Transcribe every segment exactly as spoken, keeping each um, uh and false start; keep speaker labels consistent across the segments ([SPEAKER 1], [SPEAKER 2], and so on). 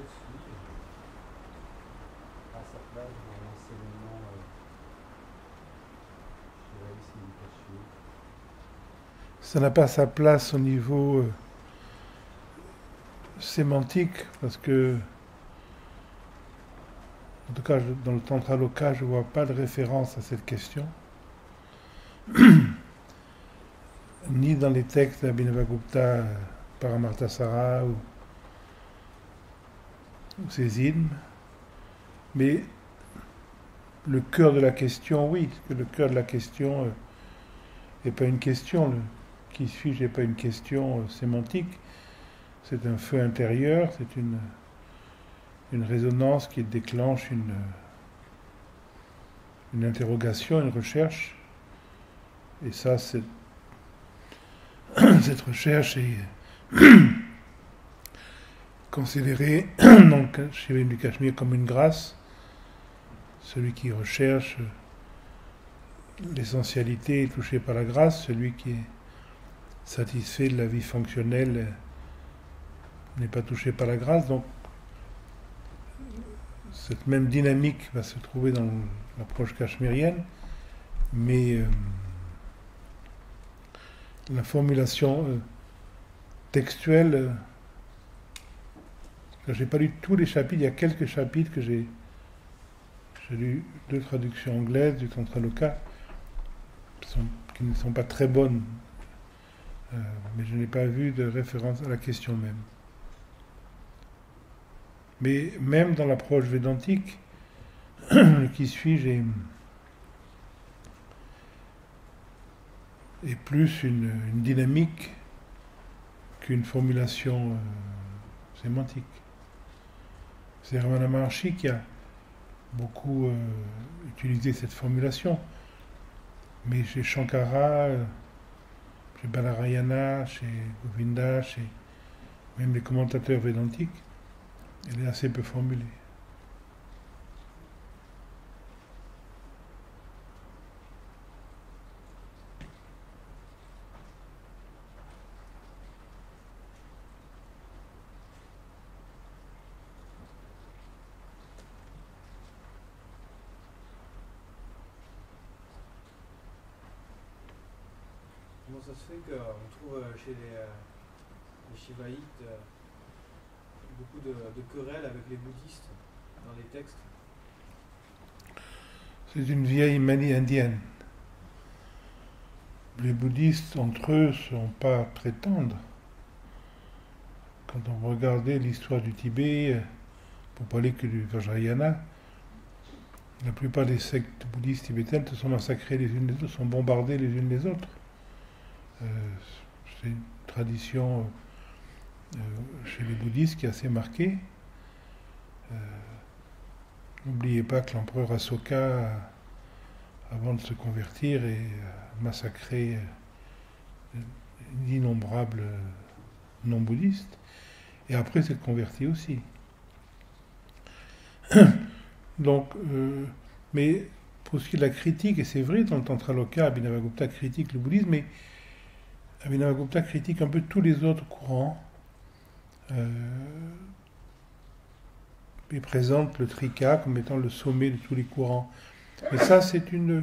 [SPEAKER 1] suit à sa place dans l'enseignement euh, shivaïsme méditation.
[SPEAKER 2] Ça n'a pas sa place au niveau euh, sémantique, parce que, en tout cas, dans le Tantra Loka, je ne vois pas de référence à cette question, ni dans les textes d'Abhinavagupta, euh, Paramarthasara ou, ou ses hymnes, mais le cœur de la question, oui, que le cœur de la question n'est pas une question, le qui suis-je n'est pas une question euh, sémantique, c'est un feu intérieur, c'est une, une résonance qui déclenche une, une interrogation, une recherche, et ça, c'est, cette recherche est considérée donc, chez les du Cachemire comme une grâce. Celui qui recherche l'essentialité est touché par la grâce, celui qui est satisfait de la vie fonctionnelle n'est pas touché par la grâce. Donc cette même dynamique va se trouver dans l'approche cachemirienne, mais euh, la formulation euh, textuelle, euh, j'ai pas lu tous les chapitres, il y a quelques chapitres que j'ai j'ai lu deux traductions anglaises du Tantra Loka qui, sont, qui ne sont pas très bonnes, euh, mais je n'ai pas vu de référence à la question même. Mais même dans l'approche védantique, qui suis-je est, est plus une, une dynamique qu'une formulation euh, sémantique. C'est Ramana Maharshi qui a beaucoup euh, utilisé cette formulation, mais chez Shankara, euh, chez Balarayana, chez Govinda, chez même les commentateurs védantiques, elle est assez peu formulée.
[SPEAKER 1] Comment ça se fait qu'on trouve chez les, euh, les shivaïtes euh, beaucoup de, de querelles avec les bouddhistes dans les textes?
[SPEAKER 2] C'est une vieille manie indienne. Les bouddhistes, entre eux, ne sont pas très tendres. Quand on regardait l'histoire du Tibet, pour parler que du Vajrayana, la plupart des sectes bouddhistes tibétaines se sont massacrées les unes les autres, sont bombardées les unes les autres. Euh, c'est une tradition euh, chez les bouddhistes qui est assez marquée. Euh, N'oubliez pas que l'empereur Asoka, avant de se convertir, a massacré d'innombrables non-bouddhistes, et après s'est converti aussi. Donc, euh, mais pour ce qui est de la critique, et c'est vrai, dans le Tantra Loka, Abhinavagupta critique le bouddhisme, mais Abhinavagupta critique un peu tous les autres courants, euh, et présente le Trika comme étant le sommet de tous les courants. Mais ça, c'est une...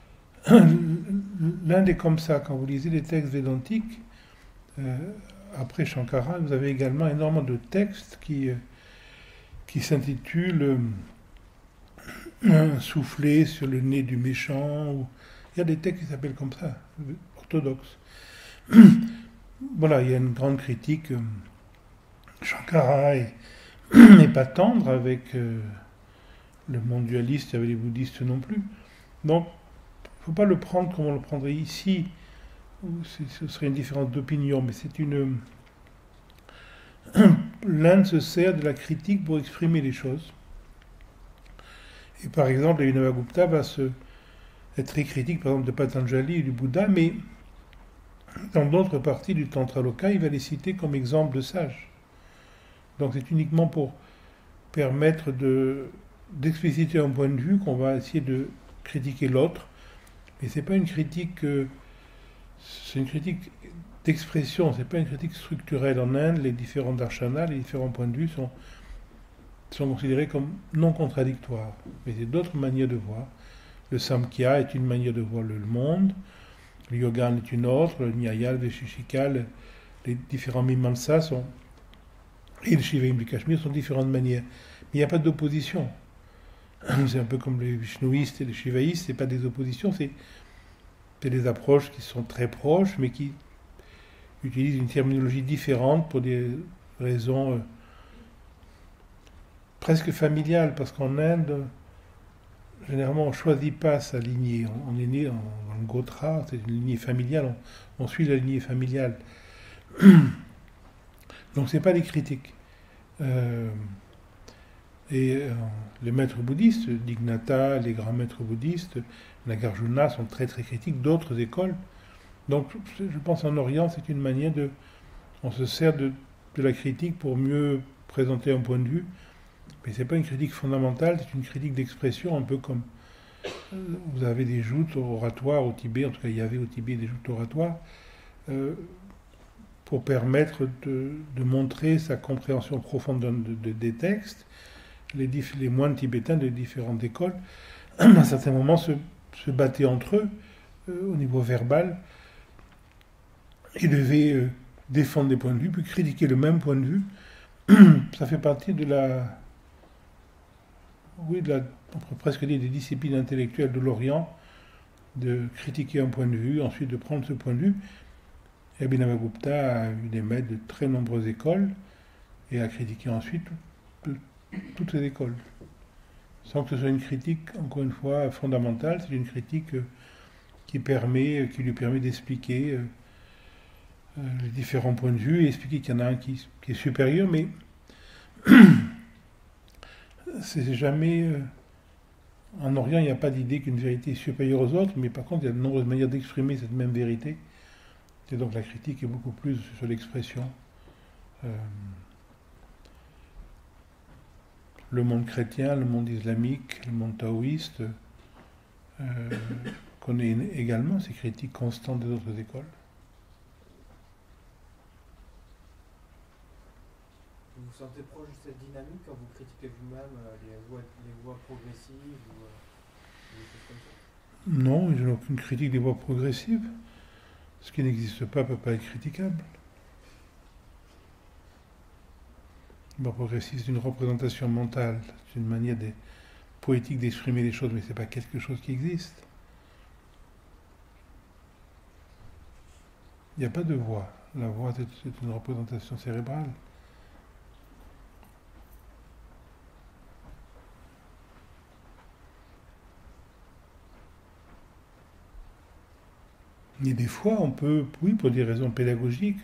[SPEAKER 2] L'un des comme ça, quand vous lisez les textes védantiques, euh, après Shankara, vous avez également énormément de textes qui, euh, qui s'intitulent euh, Souffler sur le nez du méchant. Ou... Il y a des textes qui s'appellent comme ça, orthodoxes. Voilà, il y a une grande critique. Euh, Shankara est, n'est pas tendre avec euh, le monde dualiste, avec les bouddhistes non plus. Donc, il ne faut pas le prendre comme on le prendrait ici, où ce serait une différence d'opinion, mais c'est une... L'Inde se sert de la critique pour exprimer les choses. Et par exemple, Abhinavagupta va se... être très critique, par exemple, de Patanjali et du Bouddha, mais dans d'autres parties du Tantra Loka, il va les citer comme exemple de sages. Donc c'est uniquement pour permettre de, d'expliciter un point de vue qu'on va essayer de critiquer l'autre. Mais c'est pas une critique, euh, c'est une critique d'expression, c'est pas une critique structurelle. En Inde, les différents darshanas, les différents points de vue sont sont considérés comme non contradictoires. Mais c'est d'autres manières de voir. Le Samkhya est une manière de voir le monde, le Yoga est une autre, le Nyaya, le Vaisheshika, le- les différents Mimamsa sont, et le Shivaïm du Cachemire sont différentes manières. Mais il n'y a pas d'opposition. C'est un peu comme les Vishnouistes et les Shivaïstes, c'est pas des oppositions, c'est c'est des approches qui sont très proches, mais qui utilisent une terminologie différente pour des raisons euh, presque familiales, parce qu'en Inde, généralement, on ne choisit pas sa lignée. On, on est né en- dans le Gotra, c'est une lignée familiale, on, on suit la lignée familiale. Donc, ce n'est pas des critiques. Euh, et euh, les maîtres bouddhistes, Dignata, les grands maîtres bouddhistes, Nagarjuna, sont très très critiques d'autres écoles. Donc, je pense en Orient, c'est une manière de. On se sert de, de la critique pour mieux présenter un point de vue, mais c'est pas une critique fondamentale, c'est une critique d'expression, un peu comme euh, vous avez des joutes oratoires au Tibet, en tout cas il y avait au Tibet des joutes oratoires, euh, pour permettre de, de montrer sa compréhension profonde de- de- des textes. Les, dif- les moines tibétains de différentes écoles, à un certain moment, se, se battaient entre eux euh, au niveau verbal. Ils devaient euh, défendre des points de vue, puis critiquer le même point de vue. Ça fait partie de la, oui, de la, on pourrait presque dire des disciplines intellectuelles de l'Orient, de critiquer un point de vue, ensuite de prendre ce point de vue. Et Abhinavagupta a eu des maîtres de très nombreuses écoles et a critiqué ensuite tout- tout- toutes ces écoles. Sans que ce soit une critique, encore une fois, fondamentale, c'est une critique euh, qui, permet, qui lui permet d'expliquer euh, euh, les différents points de vue et expliquer qu'il y en a un qui, qui est supérieur, mais c'est jamais. euh, en Orient, il n'y a pas d'idée qu'une vérité est supérieure aux autres, mais par contre, il y a de nombreuses manières d'exprimer cette même vérité. Et donc la critique est beaucoup plus sur l'expression. Euh, le monde chrétien, le monde islamique, le monde taoïste euh, connaît également ces critiques constantes des autres écoles.
[SPEAKER 1] Vous vous sentez proche de cette dynamique quand vous critiquez vous-même euh, les, voies, les voies progressives ou euh, des choses comme ça?
[SPEAKER 2] Non, je n'ai aucune critique des voies progressives. Ce qui n'existe pas ne peut pas être critiquable. La voie progressive, c'est une représentation mentale, c'est une manière de, poétique d'exprimer les choses, mais ce n'est pas quelque chose qui existe. Il n'y a pas de voix. La voix, c'est c'est une représentation cérébrale. Et des fois, on peut, oui, pour des raisons pédagogiques,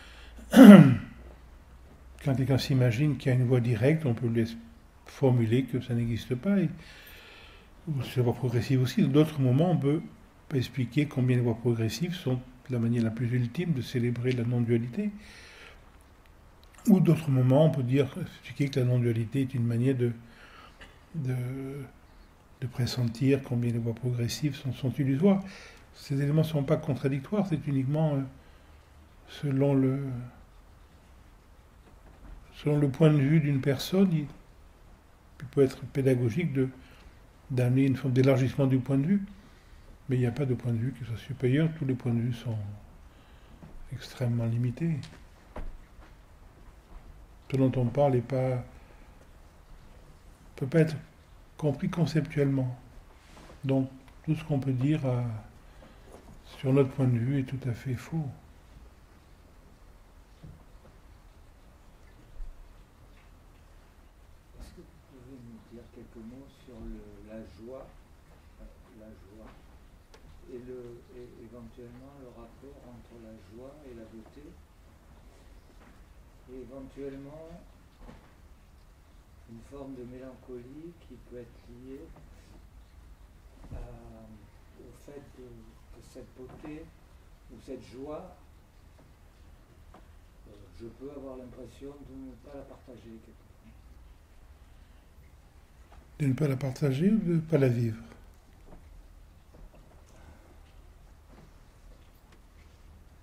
[SPEAKER 2] quand quelqu'un s'imagine qu'il y a une voie directe, on peut lui formuler que ça n'existe pas. Et c'est la voie progressive aussi. Dans d'autres moments, on peut expliquer combien les voies progressives sont la manière la plus ultime de célébrer la non-dualité. Ou d'autres moments, on peut dire, expliquer que la non-dualité est une manière de, de, de pressentir combien les voies progressives sont, sont illusoires. Ces éléments ne sont pas contradictoires, c'est uniquement euh, selon le, selon le point de vue d'une personne, il, il peut être pédagogique de, d'amener une forme d'élargissement du point de vue, mais il n'y a pas de point de vue qui soit supérieur, tous les points de vue sont extrêmement limités. Ce dont on parle ne pas, peut pas être compris conceptuellement. Donc tout ce qu'on peut dire à, sur notre point de vue est tout à fait faux.
[SPEAKER 3] Est-ce que vous pouvez nous dire quelques mots sur le, la joie, euh, la joie et, le, et éventuellement le rapport entre la joie et la beauté, et éventuellement une forme de mélancolie qui peut être liée à, au fait de, que cette beauté ou cette joie, euh, je peux avoir l'impression de ne pas la partager quelquefois.
[SPEAKER 2] De ne pas la partager ou de ne pas la vivre.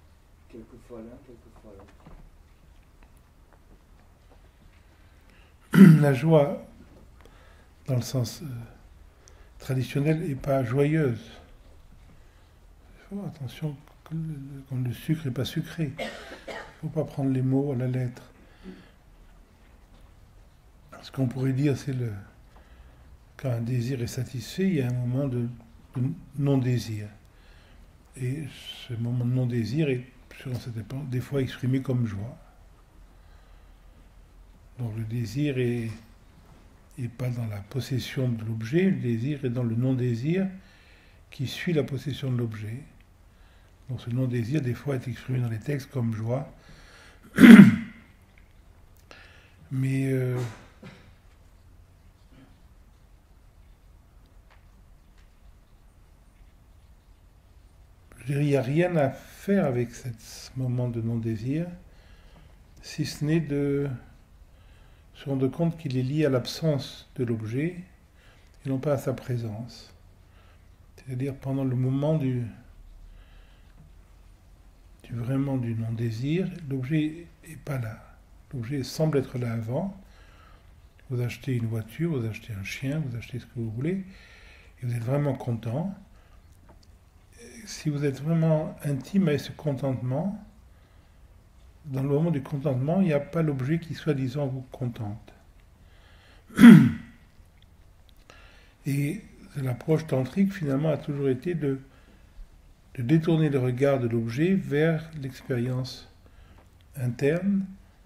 [SPEAKER 3] Quelquefois l'un, quelquefois l'autre.
[SPEAKER 2] la joie, dans le sens euh, traditionnel, n'est pas joyeuse. Il faut attention, comme le sucre n'est pas sucré. Il ne faut pas prendre les mots à la lettre. Ce qu'on pourrait dire, c'est le quand un désir est satisfait, il y a un moment de, de non-désir. Et ce moment de non-désir est, sur cette époque, des fois exprimé comme joie. Donc le désir est, est pas dans la possession de l'objet, le désir est dans le non-désir qui suit la possession de l'objet. Donc ce non-désir, des fois, est exprimé dans les textes comme joie. Mais euh, je dirais, il n'y a rien à faire avec cette, ce moment de non-désir, si ce n'est de se rendre compte qu'il est lié à l'absence de l'objet et non pas à sa présence. C'est-à-dire pendant le moment du, du vraiment du non-désir, l'objet n'est pas là. L'objet semble être là avant. Vous achetez une voiture, vous achetez un chien, vous achetez ce que vous voulez, et vous êtes vraiment content. Si vous êtes vraiment intime avec ce contentement, dans le moment du contentement, il n'y a pas l'objet qui, soi-disant, vous contente. Et l'approche tantrique, finalement, a toujours été de, de détourner le regard de l'objet vers l'expérience interne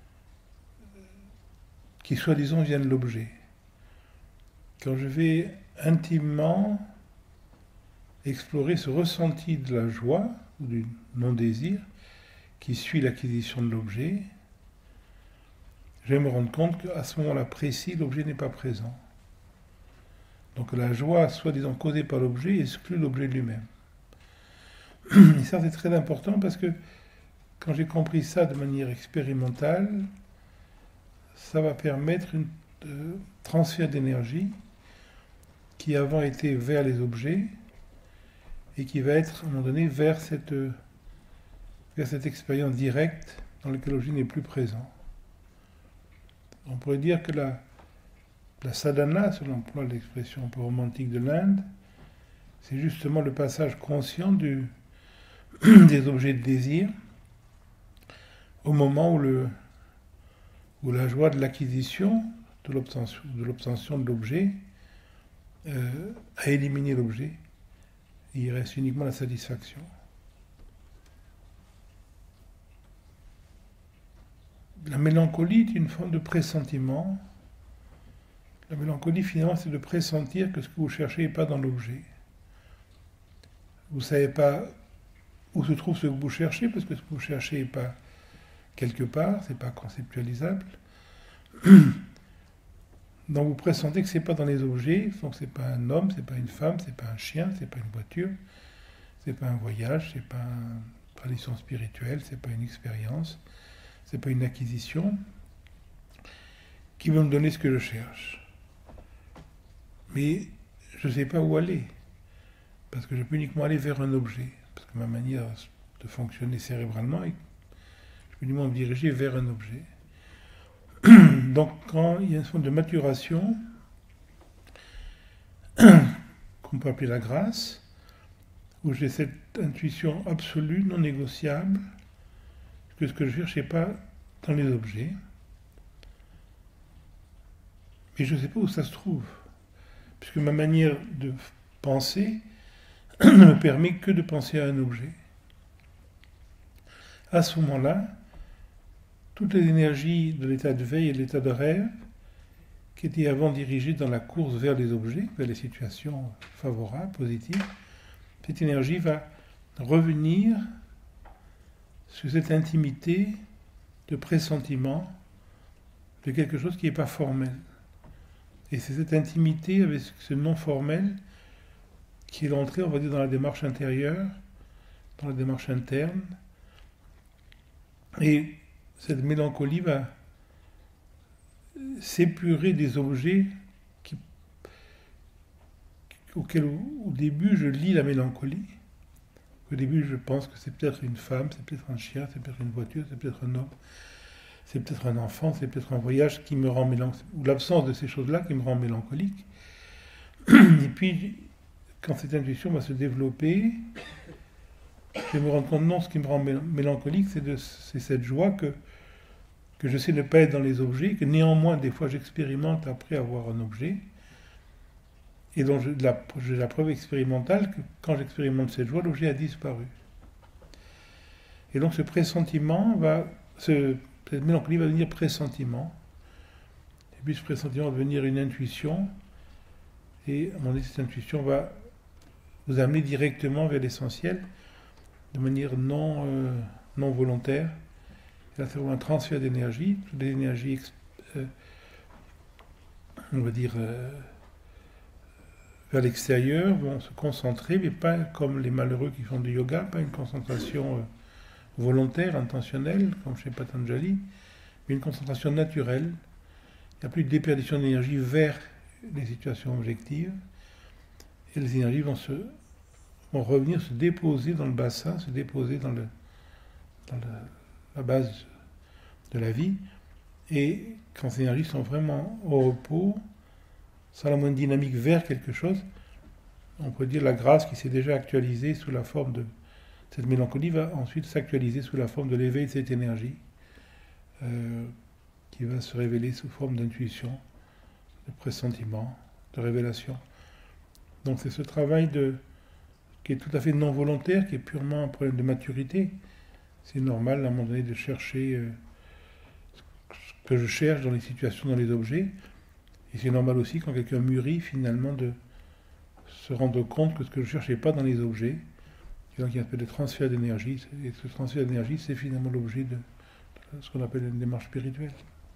[SPEAKER 2] qui, soi-disant, vient de l'objet. Quand je vais intimement explorer ce ressenti de la joie, ou du non-désir, qui suit l'acquisition de l'objet, je vais me rendre compte qu'à ce moment-là précis, l'objet n'est pas présent. Donc la joie, soi-disant causée par l'objet, exclut l'objet lui-même. Et ça, c'est très important parce que quand j'ai compris ça de manière expérimentale, ça va permettre un euh, transfert d'énergie qui avant était vers les objets et qui va être, à un moment donné, vers cette, euh, vers cette expérience directe dans laquelle l'objet n'est plus présent. On pourrait dire que la, la sadhana, selon l'emploi de l'expression un peu romantique de l'Inde, c'est justement le passage conscient du, des objets de désir au moment où, le, où la joie de l'acquisition, de l'obtention de, l'obtention de l'objet, euh, a éliminé l'objet. Et il reste uniquement la satisfaction. La mélancolie est une forme de pressentiment. La mélancolie, finalement, c'est de pressentir que ce que vous cherchez n'est pas dans l'objet. Vous ne savez pas où se trouve ce que vous cherchez, parce que ce que vous cherchez n'est pas quelque part, ce n'est pas conceptualisable. Donc vous pressentez que ce n'est pas dans les objets, donc ce n'est pas un homme, ce n'est pas une femme, ce n'est pas un chien, ce n'est pas une voiture, ce n'est pas un voyage, ce n'est pas une tradition spirituelle, ce n'est pas une expérience, ce n'est pas une acquisition qui va me donner ce que je cherche. Mais je ne sais pas où aller, parce que je peux uniquement aller vers un objet, parce que ma manière de fonctionner cérébralement, je peux uniquement me diriger vers un objet. Donc quand il y a une forme de maturation, qu'on peut appeler la grâce, où j'ai cette intuition absolue, non négociable, que ce que je cherche n'est pas dans les objets, mais je ne sais pas où ça se trouve, puisque ma manière de penser ne me permet que de penser à un objet. À ce moment-là, toutes les énergies de l'état de veille et de l'état de rêve, qui étaient avant dirigées dans la course vers les objets, vers les situations favorables, positives, cette énergie va revenir sur cette intimité de pressentiment de quelque chose qui n'est pas formel. Et c'est cette intimité avec ce non formel qui est l'entrée, on va dire, dans la démarche intérieure, dans la démarche interne. Et cette mélancolie va s'épurer des objets qui, auxquels au, au début je lis la mélancolie. Au début je pense que c'est peut-être une femme, c'est peut-être un chien, c'est peut-être une voiture, c'est peut-être un homme, c'est peut-être un enfant, c'est peut-être un voyage qui me rend mélancolique, ou l'absence de ces choses-là qui me rend mélancolique. Et puis, quand cette intuition va se développer, je vais me rendre compte, non, ce qui me rend mélancolique, c'est, de, c'est cette joie que, que je sais ne pas être dans les objets, que néanmoins, des fois, j'expérimente après avoir un objet, et dont j'ai la, j'ai la preuve expérimentale que quand j'expérimente cette joie, l'objet a disparu. Et donc ce pressentiment va, ce, cette mélancolie va devenir pressentiment, et puis ce pressentiment va devenir une intuition, et à un moment donné, cette intuition va vous amener directement vers l'essentiel, de manière non, euh, non volontaire. Et là, c'est vraiment un transfert d'énergie, toutes les énergies, euh, on va dire, euh, vers l'extérieur, vont se concentrer, mais pas comme les malheureux qui font du yoga, pas une concentration euh, volontaire, intentionnelle, comme chez Patanjali, mais une concentration naturelle. Il n'y a plus de déperdition d'énergie vers les situations objectives, et les énergies vont, se, vont revenir se déposer dans le bassin, se déposer dans, le, dans le, la base de la vie, et quand ces énergies sont vraiment au repos, sans la moindre dynamique vers quelque chose, on peut dire la grâce qui s'est déjà actualisée sous la forme de cette mélancolie va ensuite s'actualiser sous la forme de l'éveil de cette énergie, euh, qui va se révéler sous forme d'intuition, de pressentiment, de révélation. Donc c'est ce travail de, qui est tout à fait non volontaire, qui est purement un problème de maturité. C'est normal à un moment donné de chercher euh, ce que je cherche dans les situations, dans les objets. Et c'est normal aussi quand quelqu'un mûrit finalement de se rendre compte que ce que je cherche n'est pas dans les objets. Et donc il y a un peu de transfert d'énergie. Et ce transfert d'énergie, c'est finalement l'objet de, de ce qu'on appelle une démarche spirituelle.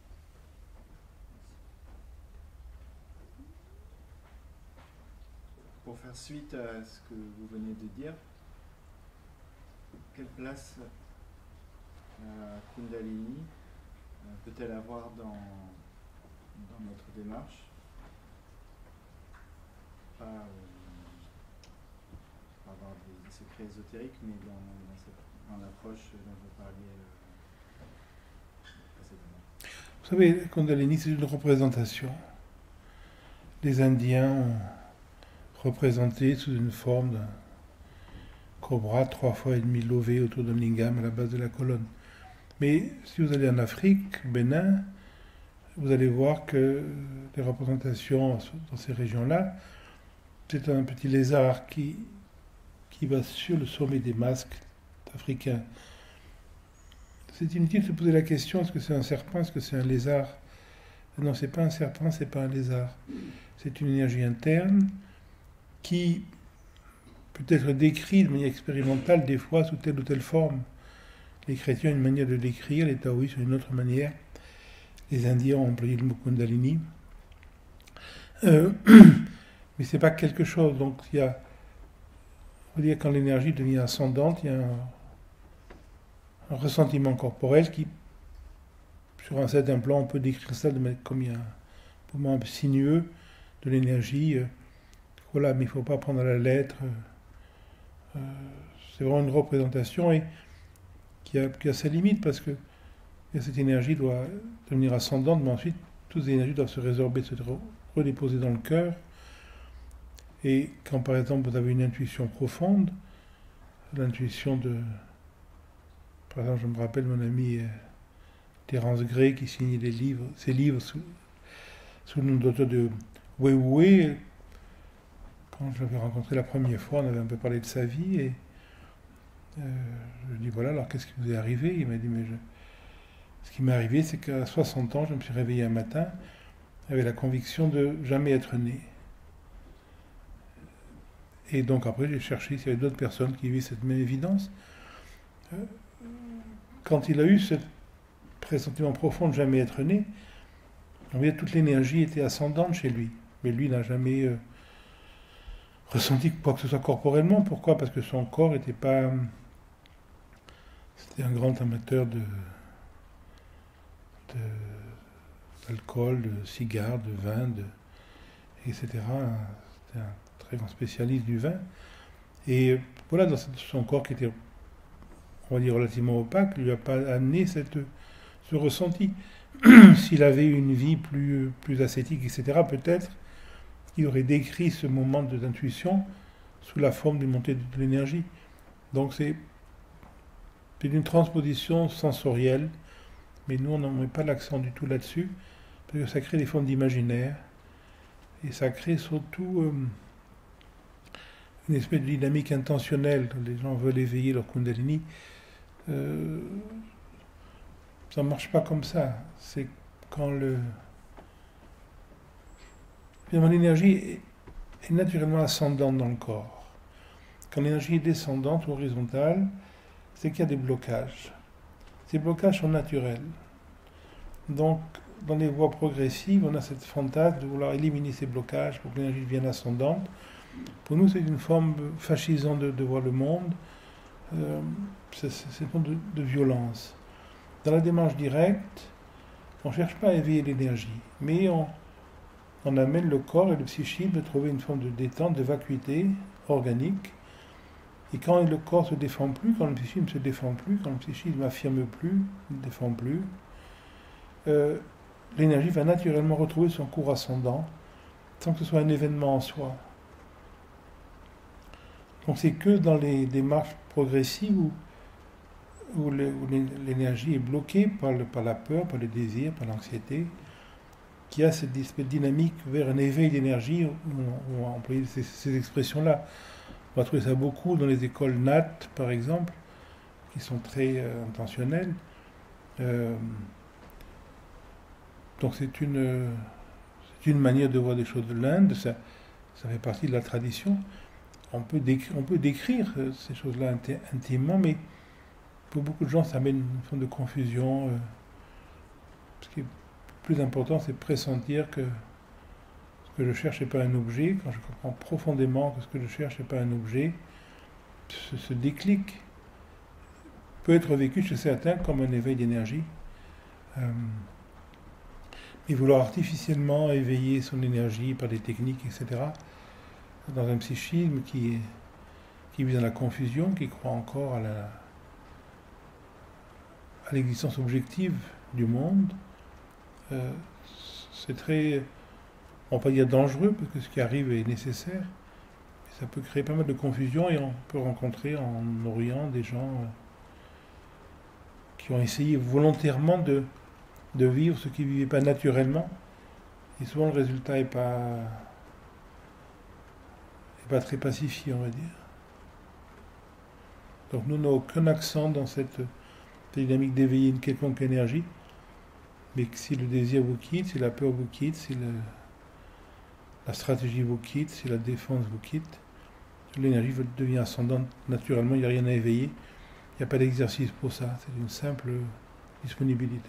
[SPEAKER 4] Pour faire suite à ce que vous venez de dire, quelle place la Kundalini peut-elle avoir dans, dans notre démarche? Pas euh, avoir des, des secrets ésotériques, mais dans, dans, cette, dans l'approche dont vous parliez euh, précédemment.
[SPEAKER 2] Vous savez, la Kundalini, c'est une représentation. Les Indiens ont représenté sous une forme d'un cobra trois fois et demi lové autour d'un lingam à la base de la colonne. Mais si vous allez en Afrique, au Bénin, vous allez voir que les représentations dans ces régions-là, c'est un petit lézard qui, qui va sur le sommet des masques africains. C'est inutile de se poser la question, est-ce que c'est un serpent, est-ce que c'est un lézard? Non, c'est pas un serpent, c'est pas un lézard. C'est une énergie interne qui peut être décrite de manière expérimentale des fois sous telle ou telle forme. Les chrétiens ont une manière de l'écrire, les taoïstes ont une autre manière. Les Indiens ont employé le mot Kundalini. Euh, mais c'est pas quelque chose. Donc il y a, on va dire, quand l'énergie devient ascendante, il y a un, un ressentiment corporel qui, sur un certain plan, on peut décrire ça de manière, comme il y a un mouvement un peu sinueux de l'énergie. Euh, voilà, mais il ne faut pas prendre à la lettre. Euh, c'est vraiment une représentation et qui a, qui a ses limites parce que cette énergie doit devenir ascendante, mais ensuite toutes les énergies doivent se résorber, se redéposer dans le cœur. Et quand par exemple vous avez une intuition profonde, l'intuition de... Par exemple, je me rappelle mon ami euh, Terence Gray qui signait des livres, ses livres sous, sous le nom d'auteur de Wei-Wei. Quand je l'avais rencontré la première fois, on avait un peu parlé de sa vie et euh, je lui ai dit voilà, alors qu'est-ce qui vous est arrivé? Il m'a dit mais je... ce qui m'est arrivé, c'est qu'à soixante ans, je me suis réveillé un matin avec la conviction de jamais être né. Et donc après, j'ai cherché s'il y avait d'autres personnes qui vivaient cette même évidence. Quand il a eu ce pressentiment profond de jamais être né, on voyait toute l'énergie était ascendante chez lui, mais lui n'a jamais euh, ressenti quoi que ce soit corporellement. Pourquoi? Parce que son corps n'était pas... C'était un grand amateur de, de, d'alcool, de cigares, de vin, de, et cetera. C'était un très grand spécialiste du vin. Et voilà, dans son corps qui était, on va dire, relativement opaque, ne lui a pas amené cette, ce ressenti. S'il avait une vie plus, plus ascétique, et cetera, peut-être il aurait décrit ce moment d'intuition sous la forme d'une montée de l'énergie. Donc c'est une transposition sensorielle, mais nous on n'en met pas l'accent du tout là-dessus, parce que ça crée des formes d'imaginaire, et ça crée surtout euh, une espèce de dynamique intentionnelle. Les gens veulent éveiller leur Kundalini. Euh, ça ne marche pas comme ça. C'est quand le... Finalement, l'énergie est, est naturellement ascendante dans le corps. Quand l'énergie est descendante ou horizontale, c'est qu'il y a des blocages. Ces blocages sont naturels. Donc, dans les voies progressives, on a cette fantasme de vouloir éliminer ces blocages pour que l'énergie devienne ascendante. Pour nous, c'est une forme fascisante de, de voir le monde. Euh, c'est, c'est une forme de, de violence. Dans la démarche directe, on ne cherche pas à éveiller l'énergie, mais on, on amène le corps et le psychisme à trouver une forme de détente, de vacuité organique. Et quand le corps ne se défend plus, quand le psychisme ne se défend plus, quand le psychisme n'affirme plus, ne défend plus, euh, l'énergie va naturellement retrouver son cours ascendant, sans que ce soit un événement en soi. Donc c'est que dans les démarches progressives où, où, le, où l'énergie est bloquée par, le, par la peur, par le désir, par l'anxiété, qu'il y a cette espèce de dynamique vers un éveil d'énergie, où on, on emploie ces, ces expressions-là. On va trouver ça beaucoup dans les écoles N A T, par exemple, qui sont très euh, intentionnelles. Euh, donc c'est une, c'est une manière de voir des choses de l'Inde, ça, ça fait partie de la tradition. On peut décrire, on peut décrire ces choses-là inti- intimement, mais pour beaucoup de gens, ça amène une forme de confusion. Euh, ce qui est plus important, c'est pressentir que ce que je cherche n'est pas un objet. Quand je comprends profondément que ce que je cherche n'est pas un objet, ce, ce déclic peut être vécu chez certains comme un éveil d'énergie. Euh, mais vouloir artificiellement éveiller son énergie par des techniques, et cetera, dans un psychisme qui, qui vit dans la confusion, qui croit encore à, la, à l'existence objective du monde, euh, c'est très, on ne va pas dire dangereux, parce que ce qui arrive est nécessaire, mais ça peut créer pas mal de confusion, et on peut rencontrer en Orient des gens euh, qui ont essayé volontairement de, de vivre ce qu'ils ne vivaient pas naturellement, et souvent le résultat n'est pas... pas très pacifié, on va dire. Donc nous n'avons aucun accent dans cette dynamique d'éveiller une quelconque énergie, mais que si le désir vous quitte, si la peur vous quitte, si le, la stratégie vous quitte, si la défense vous quitte, l'énergie devient ascendante naturellement, il n'y a rien à éveiller, il n'y a pas d'exercice pour ça, c'est une simple disponibilité.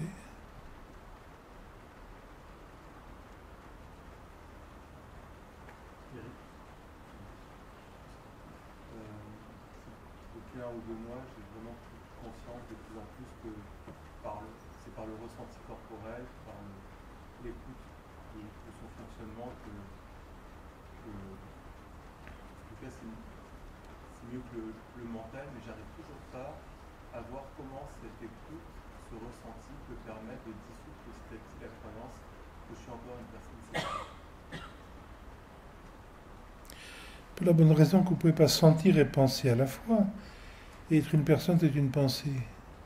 [SPEAKER 5] Un ou deux mois, j'ai vraiment pris conscience de plus en plus que par le, c'est par le ressenti corporel, par le, l'écoute de, de son fonctionnement que, que en tout cas c'est, c'est mieux que le, le mental, mais j'arrive toujours pas à voir comment cette écoute, ce ressenti peut permettre de dissoudre petit à petit la croyance que je suis encore une personne séparée.
[SPEAKER 2] Pour la bonne raison que vous ne pouvez pas sentir et penser à la fois. Et être une personne, c'est une pensée.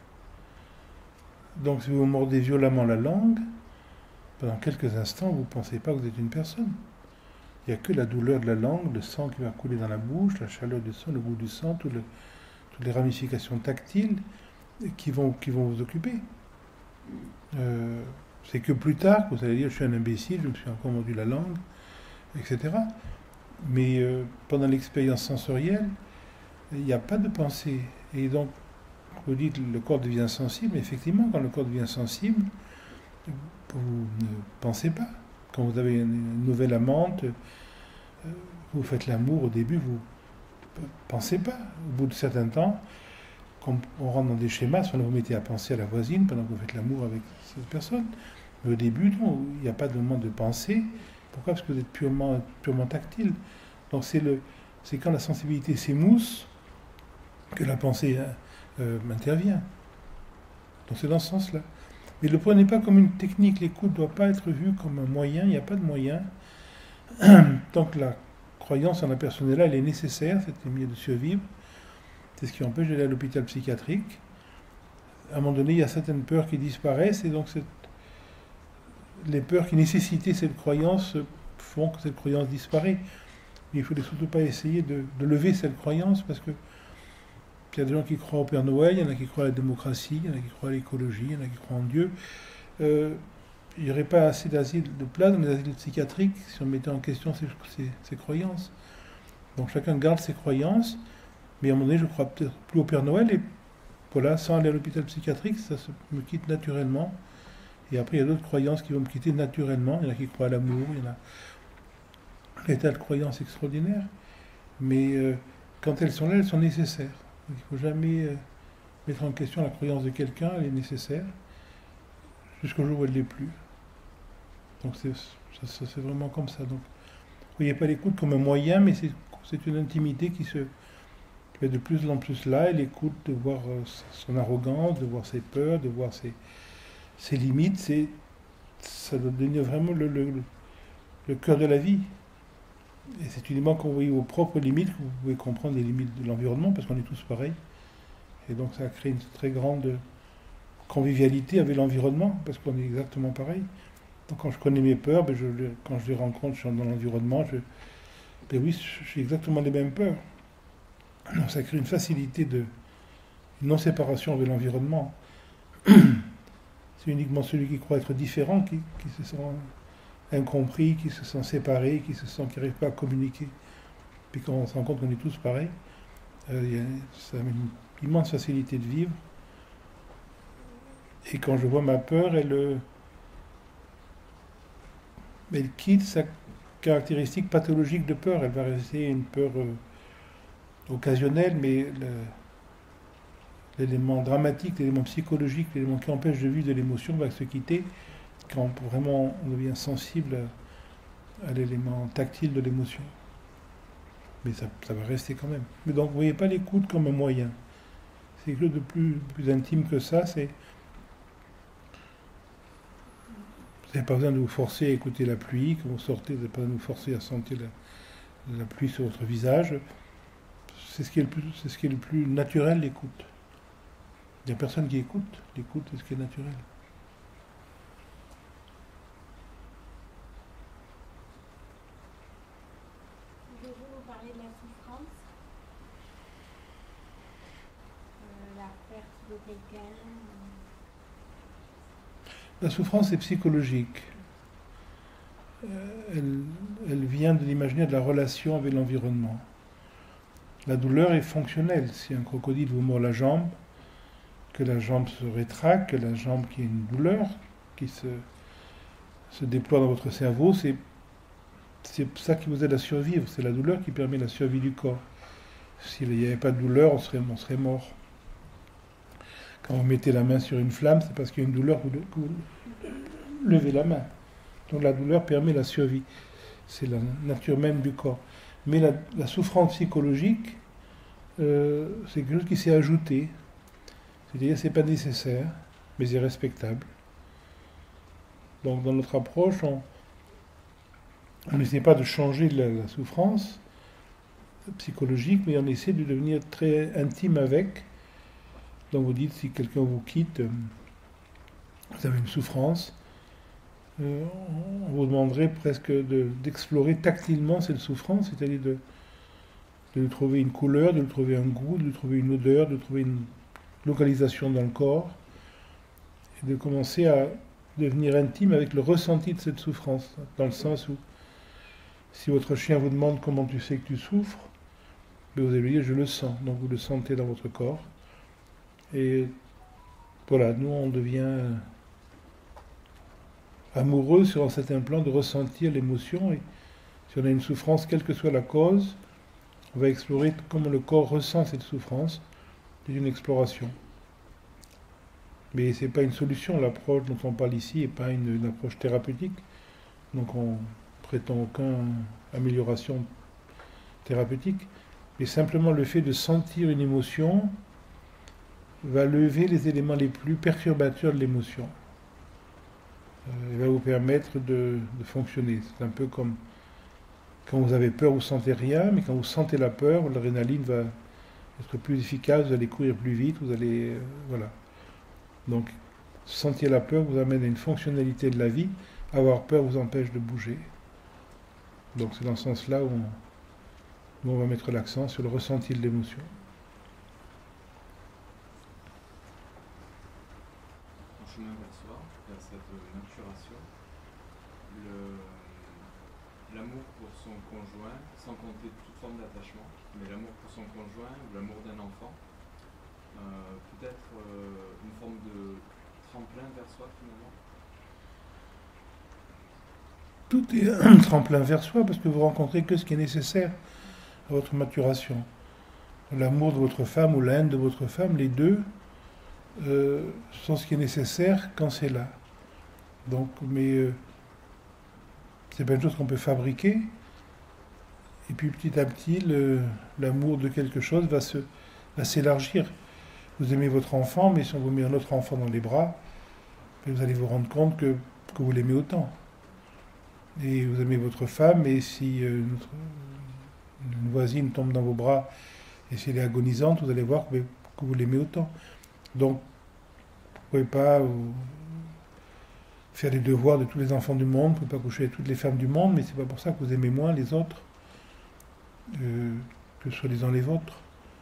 [SPEAKER 2] Donc si vous mordez violemment la langue, pendant quelques instants, vous ne pensez pas que vous êtes une personne. Il n'y a que la douleur de la langue, le sang qui va couler dans la bouche, la chaleur du sang, le goût du sang, tout le, toutes les ramifications tactiles qui vont, qui vont vous occuper. Euh, c'est que plus tard, vous allez dire, je suis un imbécile, je me suis encore mordu la langue, et cetera. Mais euh, pendant l'expérience sensorielle, il n'y a pas de pensée. Et donc, vous dites que le corps devient sensible. Effectivement, quand le corps devient sensible, vous ne pensez pas. Quand vous avez une nouvelle amante, vous faites l'amour, au début, vous ne pensez pas. Au bout de certains temps, quand on rentre dans des schémas, soit vous mettez à penser à la voisine pendant que vous faites l'amour avec cette personne. Mais au début, non, il n'y a pas de moment de pensée. Pourquoi ? Parce que vous êtes purement, purement tactile. Donc c'est, le, c'est quand la sensibilité s'émousse que la pensée euh, intervient. Donc c'est dans ce sens-là. Mais ne le prenez pas comme une technique. L'écoute ne doit pas être vue comme un moyen. Il n'y a pas de moyen. Tant que la croyance en la personne est là, elle est nécessaire. C'est le milieu de survivre. C'est ce qui empêche d'aller à l'hôpital psychiatrique. À un moment donné, il y a certaines peurs qui disparaissent. Et donc, cette... les peurs qui nécessitaient cette croyance font que cette croyance disparaît. Mais il ne faut surtout pas essayer de, de lever cette croyance parce que il y a des gens qui croient au Père Noël, il y en a qui croient à la démocratie, il y en a qui croient à l'écologie, il y en a qui croient en Dieu. Euh, il n'y aurait pas assez d'asile de place dans les asiles psychiatriques si on mettait en question ces, ces, ces croyances. Donc chacun garde ses croyances, mais à un moment donné, je ne crois peut-être plus au Père Noël, et voilà, sans aller à l'hôpital psychiatrique, ça se, me quitte naturellement. Et après, il y a d'autres croyances qui vont me quitter naturellement. Il y en a qui croient à l'amour, il y en a des tas de croyances extraordinaires. Mais euh, quand elles sont là, elles sont nécessaires. Donc, il ne faut jamais euh, mettre en question la croyance de quelqu'un, elle est nécessaire, jusqu'au jour où elle ne l'est plus. Donc c'est, ça, ça, c'est vraiment comme ça. Donc, vous ne voyez pas l'écoute comme un moyen, mais c'est, c'est une intimité qui se fait de plus en plus là. Et l'écoute, de voir euh, son arrogance, de voir ses peurs, de voir ses, ses limites, c'est, ça doit devenir vraiment le, le, le, le cœur de la vie. Et c'est uniquement quand vous voyez vos propres limites que vous pouvez comprendre les limites de l'environnement, parce qu'on est tous pareils. Et donc ça crée une très grande convivialité avec l'environnement, parce qu'on est exactement pareil. Donc quand je connais mes peurs, ben je, quand je les rencontre, je suis dans l'environnement, je, ben oui, j'ai exactement les mêmes peurs. Donc ça crée une facilité de non-séparation avec l'environnement. C'est uniquement celui qui croit être différent qui, qui se sent incompris, qui se sent séparé, qui se sent qui n'arrive pas à communiquer. Puis quand on se rend compte qu'on est tous pareils, euh, y a, ça a une immense facilité de vivre. Et quand je vois ma peur, elle, elle quitte sa caractéristique pathologique de peur. Elle va rester une peur euh, occasionnelle, mais le, l'élément dramatique, l'élément psychologique, l'élément qui empêche de vivre de l'émotion va se quitter quand vraiment on devient sensible à, à l'élément tactile de l'émotion. Mais ça, ça va rester quand même. Mais donc, vous ne voyez pas l'écoute comme un moyen. C'est quelque chose de plus, plus intime que ça. C'est... Vous n'avez pas besoin de vous forcer à écouter la pluie. Quand vous sortez, vous n'avez pas besoin de vous forcer à sentir la, la pluie sur votre visage. C'est ce qui est le plus, c'est ce qui est le plus naturel, l'écoute. Il n'y a personne qui écoute. L'écoute, c'est ce qui est naturel.
[SPEAKER 6] Je veux vous parler de la souffrance, euh, la perte de quelqu'un.
[SPEAKER 2] La souffrance est psychologique. Euh, elle, elle vient de l'imaginaire de la relation avec l'environnement. La douleur est fonctionnelle. Si un crocodile vous mord la jambe, que la jambe se rétracte, que la jambe qui a une douleur qui se, se déploie dans votre cerveau, c'est, c'est ça qui vous aide à survivre. C'est la douleur qui permet la survie du corps. S'il n'y avait pas de douleur, on serait, on serait mort. Quand vous mettez la main sur une flamme, c'est parce qu'il y a une douleur que vous, que vous levez la main. Donc la douleur permet la survie. C'est la nature même du corps. Mais la, la souffrance psychologique, euh, c'est quelque chose qui s'est ajouté. C'est-à-dire que ce n'est pas nécessaire, mais c'est respectable. Donc dans notre approche, on n'essaie pas de changer la, la souffrance psychologique, mais on essaie de devenir très intime avec. Donc vous dites, si quelqu'un vous quitte, vous avez une souffrance, euh, on vous demanderait presque de, d'explorer tactilement cette souffrance, c'est-à-dire de, de lui trouver une couleur, de lui trouver un goût, de lui trouver une odeur, de lui trouver une localisation dans le corps, et de commencer à devenir intime avec le ressenti de cette souffrance, dans le sens où si votre chien vous demande comment tu sais que tu souffres, vous allez lui dire je le sens, donc vous le sentez dans votre corps. Et voilà, nous on devient amoureux sur un certain plan de ressentir l'émotion, et si on a une souffrance, quelle que soit la cause, on va explorer comment le corps ressent cette souffrance. C'est une exploration. Mais ce n'est pas une solution. L'approche dont on parle ici n'est pas une, une approche thérapeutique. Donc on ne prétend aucune amélioration thérapeutique. Mais simplement le fait de sentir une émotion va lever les éléments les plus perturbateurs de l'émotion. euh, elle va vous permettre de, de fonctionner. C'est un peu comme quand vous avez peur, vous sentez rien, mais quand vous sentez la peur, l'adrénaline va être plus efficace, vous allez courir plus vite, vous allez... euh, voilà. Donc, sentir la peur vous amène à une fonctionnalité de la vie. Avoir peur vous empêche de bouger. Donc c'est dans ce sens-là où on, où on va mettre l'accent sur le ressenti de l'émotion.
[SPEAKER 7] En chemin vers soi, vers cette maturation, le- l'amour pour son conjoint, sans compter toute forme d'attachement, mais l'amour pour son conjoint ou l'amour d'un enfant, euh, peut être euh, une forme de tremplin vers soi finalement.
[SPEAKER 2] Tout est un tremplin vers soi parce que vous rencontrez que ce qui est nécessaire à votre maturation. L'amour de votre femme ou la haine de votre femme, les deux euh, sont ce qui est nécessaire quand c'est là. Donc, mais euh, c'est pas une chose qu'on peut fabriquer. Et puis petit à petit, le, l'amour de quelque chose va se, va s'élargir. Vous aimez votre enfant, mais si on vous met un autre enfant dans les bras, vous allez vous rendre compte que, que vous l'aimez autant. Et vous aimez votre femme, et si euh, une, autre- une voisine tombe dans vos bras, et si elle est agonisante, vous allez voir que, que vous l'aimez autant. Donc, vous ne pouvez pas euh, faire les devoirs de tous les enfants du monde, vous ne pouvez pas coucher avec toutes les femmes du monde, mais c'est pas pour ça que vous aimez moins les autres euh, que soi-disant les vôtres.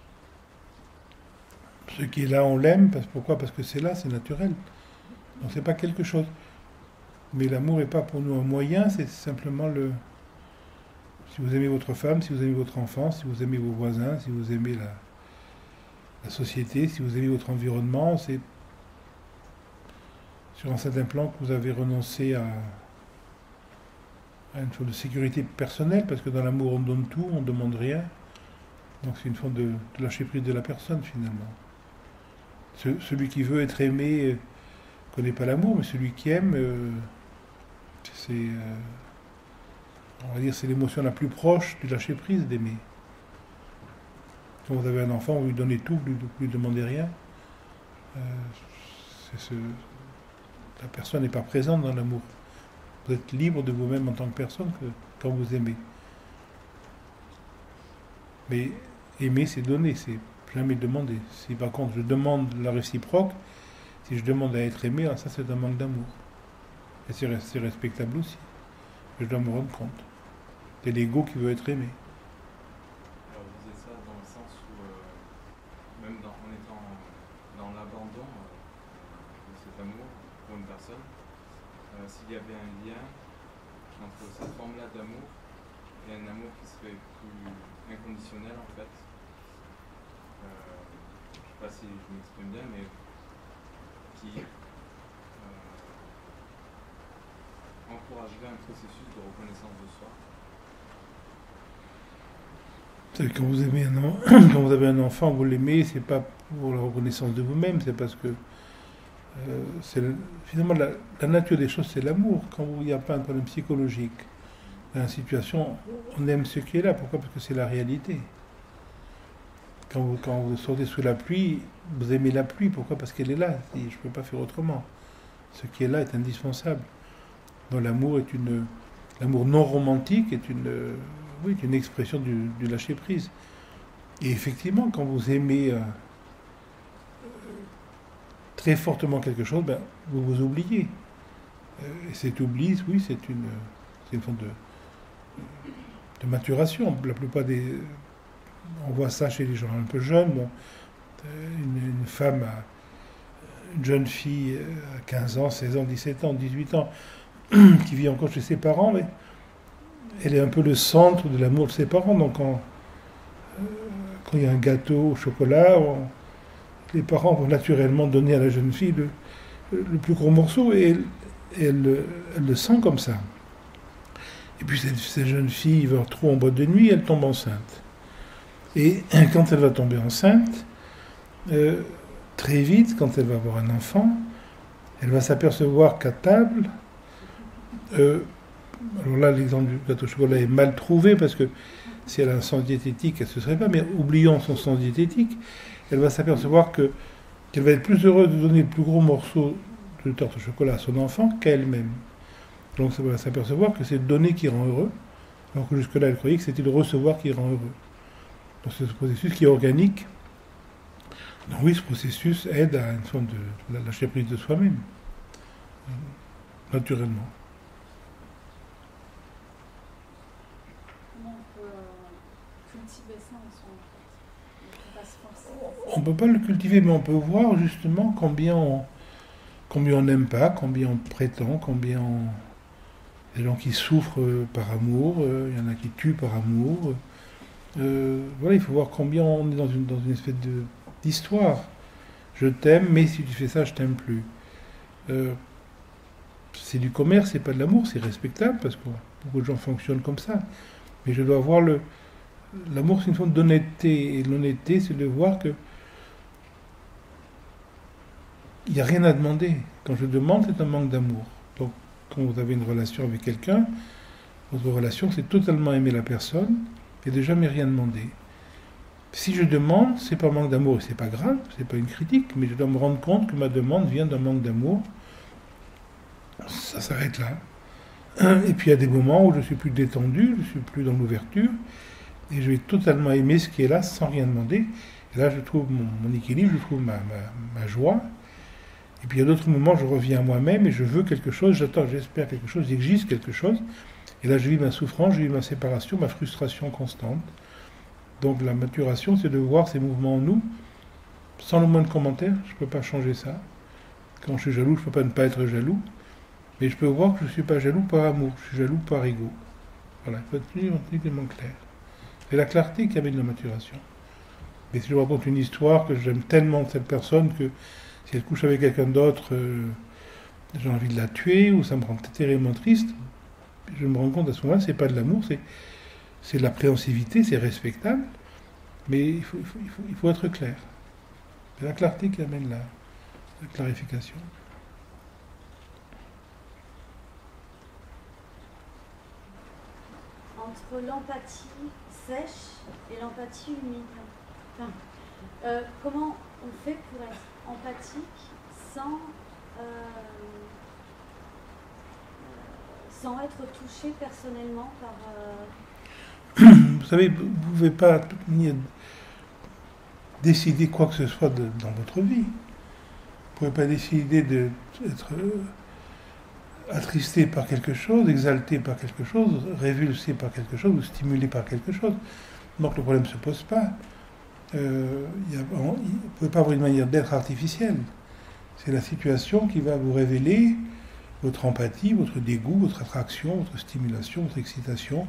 [SPEAKER 2] Ce qui est là, on l'aime. Parce, pourquoi? Parce que c'est là, c'est naturel. Donc c'est pas quelque chose. Mais l'amour n'est pas pour nous un moyen, c'est simplement le... Si vous aimez votre femme, si vous aimez votre enfant, si vous aimez vos voisins, si vous aimez la, la société, si vous aimez votre environnement, c'est sur un certain plan que vous avez renoncé à, à une forme de sécurité personnelle, parce que dans l'amour on donne tout, on ne demande rien. Donc c'est une forme de, de lâcher prise de la personne finalement. Ce- celui qui veut être aimé ne connaît pas l'amour, mais celui qui aime, euh, c'est, euh, on va dire, c'est l'émotion la plus proche du lâcher prise d'aimer. Quand vous avez un enfant, vous lui donnez tout, vous ne lui demandez rien. Euh, c'est ce- la personne n'est pas présente dans l'amour. Vous êtes libre de vous-même en tant que personne que quand vous aimez. Mais aimer, c'est donner, c'est jamais demander. Si par contre je demande la réciproque, si je demande à être aimé, alors ça c'est un manque d'amour. Et c'est, res- c'est respectable aussi. Je dois me rendre compte. C'est l'ego qui veut être aimé.
[SPEAKER 7] Alors vous disiez ça dans le sens où, euh, même dans- en étant dans l'abandon euh, de cet amour pour une personne, euh, s'il y avait un lien entre cette forme-là d'amour et un amour qui serait plus inconditionnel en fait, euh, je ne sais pas si je m'exprime bien, mais qui euh, encouragerait un processus de reconnaissance de soi.
[SPEAKER 2] Vous savez, Quand vous, aimez un en- quand vous avez un enfant, vous l'aimez, c'est pas pour la reconnaissance de vous-même, c'est parce que euh, c'est le- finalement la, la nature des choses, c'est l'amour. Quand vous- il n'y a pas un problème psychologique, dans la situation, on aime ce qui est là. Pourquoi? Parce que c'est la réalité. Quand vous, quand vous sortez sous la pluie, vous aimez la pluie. Pourquoi? Parce qu'elle est là. Et je ne peux pas faire autrement. Ce qui est là est indispensable. Donc l'amour est une, l'amour non romantique est une, euh, oui, est une expression du, du lâcher prise. Et effectivement, quand vous aimez euh, très fortement quelque chose, ben, vous vous oubliez. Euh, et cet oubli, oui, c'est une, c'est une forme de, de maturation. La plupart des, on voit ça chez les gens un peu jeunes. Bon, euh, une, une femme, a- une jeune fille euh, à quinze ans, seize ans, dix-sept ans, dix-huit ans, qui vit encore chez ses parents, mais elle est un peu le centre de l'amour de ses parents. Donc quand, euh, quand il y a un gâteau au chocolat, on- les parents vont naturellement donner à la jeune fille le, le plus gros morceau, et elle, elle, le- elle le sent comme ça. Et puis cette, cette jeune fille va trop en boîte de nuit, elle tombe enceinte. Et quand elle va tomber enceinte, euh, très vite, quand elle va avoir un enfant, elle va s'apercevoir qu'à table, euh, alors là l'exemple du gâteau au chocolat est mal trouvé, parce que si elle a un sens diététique, elle ne se serait pas, mais oublions son sens diététique, elle va s'apercevoir que, qu'elle va être plus heureuse de donner le plus gros morceau de tarte au chocolat à son enfant qu'à elle-même. Donc ça va s'apercevoir que c'est le donner qui rend heureux, alors que jusque-là elle croyait que c'était le recevoir qui rend heureux. Donc c'est ce processus qui est organique. Donc oui, ce processus aide à une forme de lâcher prise de soi-même, naturellement.
[SPEAKER 6] Comment on peut euh, cultiver ça en soi, en fait? On ne peut pas se forcer.
[SPEAKER 2] On ne peut pas le cultiver, mais on peut voir justement combien on combien on n'aime pas, combien on prétend, combien on... Il y a des gens qui souffrent par amour, euh, il y en a qui tuent par amour. Euh, voilà, il faut voir combien on est dans une, dans une espèce de, d'histoire. Je t'aime, mais si tu fais ça, je t'aime plus. Euh, c'est du commerce, c'est pas de l'amour, c'est respectable, parce que beaucoup de gens fonctionnent comme ça. Mais je dois voir le... L'amour, c'est une forme d'honnêteté, et l'honnêteté, c'est de voir que il n'y a rien à demander. Quand je demande, c'est un manque d'amour. Donc, quand vous avez une relation avec quelqu'un, votre relation, c'est totalement aimer la personne et de jamais rien demander. Si je demande, c'est pas un manque d'amour, et c'est pas grave, c'est pas une critique, mais je dois me rendre compte que ma demande vient d'un manque d'amour. Ça s'arrête là. Et puis il y a des moments où je suis plus détendu, je suis plus dans l'ouverture, et je vais totalement aimer ce qui est là sans rien demander. Et là, je trouve mon, mon équilibre, je trouve ma, ma, ma joie. Et puis il y a d'autres moments, je reviens à moi-même et je veux quelque chose, j'attends, j'espère quelque chose, il existe quelque chose. Et là, je vis ma souffrance, je vis ma séparation, ma frustration constante. Donc la maturation, c'est de voir ces mouvements en nous, sans le moindre commentaire, je ne peux pas changer ça. Quand je suis jaloux, je ne peux pas ne pas être jaloux. Mais je peux voir que je ne suis pas jaloux par amour, je suis jaloux par ego. Voilà, il faut être absolument clair. C'est la clarté qui amène la maturation. Mais si je raconte une histoire que j'aime tellement cette personne que si elle couche avec quelqu'un d'autre, euh, j'ai envie de la tuer, ou ça me rend terriblement triste, je me rends compte à ce moment-là, c'est pas de l'amour, c'est, c'est de l'appréhensivité, c'est respectable, mais il faut, il faut, il faut, il faut être clair. C'est la clarté qui amène la, la clarification.
[SPEAKER 6] Entre l'empathie sèche et l'empathie humide, enfin, euh, comment on fait pour être empathique sans, euh, sans être touché personnellement par... Euh...
[SPEAKER 2] Vous savez, vous ne pouvez pas décider quoi que ce soit de, dans votre vie. Vous ne pouvez pas décider d'être attristé par quelque chose, exalté par quelque chose, révulsé par quelque chose ou stimulé par quelque chose. Donc le problème ne se pose pas. Euh, y a, on, il ne peut pas avoir une manière d'être artificielle. C'est la situation qui va vous révéler votre empathie, votre dégoût, votre attraction, votre stimulation, votre excitation,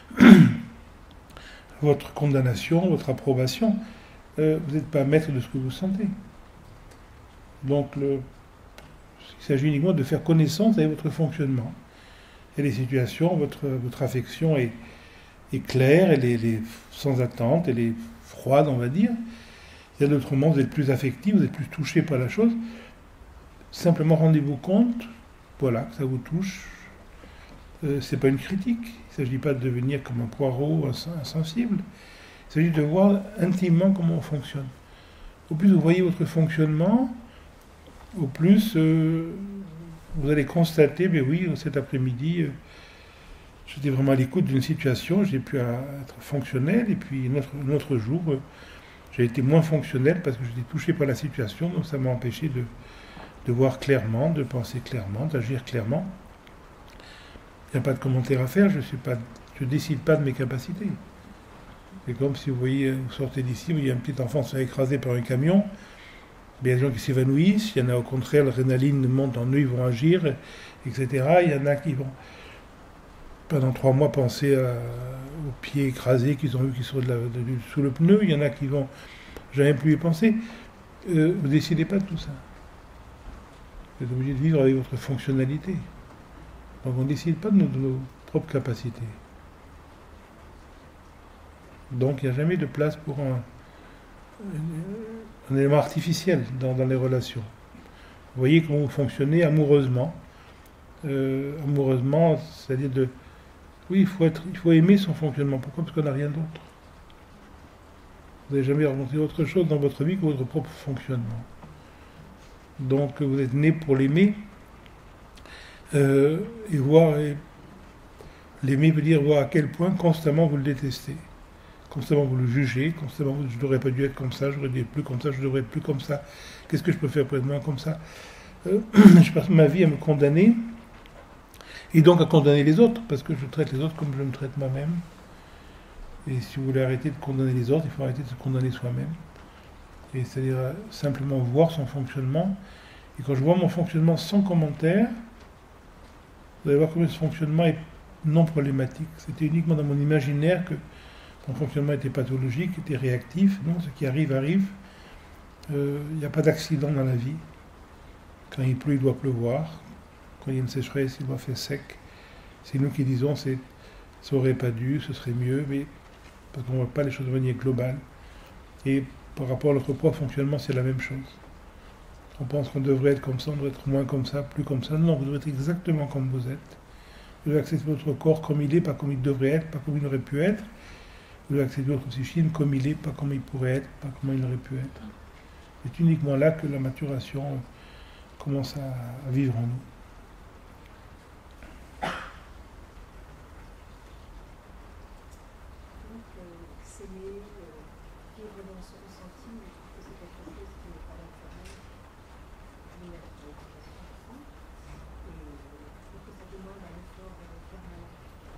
[SPEAKER 2] votre condamnation, votre approbation. Euh, vous n'êtes pas maître de ce que vous sentez. Donc le, il s'agit uniquement de faire connaissance avec votre fonctionnement. Et les situations, votre, votre affection est, est claire, elle est, elle est sans attente, elle est froide, on va dire. Il y a d'autres moments où vous êtes plus affectif, vous êtes plus touché par la chose. Simplement rendez-vous compte, voilà, que ça vous touche. Euh, c'est pas une critique. Il ne s'agit pas de devenir comme un poireau insensible. Il s'agit de voir intimement comment on fonctionne. Au plus vous voyez votre fonctionnement, au plus euh, vous allez constater, mais oui, cet après-midi, euh, j'étais vraiment à l'écoute d'une situation, j'ai pu euh, être fonctionnel, et puis un autre, un autre jour, euh, j'ai été moins fonctionnel parce que j'étais touché par la situation, donc ça m'a empêché de, de voir clairement, de penser clairement, d'agir clairement. Il n'y a pas de commentaire à faire, je ne décide pas de mes capacités. C'est comme si vous voyez, vous sortez d'ici, vous voyez un petit enfant se faire écraser par un camion, il y a des gens qui s'évanouissent, il y en a au contraire, l'adrénaline monte en eux, ils vont agir, et cetera. Il y en a qui vont, pendant trois mois, penser à, aux pieds écrasés qu'ils ont eu qui sont de la, de, de, sous le pneu, il y en a qui vont jamais plus y penser. Euh, vous ne décidez pas de tout ça. Vous êtes obligé de vivre avec votre fonctionnalité. Donc on ne décide pas de nos, de nos propres capacités. Donc il n'y a jamais de place pour un, un élément artificiel dans, dans les relations. Vous voyez comment vous fonctionnez amoureusement. Euh, amoureusement, c'est-à-dire de... Oui, il faut, être, il faut aimer son fonctionnement. Pourquoi ? Parce qu'on n'a rien d'autre. Vous n'avez jamais rencontré autre chose dans votre vie que votre propre fonctionnement. donc vous êtes né pour l'aimer. Euh, et voir, et l'aimer veut dire voir à quel point constamment vous le détestez. Constamment vous le jugez, constamment vous, je n'aurais pas dû être comme ça, j'aurais dû être plus comme ça, je devrais être plus comme ça. Qu'est-ce que je peux faire pour être moins comme ça? euh, Je passe ma vie à me condamner, et donc à condamner les autres, parce que je traite les autres comme je me traite moi-même. Et si vous voulez arrêter de condamner les autres, il faut arrêter de se condamner soi-même. Et c'est-à-dire simplement voir son fonctionnement. Et quand je vois mon fonctionnement sans commentaire, vous allez voir combien ce fonctionnement est non problématique. C'était uniquement dans mon imaginaire que mon fonctionnement était pathologique, était réactif. Non, ce qui arrive, arrive. Euh, Il n'y a pas d'accident dans la vie. Quand il pleut, il doit pleuvoir. Quand il y a une sécheresse, il doit faire sec. C'est nous qui disons, c'est, ça aurait pas dû, ce serait mieux, mais parce qu'on ne voit pas les choses de manière globale. Et par rapport à notre propre fonctionnement, c'est la même chose. On pense qu'on devrait être comme ça, on devrait être moins comme ça, plus comme ça. Non, vous devez être exactement comme vous êtes. Vous devez accepter votre corps comme il est, pas comme il devrait être, pas comme il aurait pu être. Vous devez accepter votre psychisme comme il est, pas comme il pourrait être, pas comme il aurait pu être. C'est uniquement là que la maturation commence à, à vivre en nous.
[SPEAKER 8] Donc, euh, s'aimer, euh, vivre dans ce ressenti, je trouve que c'est quelque chose qui n'est pas naturel, ni avec l'éducation enfant, et je trouve que ça demande un effort euh, permanent.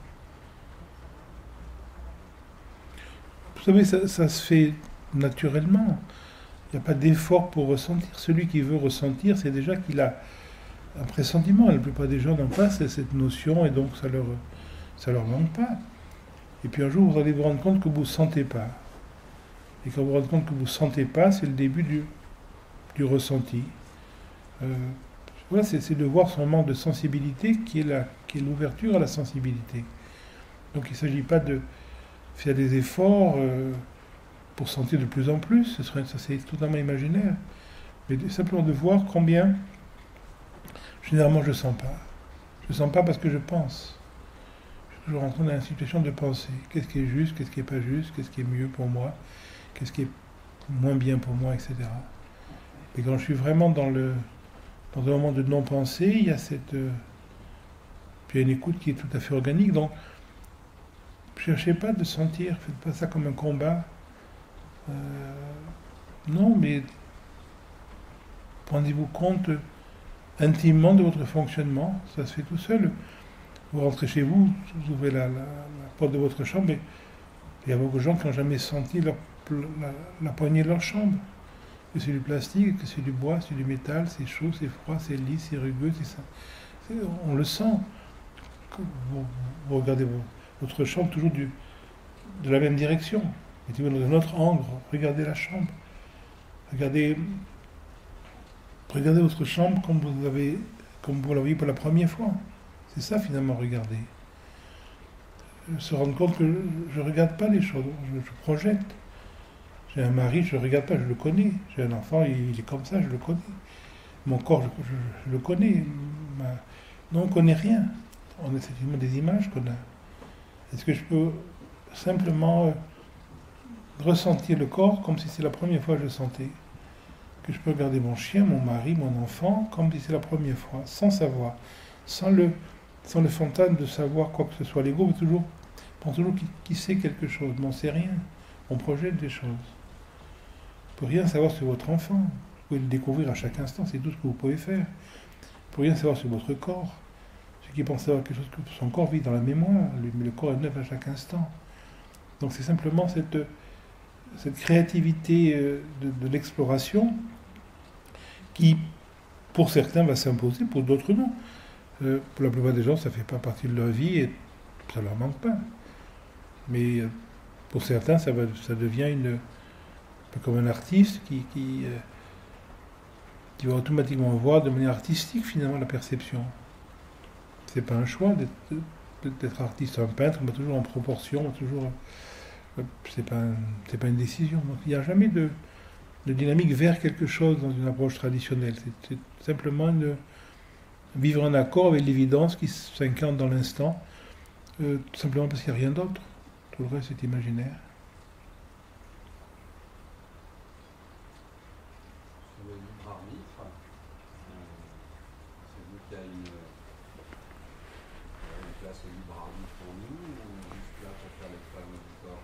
[SPEAKER 2] Vous savez, ça, ça se fait naturellement. Il n'y a pas d'effort pour ressentir. Celui qui veut ressentir, c'est déjà qu'il a un pressentiment. La plupart des gens n'ont pas cette notion et donc ça leur, ça leur manque pas. Et puis un jour, vous allez vous rendre compte que vous ne sentez pas. Et quand vous vous rendez compte que vous ne sentez pas, c'est le début du, du ressenti. Euh, voilà, c'est, c'est de voir son manque de sensibilité qui est, la, qui est l'ouverture à la sensibilité. Donc il ne s'agit pas de faire des efforts euh, pour sentir de plus en plus, ce serait, ça c'est totalement imaginaire. Mais de, simplement de voir combien, généralement je ne sens pas. Je ne sens pas parce que je pense. Je suis toujours en train dans une situation de penser. Qu'est-ce qui est juste, qu'est-ce qui n'est pas juste, qu'est-ce qui est mieux pour moi, qu'est-ce qui est moins bien pour moi, et cetera. Et quand je suis vraiment dans, le, dans un moment de non-pensée, il y a cette... Euh, puis il y a une écoute qui est tout à fait organique. Donc, ne cherchez pas de sentir, faites pas ça comme un combat. Euh, non, mais rendez-vous compte intimement de votre fonctionnement, ça se fait tout seul. Vous rentrez chez vous, vous ouvrez la, la, la porte de votre chambre, et il y a beaucoup de gens qui n'ont jamais senti leur, la, la poignée de leur chambre. Que c'est du plastique, que c'est du bois, c'est du métal, c'est chaud, c'est froid, c'est lisse, c'est rugueux, c'est ça. C'est, on le sent. Vous, vous regardez vos, votre chambre toujours du, de la même direction. Mettez-vous dans un autre angle, regardez la chambre. Regardez, regardez votre chambre comme vous avez, comme vous la voyez pour la première fois. C'est ça finalement, regarder. Se rendre compte que je ne regarde pas les choses, je, je projette. J'ai un mari, je ne le regarde pas, je le connais. J'ai un enfant, il, il est comme ça, je le connais. Mon corps, je, je, je le connais. Ma... Non, on ne connaît rien. On a simplement des images qu'on a. Est-ce que je peux simplement euh, ressentir le corps comme si c'est la première fois que je le sentais? Que je peux regarder mon chien, mon mari, mon enfant, comme si c'est la première fois, sans savoir, sans le, sans le fantasme de savoir quoi que ce soit. L'ego veut toujours, pense toujours qu'il, qu'il sait quelque chose, mais on ne sait rien. On projette des choses. Vous ne pouvez rien savoir sur votre enfant. Vous pouvez le découvrir à chaque instant, c'est tout ce que vous pouvez faire. Vous ne pouvez rien savoir sur votre corps. Ceux qui pensent savoir quelque chose que son corps vit dans la mémoire, mais le corps est neuf à chaque instant. Donc c'est simplement cette, cette créativité de, de l'exploration qui, pour certains, va s'imposer, pour d'autres non. Euh, pour la plupart des gens, ça ne fait pas partie de leur vie et ça ne leur manque pas. Mais pour certains, ça, va, ça devient une, un peu comme un artiste qui, qui, euh, qui va automatiquement voir de manière artistique finalement la perception. C'est pas un choix d'être, d'être artiste, un peintre, mais toujours en proportion, toujours. C'est pas, un, c'est pas une décision. Donc il n'y a jamais de, de dynamique vers quelque chose dans une approche traditionnelle. C'est, c'est simplement une, vivre en accord avec l'évidence qui s'incarne dans l'instant, euh, tout simplement parce qu'il n'y a rien d'autre. Tout le reste est imaginaire.
[SPEAKER 9] Sur le libre arbitre, ce libre arbitre pour nous, ou juste là pour faire l'expérience du corps?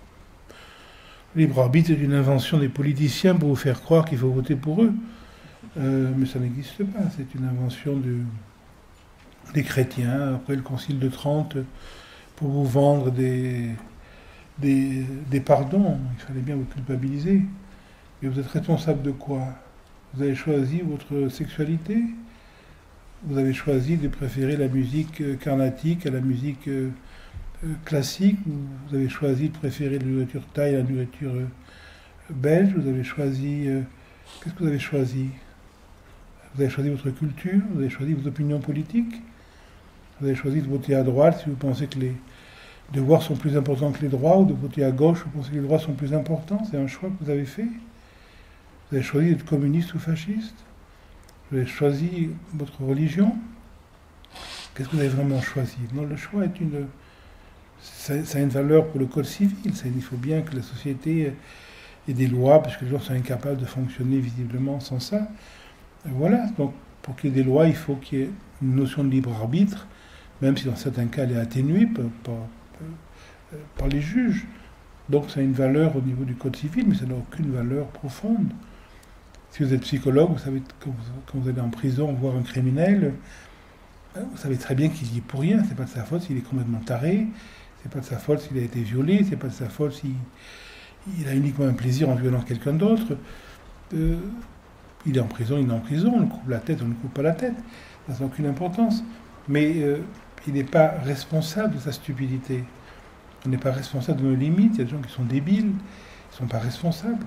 [SPEAKER 2] Le libre arbitre est une invention des politiciens pour vous faire croire qu'il faut voter pour eux. Euh, mais ça n'existe pas. C'est une invention du, des chrétiens, après le Concile de Trente, pour vous vendre des, des, des pardons. Il fallait bien vous culpabiliser. Et vous êtes responsable de quoi? Vous avez choisi votre sexualité? Vous avez choisi de préférer la musique carnatique à la musique euh, classique? Vous avez choisi de préférer la nourriture thaï à la nourriture euh, belge? Vous avez choisi... Euh, qu'est-ce que vous avez choisi? Vous avez choisi votre culture? Vous avez choisi vos opinions politiques? Vous avez choisi de voter à droite si vous pensez que les devoirs sont plus importants que les droits, ou de voter à gauche si vous pensez que les droits sont plus importants? C'est un choix que vous avez fait. Vous avez choisi d'être communiste ou fasciste? Vous avez choisi votre religion? Qu'est-ce que vous avez vraiment choisi? Non, le choix est une... Ça, ça a une valeur pour le code civil. Ça, il faut bien que la société ait des lois, parce que les gens sont incapables de fonctionner visiblement sans ça. Voilà, donc pour qu'il y ait des lois, il faut qu'il y ait une notion de libre arbitre, même si dans certains cas elle est atténuée par, par, par les juges. Donc ça a une valeur au niveau du code civil, mais ça n'a aucune valeur profonde. Si vous êtes psychologue, vous savez, quand vous, quand vous allez en prison voir un criminel, vous savez très bien qu'il y est pour rien. C'est pas de sa faute s'il est complètement taré, c'est pas de sa faute s'il a été violé, c'est pas de sa faute s'il il a uniquement un plaisir en violant quelqu'un d'autre. Euh, il est en prison, il est en prison, on le coupe la tête, on ne coupe pas la tête. Ça n'a aucune importance. Mais euh, il n'est pas responsable de sa stupidité. On n'est pas responsable de nos limites. Il y a des gens qui sont débiles, ils ne sont pas responsables.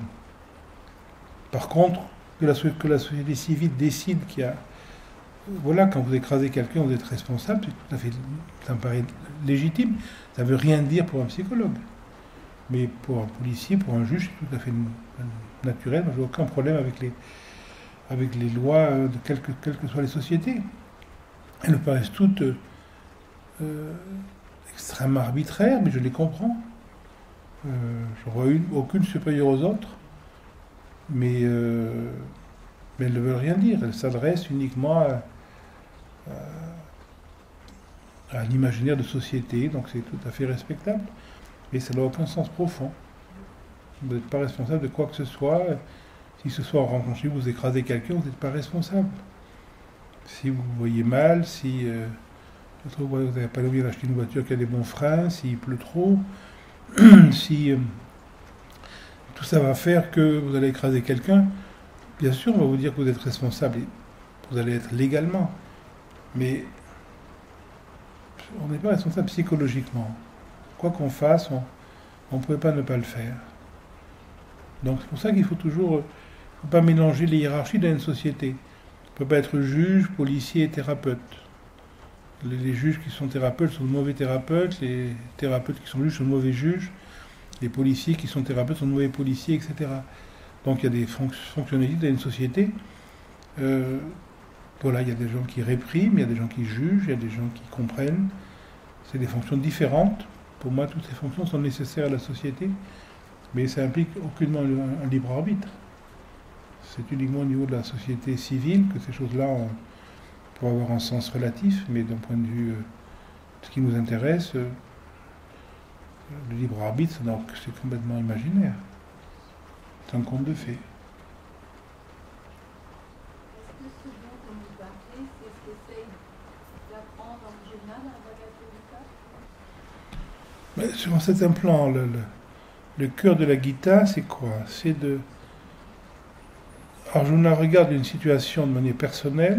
[SPEAKER 2] Par contre, que la, que la société civile décide qu'il y a... Voilà, quand vous écrasez quelqu'un, vous êtes responsable, c'est tout à fait, ça me paraît légitime. Ça ne veut rien dire pour un psychologue. Mais pour un policier, pour un juge, c'est tout à fait naturel. Moi, je n'ai aucun problème avec les, avec les lois de quelles que, quelles que soient les sociétés. Elles me paraissent toutes euh, extrêmement arbitraires, mais je les comprends. Euh, je ne vois une, aucune supérieure aux autres. Mais, euh, mais elles ne veulent rien dire. Elles s'adressent uniquement à, à, à l'imaginaire de société, donc c'est tout à fait respectable. Mais ça n'a aucun sens profond. Vous n'êtes pas responsable de quoi que ce soit. Si ce soir, en rencontre chez vous, vous écrasez quelqu'un, vous n'êtes pas responsable. Si vous voyez mal, si euh, vous n'avez pas envie d'acheter une voiture qui a des bons freins, s'il pleut trop, si... Euh, tout ça va faire que vous allez écraser quelqu'un. Bien sûr, on va vous dire que vous êtes responsable. Et vous allez être légalement. Mais on n'est pas responsable psychologiquement. Quoi qu'on fasse, on ne pouvait pas ne pas le faire. Donc c'est pour ça qu'il faut toujours... Il ne faut pas mélanger les hiérarchies dans une société. On ne peut pas être juge, policier et thérapeute. Les, les juges qui sont thérapeutes sont de mauvais thérapeutes. Les thérapeutes qui sont juges sont de mauvais juges. Les policiers qui sont thérapeutes sont de mauvais policiers, et cetera. Donc il y a des fonctionnalités dans une société. Euh, voilà, il y a des gens qui répriment, il y a des gens qui jugent, il y a des gens qui comprennent. C'est des fonctions différentes. Pour moi, toutes ces fonctions sont nécessaires à la société, mais ça implique aucunement un, un libre arbitre. C'est uniquement au niveau de la société civile que ces choses-là ont, peuvent avoir un sens relatif, mais d'un point de vue euh, de ce qui nous intéresse, euh, le libre arbitre, c'est complètement imaginaire. C'est un conte de fées.
[SPEAKER 8] Est-ce que ce dont vous parlez, c'est ce qu'essaye d'apprendre en général à la Bhagavad Gita?
[SPEAKER 2] Sur un certain plan, le, le, le cœur de la Gita, c'est quoi? C'est de... Arjuna regarde une situation de manière personnelle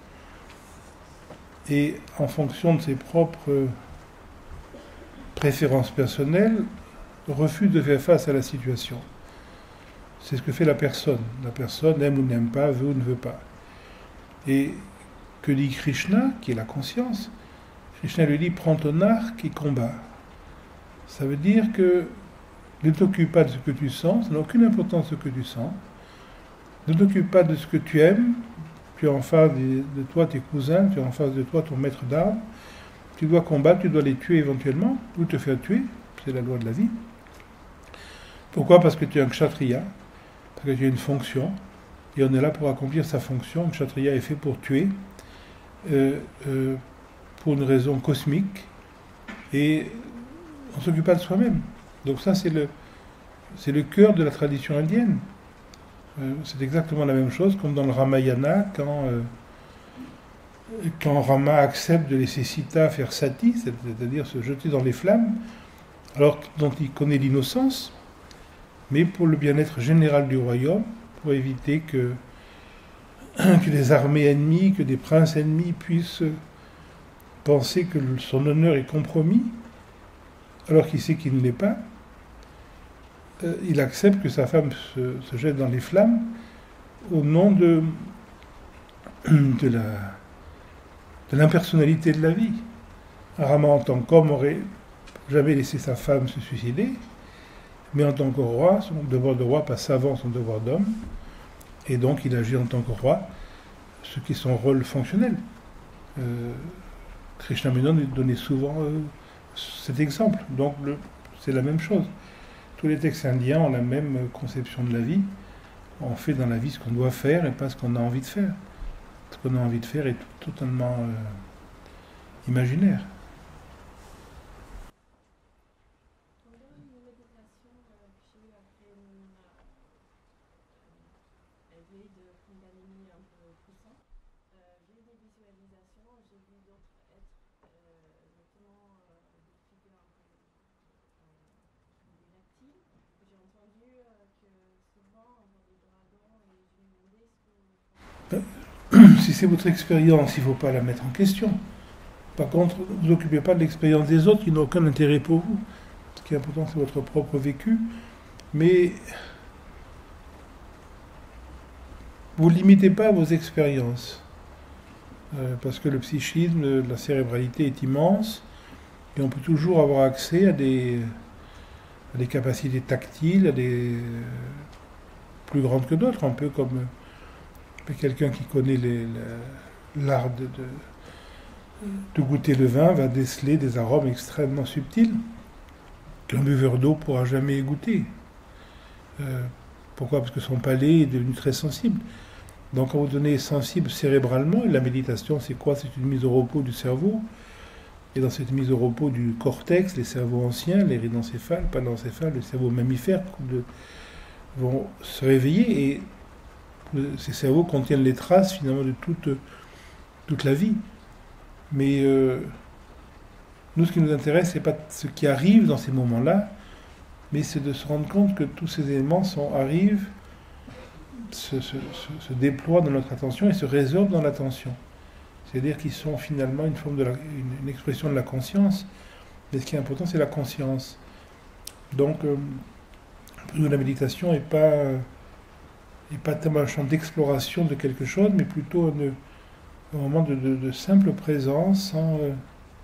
[SPEAKER 2] et en fonction de ses propres préférences personnelles, refuse de faire face à la situation. C'est ce que fait la personne. La personne aime ou n'aime pas, veut ou ne veut pas. Et que dit Krishna, qui est la conscience? Krishna lui dit, prends ton arc et combat. Ça veut dire que ne t'occupe pas de ce que tu sens, ça n'a aucune importance ce que tu sens. Ne t'occupe pas de ce que tu aimes. Tu as en face de, de toi tes cousins, tu as en face de toi ton maître d'armes. Tu dois combattre, tu dois les tuer éventuellement, ou te faire tuer, c'est la loi de la vie. Pourquoi? Parce que tu es un kshatriya, parce que tu as une fonction, et on est là pour accomplir sa fonction. Un kshatriya est fait pour tuer, euh, euh, pour une raison cosmique, Et on ne s'occupe pas de soi-même. Donc ça, c'est le, c'est le cœur de la tradition indienne. Euh, c'est exactement la même chose comme dans le Ramayana, quand, euh, quand Rama accepte de laisser Sita faire sati, c'est-à-dire se jeter dans les flammes, alors dont il connaît l'innocence, mais pour le bien-être général du royaume, pour éviter que, que des armées ennemies, que des princes ennemis puissent penser que son honneur est compromis, alors qu'il sait qu'il ne l'est pas. Euh, il accepte que sa femme se, se jette dans les flammes au nom de, de, la, de l'impersonnalité de la vie. Rama, en tant qu'homme, aurait jamais laissé sa femme se suicider, mais en tant que roi, son devoir de roi passe avant son devoir d'homme, et donc il agit en tant que roi, ce qui est son rôle fonctionnel. Euh, Krishna Menon donnait souvent euh, cet exemple, donc le, c'est la même chose. Tous les textes indiens ont la même conception de la vie. On fait dans la vie ce qu'on doit faire et pas ce qu'on a envie de faire. Ce qu'on a envie de faire est tout, totalement euh, imaginaire. Si c'est votre expérience, il ne faut pas la mettre en question. Par contre, ne vous occupez pas de l'expérience des autres qui n'ont aucun intérêt pour vous. Ce qui est important, c'est votre propre vécu. Mais vous ne limitez pas vos expériences. Euh, parce que le psychisme, la cérébralité est immense. Et on peut toujours avoir accès à des, à des capacités tactiles, à des plus grandes que d'autres, un peu comme quelqu'un qui connaît les, l'art de, de, de goûter le vin va déceler des arômes extrêmement subtils qu'un buveur d'eau ne pourra jamais goûter. Euh, pourquoi ? Parce que son palais est devenu très sensible. Donc quand vous devenez sensible cérébralement, et la méditation c'est quoi ? C'est une mise au repos du cerveau. Et dans cette mise au repos du cortex, les cerveaux anciens, les rhinencéphales, panencéphales, les cerveaux mammifères de, vont se réveiller et ces cerveaux contiennent les traces finalement de toute, toute la vie. Mais euh, nous, ce qui nous intéresse, ce n'est pas ce qui arrive dans ces moments-là, mais c'est de se rendre compte que tous ces éléments sont, arrivent, se, se, se, se déploient dans notre attention et se résorbent dans l'attention. C'est-à-dire qu'ils sont finalement une forme de la, une, une expression de la conscience. Mais ce qui est important, c'est la conscience. Donc, euh, pour nous, la méditation n'est pas... Euh, et pas tellement un champ d'exploration de quelque chose, mais plutôt une, un moment de, de, de simple présence, sans, euh,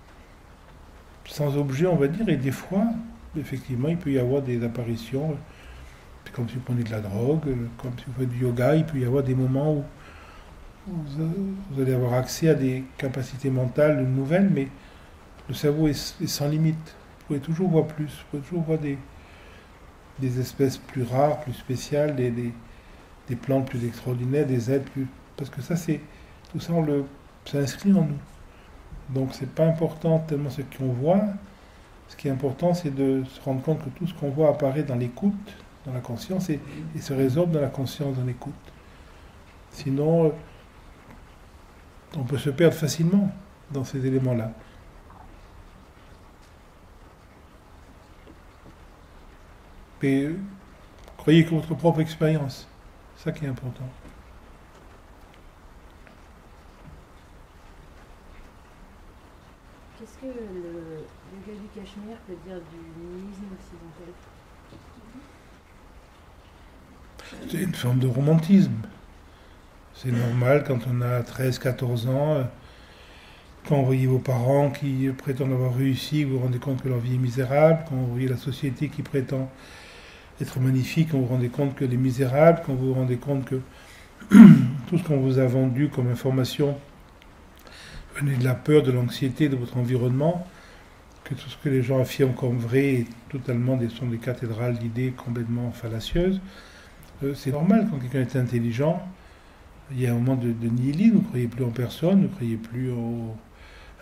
[SPEAKER 2] sans objet, on va dire, et des fois, effectivement, il peut y avoir des apparitions, comme si vous prenez de la drogue, comme si vous faites du yoga, il peut y avoir des moments où, où vous allez avoir accès à des capacités mentales nouvelles, mais le cerveau est, est sans limite. Vous pouvez toujours voir plus, vous pouvez toujours voir des, des espèces plus rares, plus spéciales, des... des des plantes plus extraordinaires, des êtres plus... Parce que ça, c'est... Tout ça, on le... ça inscrit en nous. Donc, c'est pas important tellement ce qu'on voit. Ce qui est important, c'est de se rendre compte que tout ce qu'on voit apparaît dans l'écoute, dans la conscience, et, et se résorbe dans la conscience, dans l'écoute. Sinon, euh, on peut se perdre facilement dans ces éléments-là. Mais euh, croyez que votre propre expérience. C'est ça qui est important.
[SPEAKER 10] Qu'est-ce que le yoga du Cachemire peut dire du nihilisme occidental ?
[SPEAKER 2] C'est une forme de romantisme. C'est normal quand on a treize quatorze ans, quand vous voyez vos parents qui prétendent avoir réussi, vous vous rendez compte que leur vie est misérable, quand vous voyez la société qui prétend être magnifique, quand vous vous rendez compte que les misérables, quand vous vous rendez compte que tout ce qu'on vous a vendu comme information venait de la peur, de l'anxiété, de votre environnement, que tout ce que les gens affirment comme vrai est totalement des, sont des cathédrales d'idées complètement fallacieuses. Euh, c'est normal quand quelqu'un est intelligent, il y a un moment de, de nihilisme, vous ne croyez plus en personne, vous ne croyez plus au,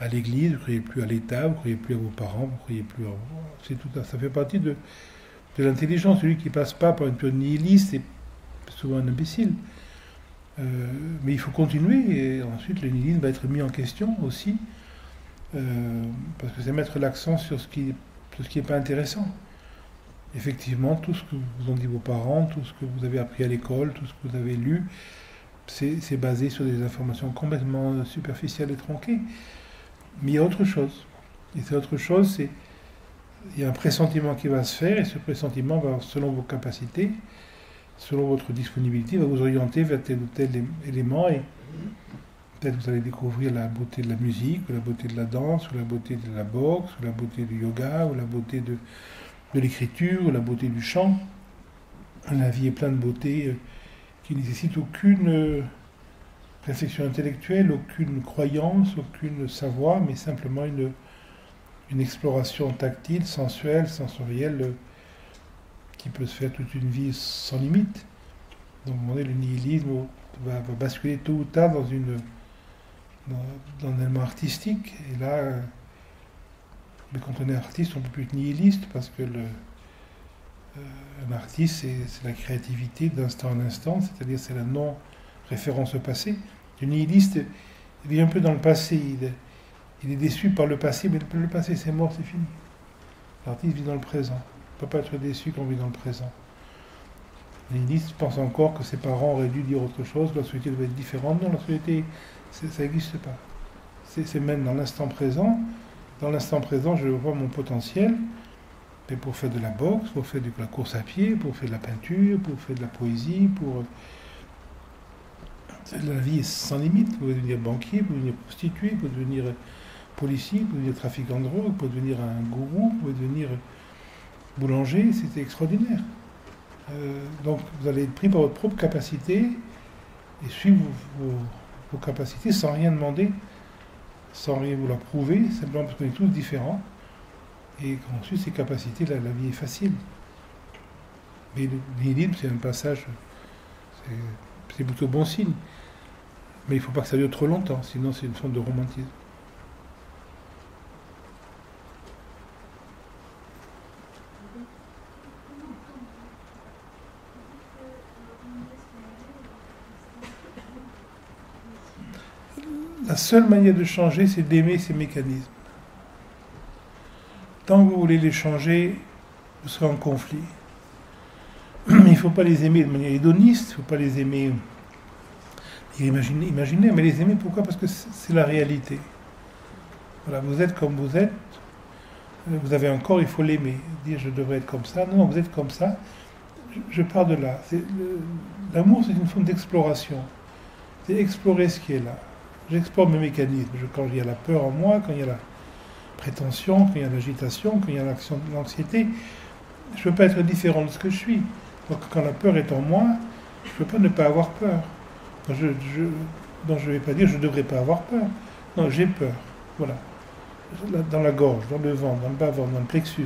[SPEAKER 2] à l'église, vous ne croyez plus à l'État, vous ne croyez plus à vos parents, vous ne croyez plus à... C'est tout ça. Ça fait partie de, de l'intelligence. Celui qui ne passe pas par une période nihiliste est souvent un imbécile. Euh, mais il faut continuer, et ensuite le nihilisme va être mis en question aussi, euh, parce que c'est mettre l'accent sur ce qui sur ce qui n'est pas intéressant. Effectivement, tout ce que vous ont dit vos parents, tout ce que vous avez appris à l'école, tout ce que vous avez lu, c'est, c'est basé sur des informations complètement superficielles et tronquées. Mais il y a autre chose. Et cette autre chose, c'est il y a un pressentiment qui va se faire, et ce pressentiment va, selon vos capacités, selon votre disponibilité, va vous orienter vers tel ou tel élément, et peut-être vous allez découvrir la beauté de la musique, ou la beauté de la danse, ou la beauté de la boxe, ou la beauté du yoga, ou la beauté de, de l'écriture, ou la beauté du chant. La vie est pleine de beauté euh, qui ne nécessite aucune euh, réflexion intellectuelle, aucune croyance, aucune savoir, mais simplement une, une exploration tactile, sensuelle, sensorielle, euh, qui peut se faire toute une vie sans limite. Donc, à un moment donné, le nihilisme va, va basculer tôt ou tard dans, une, dans, dans un élément artistique. Et là, euh, mais quand on est artiste, on ne peut plus être nihiliste, parce que le, euh, un artiste, c'est, c'est la créativité d'instant en instant, c'est-à-dire c'est la non-référence au passé. Le nihiliste, il vit un peu dans le passé, il est, il est déçu par le passé, mais le passé c'est mort, c'est fini. L'artiste vit dans le présent. On ne peut pas être déçu quand on vit dans le présent. Les nihilistes pensent encore que ses parents auraient dû dire autre chose, la société devait être différente. Non, la société, ça n'existe pas. C'est, c'est même dans l'instant présent. Dans l'instant présent, je vois mon potentiel, mais pour faire de la boxe, pour faire de la course à pied, pour faire de la peinture, pour faire de la poésie, pour... La vie est sans limite. Vous pouvez devenir banquier, vous pouvez devenir prostituée, vous pouvez devenir policier, vous pouvez devenir trafiquant de drogue, vous pouvez devenir un gourou, vous pouvez devenir boulanger, c'est extraordinaire. Euh, donc vous allez être pris par votre propre capacité et suivre vos, vos, vos capacités sans rien demander, sans rien vouloir prouver, simplement parce qu'on est tous différents. Et ensuite, ces capacités, la, la vie est facile. Mais le nihilisme, c'est un passage, c'est, c'est plutôt bon signe. Mais il ne faut pas que ça dure trop longtemps, sinon c'est une forme de romantisme. La seule manière de changer, c'est d'aimer ces mécanismes. Tant que vous voulez les changer, vous serez en conflit. Il ne faut pas les aimer de manière hédoniste, il ne faut pas les aimer imaginer, imaginer, mais les aimer pourquoi ? Parce que c'est la réalité. Voilà, vous êtes comme vous êtes, vous avez un corps, il faut l'aimer. Dire je devrais être comme ça, non, vous êtes comme ça, je, je pars de là. C'est le, l'amour, c'est une forme d'exploration. C'est explorer ce qui est là. J'explore mes mécanismes. Je, quand il y a la peur en moi, quand il y a la prétention, quand il y a l'agitation, quand il y a l'anxiété, je ne peux pas être différent de ce que je suis. Donc quand la peur est en moi, je ne peux pas ne pas avoir peur. Donc je ne donc je vais pas dire je ne devrais pas avoir peur. Non, j'ai peur. Voilà. Dans la gorge, dans le ventre, dans le bas-ventre, dans le plexus.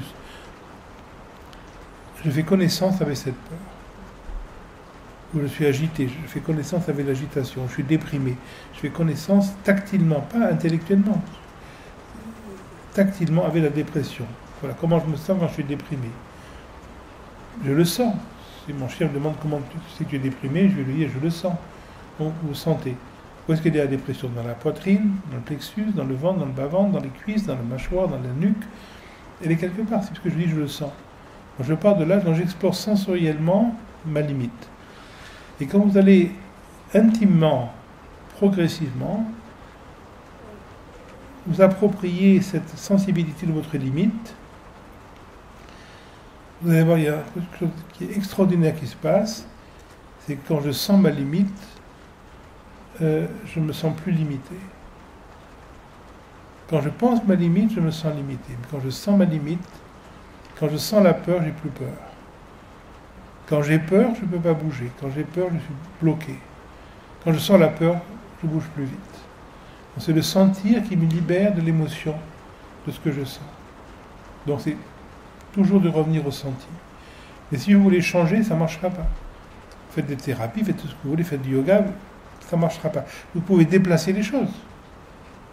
[SPEAKER 2] Je fais connaissance avec cette peur. Où je suis agité, je fais connaissance avec l'agitation, je suis déprimé. Je fais connaissance tactilement, pas intellectuellement. Tactilement avec la dépression. Voilà comment je me sens quand je suis déprimé. Je le sens. Si mon chien me demande comment tu sais que tu es déprimé, je vais lui dire je le sens. Donc vous le sentez. Où est-ce qu'il y a la dépression ? Dans la poitrine, dans le plexus, dans le ventre, dans le bas-ventre, dans les cuisses, dans la mâchoire, dans la nuque. Elle est quelque part, c'est ce que je dis, je le sens. Donc je pars de là, donc j'explore sensoriellement ma limite. Et quand vous allez intimement, progressivement, vous approprier cette sensibilité de votre limite, vous allez voir, il y a quelque chose qui est extraordinaire qui se passe, c'est que quand je sens ma limite, euh, je ne me sens plus limité. Quand je pense ma limite, je me sens limité. Mais quand je sens ma limite, quand je sens la peur, j'ai plus peur. Quand j'ai peur, je ne peux pas bouger. Quand j'ai peur, je suis bloqué. Quand je sens la peur, je bouge plus vite. Donc c'est le sentir qui me libère de l'émotion, de ce que je sens. Donc c'est toujours de revenir au senti. Mais si vous voulez changer, ça ne marchera pas. Faites des thérapies, faites tout ce que vous voulez, faites du yoga, ça ne marchera pas. Vous pouvez déplacer les choses.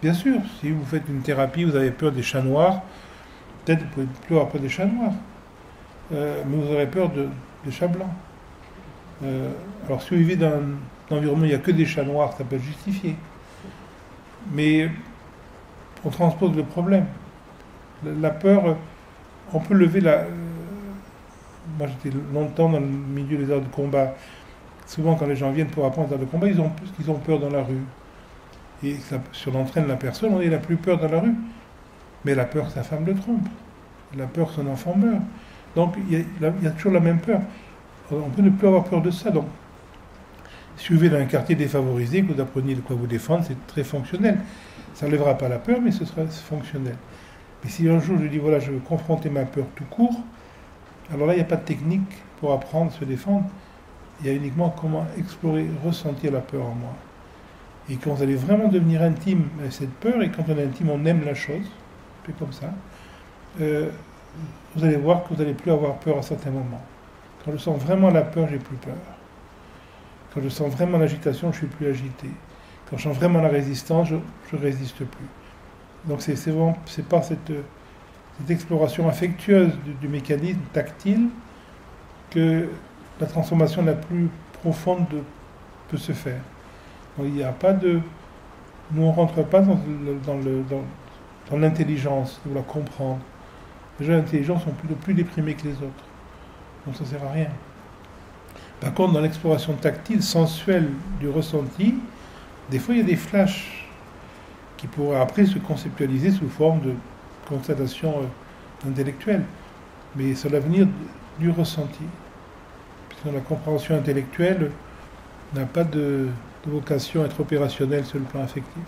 [SPEAKER 2] Bien sûr, si vous faites une thérapie, vous avez peur des chats noirs, peut-être vous pouvez plus avoir peur des chats noirs, euh, mais vous aurez peur de, des chats blancs. Euh, alors si vous vivez dans un environnement où il n'y a que des chats noirs, ça peut être justifié. Mais on transpose le problème. La, la peur, on peut lever la... Euh, moi j'étais longtemps dans le milieu des arts de combat. Souvent quand les gens viennent pour apprendre les arts de combat, ils ont, ils ont peur dans la rue. Et ça, si on entraîne la personne, on n'a plus peur dans la rue. Mais la peur que sa femme le trompe. La peur que son enfant meurt. Donc il y a, il y a toujours la même peur. On peut ne plus avoir peur de ça. Donc, si vous vivez dans un quartier défavorisé, que vous appreniez de quoi vous défendre, c'est très fonctionnel. Ça ne lèvera pas la peur, mais ce sera fonctionnel. Mais si un jour je dis, voilà, je veux confronter ma peur tout court, alors là, il n'y a pas de technique pour apprendre à se défendre. Il y a uniquement comment explorer, ressentir la peur en moi. Et quand vous allez vraiment devenir intime avec cette peur, et quand on est intime, on aime la chose, c'est comme ça, euh, vous allez voir que vous n'allez plus avoir peur à certains moments. Quand je sens vraiment la peur, j'ai plus peur. Quand je sens vraiment l'agitation, je suis plus agité. Quand je sens vraiment la résistance, je ne résiste plus. Donc c'est, c'est, vraiment, c'est par cette, cette exploration affectueuse du, du mécanisme tactile que la transformation la plus profonde de, peut se faire. Donc il n'y a pas de... Nous on ne rentre pas dans, le, dans, le, dans, dans l'intelligence, de la comprendre. Les gens intelligents sont plutôt plus déprimés que les autres. Donc ça ne sert à rien. Par contre, dans l'exploration tactile, sensuelle du ressenti, des fois il y a des flashs qui pourraient après se conceptualiser sous forme de constatation euh, intellectuelle. Mais c'est l'avenir du ressenti. Puisque la compréhension intellectuelle n'a pas de, de vocation à être opérationnelle sur le plan affectif.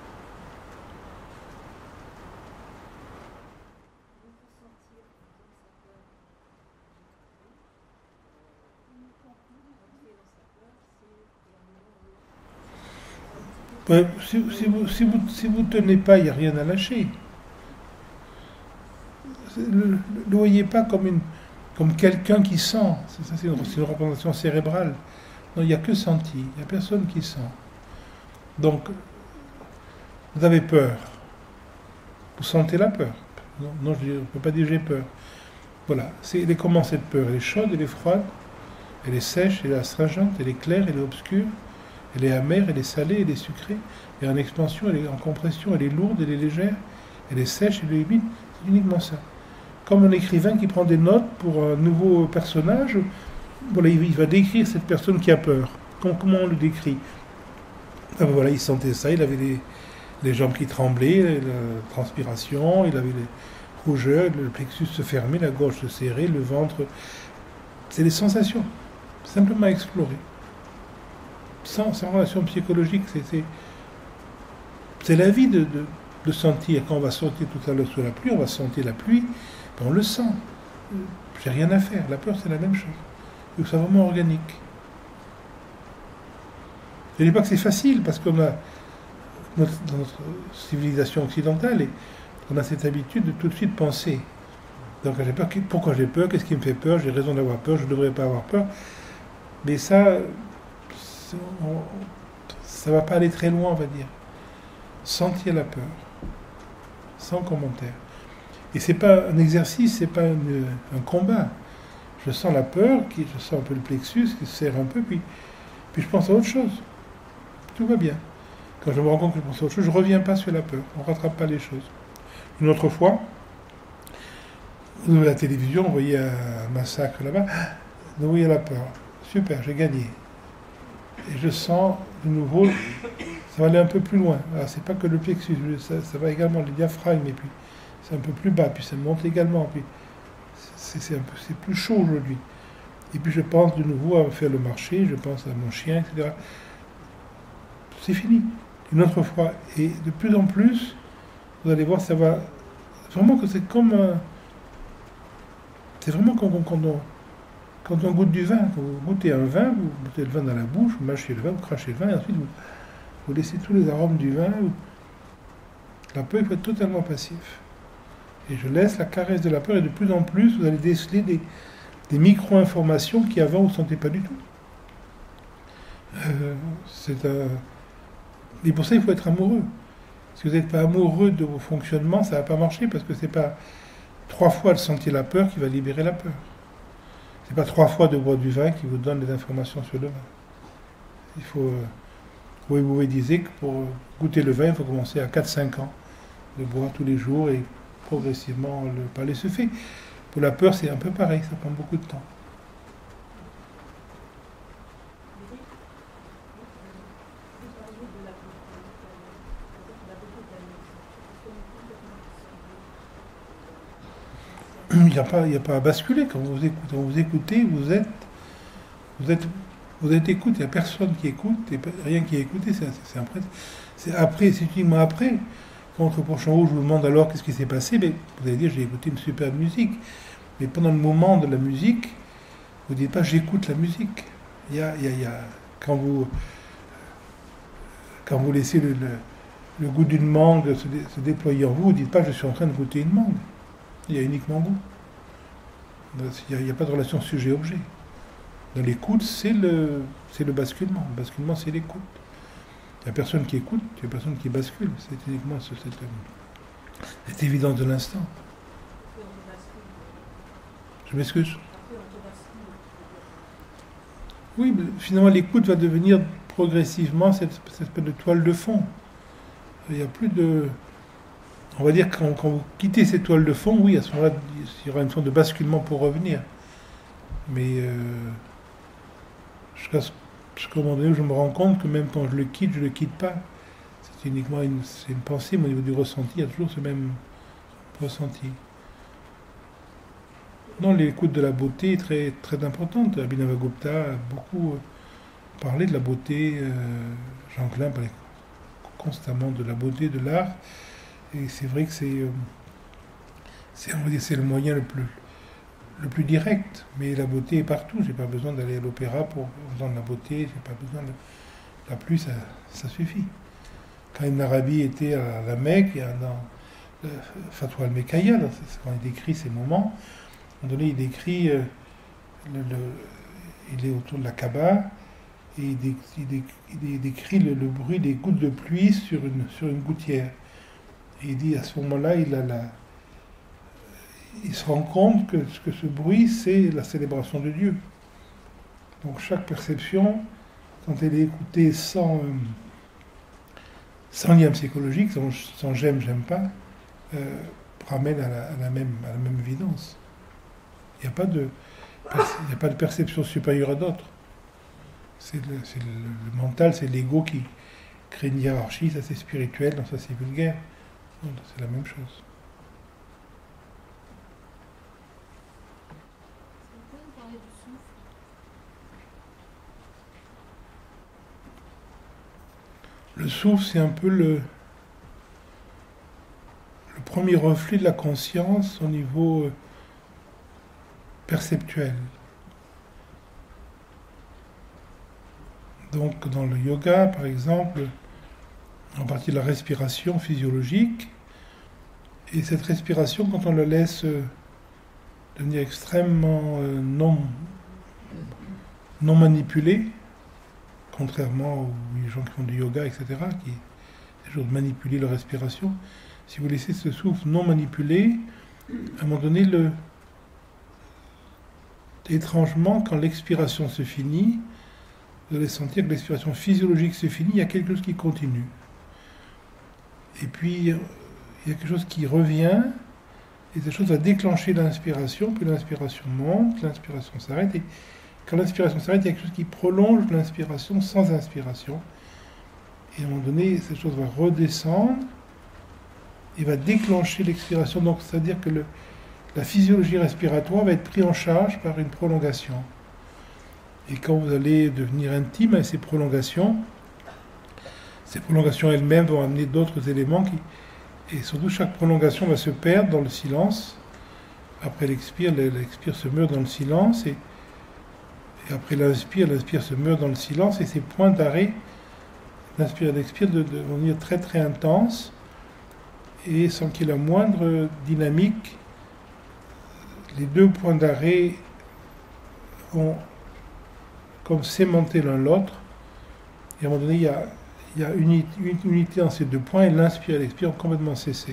[SPEAKER 2] Ouais, si, si vous si vous si vous tenez pas, il n'y a rien à lâcher. Ne le voyez pas comme une comme quelqu'un qui sent. C'est, ça, c'est, une, c'est une représentation cérébrale. Non, il n'y a que senti. Il n'y a personne qui sent. Donc, vous avez peur. Vous sentez la peur. Non, non je ne peux pas dire j'ai peur. Voilà. C'est, elle est comment cette peur? Elle est chaude, elle est froide, elle est sèche, elle est astringente, elle est claire, elle est obscure. Elle est amère, elle est salée, elle est sucrée, elle est en expansion, elle est en compression, elle est lourde, elle est légère, elle est sèche, elle est humide, c'est uniquement ça. Comme un écrivain qui prend des notes pour un nouveau personnage, voilà, il va décrire cette personne qui a peur. Comment on le décrit? Ah ben voilà, il sentait ça, il avait les, les jambes qui tremblaient, la transpiration, il avait les rougeurs, le plexus se fermait, la gorge se serrait, le ventre... C'est des sensations, simplement à explorer. Sans, sans relation psychologique, c'est, c'est, c'est la vie de, de, de sentir. Quand on va sortir tout à l'heure sous la pluie, on va sentir la pluie, ben on le sent. J'ai rien à faire. La peur, c'est la même chose. Donc c'est vraiment organique. Je ne dis pas que c'est facile, parce qu'on a notre, dans notre civilisation occidentale, et on a cette habitude de tout de suite penser. Donc j'ai peur, pourquoi j'ai peur? Qu'est-ce qui me fait peur? J'ai raison d'avoir peur, je ne devrais pas avoir peur. Mais ça... ça ne va pas aller très loin, on va dire. Sentir la peur, sans commentaire. Et c'est pas un exercice, c'est pas une, un combat. Je sens la peur, qui, je sens un peu le plexus qui se serre un peu, puis, puis je pense à autre chose. Tout va bien. Quand je me rends compte que je pense à autre chose, je ne reviens pas sur la peur. On ne rattrape pas les choses. Une autre fois, vous avez la télévision, vous voyez un massacre là-bas, vous voyez la peur. Super, j'ai gagné. Et je sens de nouveau, ça va aller un peu plus loin. Alors, c'est pas que le plexus, ça, ça va également le diaphragme, et puis c'est un peu plus bas, puis ça monte également, puis c'est, c'est, un peu, c'est plus chaud aujourd'hui. Et puis je pense de nouveau à faire le marché, je pense à mon chien, et cetera. C'est fini. Une autre fois. Et de plus en plus, vous allez voir, ça va... Vraiment que c'est comme... Un... C'est vraiment comme quand on... Quand on goûte du vin, quand vous goûtez un vin, vous mettez le vin dans la bouche, vous mâchez le vin, vous crachez le vin, et ensuite vous, vous laissez tous les arômes du vin. Vous... La peur peut être totalement passif. Et je laisse la caresse de la peur, et de plus en plus, vous allez déceler des, des micro-informations qui avant vous ne sentez pas du tout. Euh, c'est un... Et pour ça, il faut être amoureux. Si vous n'êtes pas amoureux de vos fonctionnements, ça ne va pas marcher parce que c'est pas trois fois de sentir la peur qui va libérer la peur. C'est pas trois fois de boire du vin qui vous donne des informations sur le vin. Il faut, euh, vous disait que pour goûter le vin, il faut commencer à quatre cinq ans de boire tous les jours et progressivement le parler se fait. Pour la peur, c'est un peu pareil, ça prend beaucoup de temps. Il n'y a pas, il n'y a pas à basculer. Quand vous écoutez, quand vous écoutez, vous êtes, vous êtes, vous êtes écoute. Il n'y a personne qui écoute, et rien qui est écouté. C'est, c'est, après, c'est après, c'est uniquement après. Contre Pochon Rouge, je vous demande alors qu'est-ce qui s'est passé. Mais vous allez dire j'ai écouté une superbe musique. Mais pendant le moment de la musique, vous ne dites pas j'écoute la musique. Il y a, il y a, il y a quand vous, quand vous laissez le, le, le goût d'une mangue se, dé, se déployer en vous, vous ne dites pas je suis en train de goûter une mangue. Il y a uniquement goût. Il n'y a, a pas de relation sujet-objet. Dans l'écoute, c'est le, c'est le basculement. Le basculement, c'est l'écoute. Il n'y a personne qui écoute, il n'y a personne qui bascule. C'est uniquement ce, cette, cette évidence de l'instant. Je m'excuse. Oui, mais finalement, l'écoute va devenir progressivement cette, cette espèce de toile de fond. Il n'y a plus de... On va dire que quand, quand vous quittez cette toile de fond, oui, à ce moment-là, il y aura une sorte de basculement pour revenir. Mais euh, jusqu'à ce qu'à un moment donné, je me rends compte que même quand je le quitte, je ne le quitte pas. C'est uniquement une, c'est une pensée, mais au niveau du ressenti, il y a toujours ce même ressenti. Non, l'écoute de la beauté est très, très importante. Abhinavagupta a beaucoup parlé de la beauté. Euh, Jean Klein parlait constamment de la beauté, de l'art. Et c'est vrai que c'est, euh, c'est, on va dire, c'est le moyen le plus, le plus direct. Mais la beauté est partout. J'ai pas besoin d'aller à l'opéra pour entendre la beauté. J'ai pas besoin de la pluie, ça, ça suffit. Quand Ibn Arabi était à la Mecque, il y a dans le Fatwa al-Mekaya, quand il décrit ces moments, à un moment donné, il décrit, euh, le, le, il est autour de la Kaaba, et il, dé, il, dé, il décrit le, le bruit des gouttes de pluie sur une, sur une gouttière. Et il dit à ce moment-là, il, a la, il se rend compte que, que ce bruit, c'est la célébration de Dieu. Donc chaque perception, quand elle est écoutée sans, euh, sans lien psychologique, sans, sans j'aime, j'aime pas, euh, ramène à la, à la même, à la même évidence. Il n'y a pas de, il n'y a pas de perception supérieure à d'autres. C'est le, c'est le, le mental, c'est l'ego qui crée une hiérarchie, ça c'est spirituel, non, ça c'est vulgaire. Non, c'est la même chose. Le souffle, c'est un peu le, le premier reflet de la conscience au niveau euh, perceptuel. Donc dans le yoga, par exemple, en partie de la respiration physiologique, et cette respiration, quand on la laisse euh, devenir extrêmement euh, non, non manipulée, contrairement aux gens qui font du yoga, et cetera, qui toujours manipuler leur respiration, si vous laissez ce souffle non manipulé, à un moment donné, le... étrangement, quand l'expiration se finit, vous allez sentir que l'expiration physiologique se finit, il y a quelque chose qui continue. Et puis, il y a quelque chose qui revient, et cette chose va déclencher l'inspiration, puis l'inspiration monte, l'inspiration s'arrête, et quand l'inspiration s'arrête, il y a quelque chose qui prolonge l'inspiration sans inspiration. Et à un moment donné, cette chose va redescendre, et va déclencher l'expiration. Donc, c'est-à-dire que le, la physiologie respiratoire va être prise en charge par une prolongation. Et quand vous allez devenir intime avec ces prolongations, ces prolongations elles-mêmes vont amener d'autres éléments qui, et surtout chaque prolongation va se perdre dans le silence. Après l'expire, l'expire se meurt dans le silence, et, et après l'inspire, l'inspire se meurt dans le silence, et ces points d'arrêt, l'inspire et l'expire, de, de, vont devenir très très intenses, et sans qu'il y ait la moindre dynamique, les deux points d'arrêt ont comme sémenté l'un l'autre, et à un moment donné, il y a, il y a une, une unité en ces deux points, et l'inspire et l'expire ont complètement cessé.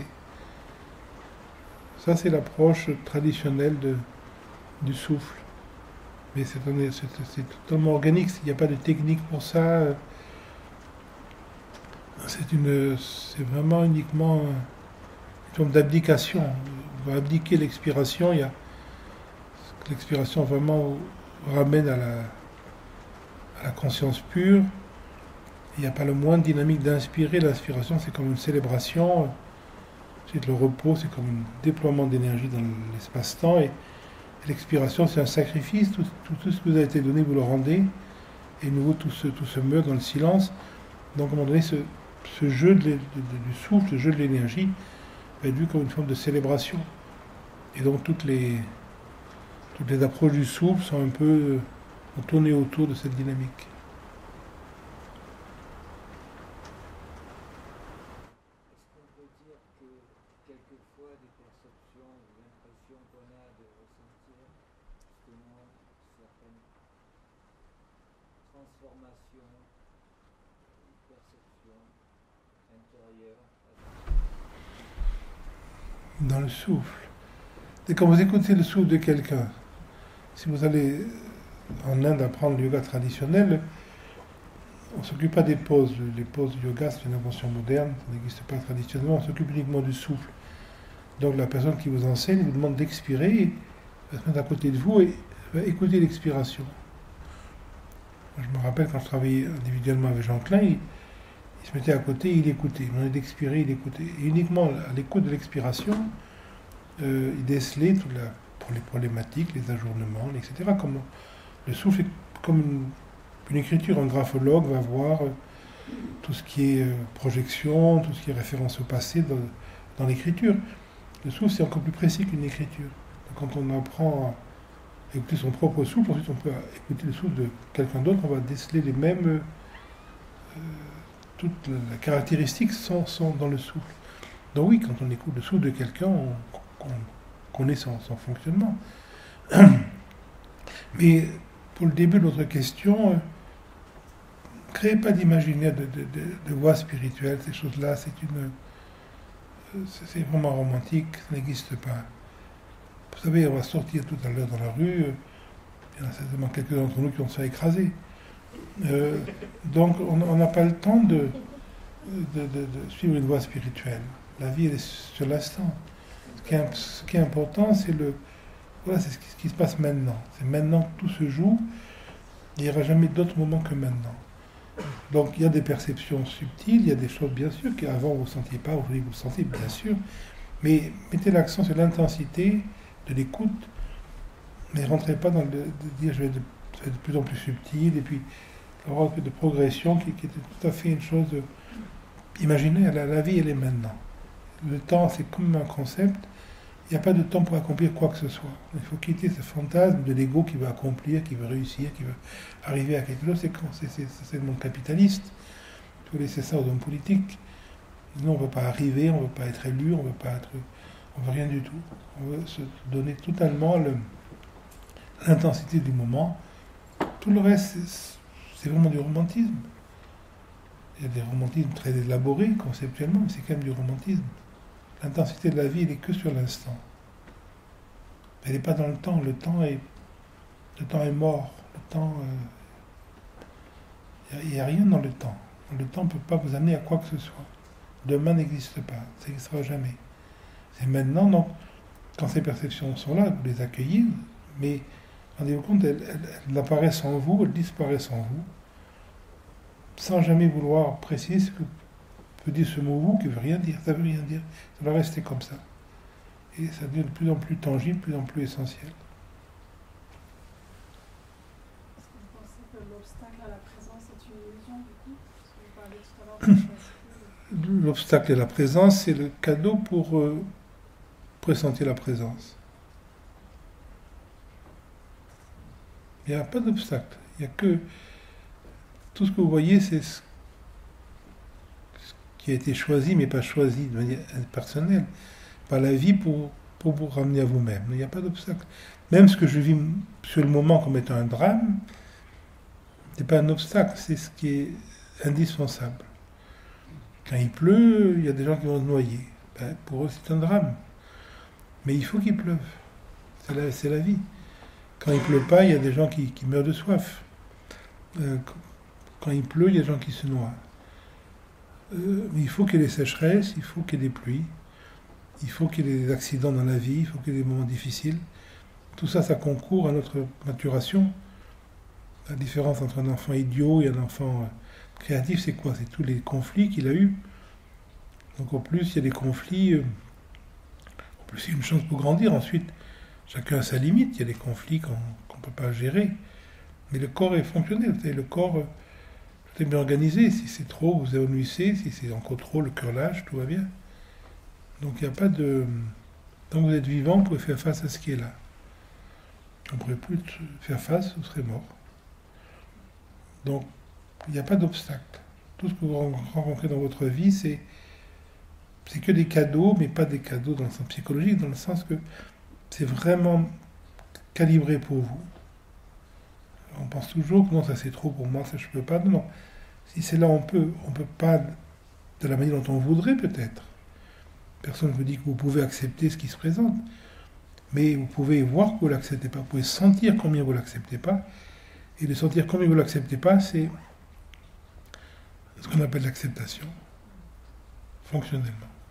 [SPEAKER 2] Ça, c'est l'approche traditionnelle de, du souffle. Mais c'est, c'est, c'est totalement organique, il n'y a pas de technique pour ça. C'est, une, c'est vraiment uniquement une forme d'abdication. On va abdiquer l'expiration. Il y a, l'expiration vraiment ramène à la, à la conscience pure. Il n'y a pas le moins de dynamique d'inspirer. L'inspiration, c'est comme une célébration. Ensuite, le repos, c'est comme un déploiement d'énergie dans l'espace-temps. Et l'expiration, c'est un sacrifice. Tout, tout, tout ce que vous a été donné, vous le rendez. Et nouveau, tout se, tout se meurt dans le silence. Donc, à un moment donné, ce, ce jeu de, de, de, du souffle, le jeu de l'énergie, va être vu comme une forme de célébration. Et donc, toutes les, toutes les approches du souffle sont un peu ont tourné autour de cette dynamique. Dans le souffle. Et quand vous écoutez le souffle de quelqu'un, si vous allez en Inde apprendre le yoga traditionnel, on ne s'occupe pas des poses. Les poses du yoga, c'est une invention moderne, ça n'existe pas traditionnellement, on s'occupe uniquement du souffle. Donc la personne qui vous enseigne vous demande d'expirer, elle va se mettre à côté de vous et va écouter l'expiration. Je me rappelle quand je travaillais individuellement avec Jean Klein, il, il se mettait à côté, il écoutait. Il demandait d'expirer, il écoutait. Et uniquement à l'écoute de l'expiration, euh, il décelait toute la, pour les problématiques, les ajournements, et cetera. Comme le souffle est comme une, une écriture. Un graphologue va voir euh, tout ce qui est euh, projection, tout ce qui est référence au passé dans, dans l'écriture. Le souffle, c'est encore plus précis qu'une écriture. Donc, quand on apprend à écouter son propre souffle, ensuite on peut écouter le souffle de quelqu'un d'autre, on va déceler les mêmes... Euh, toutes les caractéristiques sont, sont dans le souffle. Donc oui, quand on écoute le souffle de quelqu'un, on, on connaît son, son fonctionnement. Mais pour le début de notre question, euh, créez pas d'imaginaire de, de, de, de voix spirituelle, ces choses-là, c'est une... c'est vraiment romantique, ça n'existe pas. Vous savez, on va sortir tout à l'heure dans la rue, il y en a certainement quelques d'entre nous qui vont se faire écraser. Euh, donc on n'a pas le temps de, de, de, de suivre une voie spirituelle. La vie elle est sur l'instant. Ce qui est, ce qui est important, c'est le voilà, c'est ce qui, ce qui se passe maintenant. C'est maintenant que tout se joue. Il n'y aura jamais d'autre moment que maintenant. Donc il y a des perceptions subtiles, il y a des choses bien sûr qu'avant vous ne sentiez pas, aujourd'hui vous le sentez bien sûr. Mais mettez l'accent sur l'intensité de l'écoute. Mais ne rentrez pas dans le de dire je vais de, ça va être de plus en plus subtil, et puis avoir un peu de progression qui, qui était tout à fait une chose de, imaginaire. La, la vie, elle est maintenant. Le temps, c'est comme un concept. Il n'y a pas de temps pour accomplir quoi que ce soit. Il faut quitter ce fantasme de l'ego qui veut accomplir, qui veut réussir, qui veut arriver à quelque chose. C'est, c'est, c'est, c'est le monde capitaliste. Il faut laisser ça aux hommes politiques. Nous, on ne veut pas arriver, on ne veut pas être élu, on ne veut pas être... On ne veut rien du tout. On veut se donner totalement le, l'intensité du moment. Tout le reste, c'est, c'est vraiment du romantisme. Il y a des romantismes très élaborés, conceptuellement, mais c'est quand même du romantisme. L'intensité de la vie, elle n'est que sur l'instant. Elle n'est pas dans le temps. Le temps est, le temps est mort. Le temps... Il euh, n'y a, a rien dans le temps. Le temps ne peut pas vous amener à quoi que ce soit. Demain n'existe pas. Ça n'existera jamais. C'est maintenant, donc, quand ces perceptions sont là, vous les accueillez, mais rendez-vous compte, elles, elles, elles apparaissent en vous, elles disparaissent en vous, sans jamais vouloir préciser ce que peut dire ce mot vous, qui ne veut rien dire. Ça ne veut rien dire. Ça va rester comme ça. Et ça devient de plus en plus tangible, de plus en plus essentiel.
[SPEAKER 11] Est-ce que vous pensez que l'obstacle à la présence est une illusion, du coup? Parce que vous parliez tout à l'heure de...
[SPEAKER 2] L'obstacle à la présence, c'est le cadeau pour euh, pressentir la présence. Il n'y a pas d'obstacle. Il n'y a que... Tout ce que vous voyez, c'est ce qui a été choisi, mais pas choisi de manière personnelle, par la vie pour, pour vous ramener à vous-même. Il n'y a pas d'obstacle. Même ce que je vis sur le moment comme étant un drame, ce n'est pas un obstacle, c'est ce qui est indispensable. Quand il pleut, il y a des gens qui vont se noyer. Ben, pour eux, c'est un drame. Mais il faut qu'il pleuve. C'est la, c'est la vie. Quand il ne pleut pas, il y a des gens qui, qui meurent de soif. Euh, quand il pleut, il y a des gens qui se noient. Euh, mais il faut qu'il y ait des sécheresses, il faut qu'il y ait des pluies, il faut qu'il y ait des accidents dans la vie, il faut qu'il y ait des moments difficiles. Tout ça, ça concourt à notre maturation. La différence entre un enfant idiot et un enfant créatif, c'est quoi? C'est tous les conflits qu'il a eus. Donc au plus, il y a des conflits, euh, au plus, il y a une chance pour grandir. Ensuite, chacun a sa limite. Il y a des conflits qu'on qu'on ne peut pas gérer. Mais le corps est fonctionnel. Vous savez, le corps, euh, tout est bien organisé. Si c'est trop, vous évanouissez. Si c'est encore trop, le cœur lâche, tout va bien. Donc il n'y a pas de... Tant que vous êtes vivant, vous pouvez faire face à ce qui est là. On ne pourrait plus faire face, vous serez mort. Donc, il n'y a pas d'obstacle. Tout ce que vous rencontrez dans votre vie, c'est, c'est que des cadeaux, mais pas des cadeaux dans le sens psychologique, dans le sens que c'est vraiment calibré pour vous. On pense toujours que non, ça c'est trop pour moi, ça je ne peux pas. Non, non. Si c'est là, on peut. On ne peut pas de la manière dont on voudrait, peut-être. Personne ne vous dit que vous pouvez accepter ce qui se présente. Mais vous pouvez voir que vous ne l'acceptez pas. Vous pouvez sentir combien vous ne l'acceptez pas. Et de sentir combien vous ne l'acceptez pas, c'est ce qu'on appelle l'acceptation, fonctionnellement.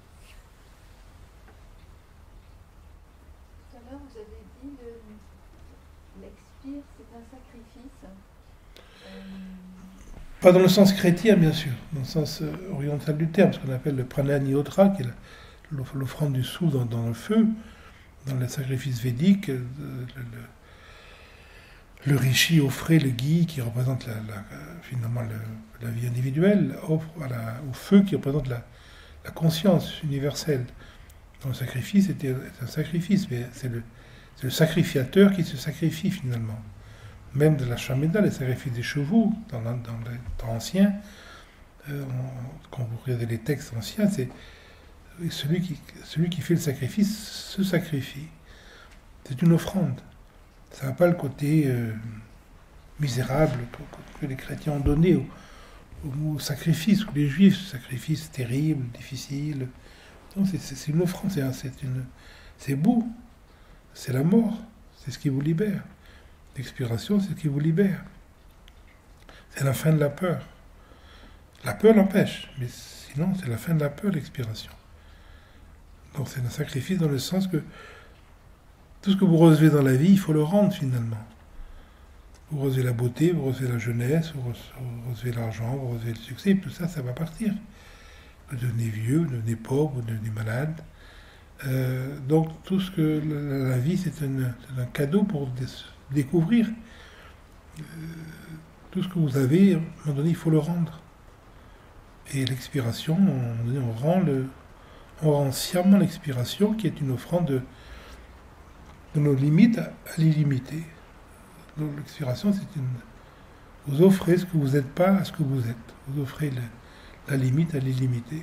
[SPEAKER 12] Tout à l'heure, vous avez dit que l'expire, c'est un sacrifice. Euh...
[SPEAKER 2] Pas dans le sens chrétien, bien sûr, dans le sens oriental du terme, ce qu'on appelle le prananiotra, qui est l'offrande du sou dans, dans le feu, dans le sacrifice védique. Le, le, Le rishi offrait le ghee qui représente la, la, finalement le, la vie individuelle, offre à la, au feu qui représente la, la conscience universelle. Dans le sacrifice, c'était un sacrifice, mais c'est le, c'est le sacrificateur qui se sacrifie finalement. Même de la Shameda, les sacrifices des chevaux, dans, dans, dans le temps ancien, euh, on, quand vous regardez les textes anciens, c'est celui qui, celui qui fait le sacrifice se sacrifie. C'est une offrande. Ça n'a pas le côté euh, misérable que, que les chrétiens ont donné au, au, au sacrifice, que les juifs, sacrifice terrible, difficile. Non, c'est, c'est une offrande, c'est, c'est, une, c'est beau, c'est la mort, c'est ce qui vous libère. L'expiration, c'est ce qui vous libère. C'est la fin de la peur. La peur l'empêche, mais sinon, c'est la fin de la peur, l'expiration. Donc c'est un sacrifice dans le sens que tout ce que vous recevez dans la vie, il faut le rendre finalement. Vous recevez la beauté, vous recevez la jeunesse, vous recevez l'argent, vous recevez le succès, tout ça, ça va partir. Vous devenez vieux, vous devenez pauvre, vous devenez malade. Euh, donc tout ce que la, la vie, c'est un, c'est un cadeau pour dé- découvrir. Euh, tout ce que vous avez, à un moment donné, il faut le rendre. Et l'expiration, à un moment donné, on rend, le, on rend sciemment l'expiration, qui est une offrande de de nos limites à l'illimité. Donc l'expiration, c'est une... Vous offrez ce que vous n'êtes pas à ce que vous êtes. Vous offrez le... la limite à l'illimité.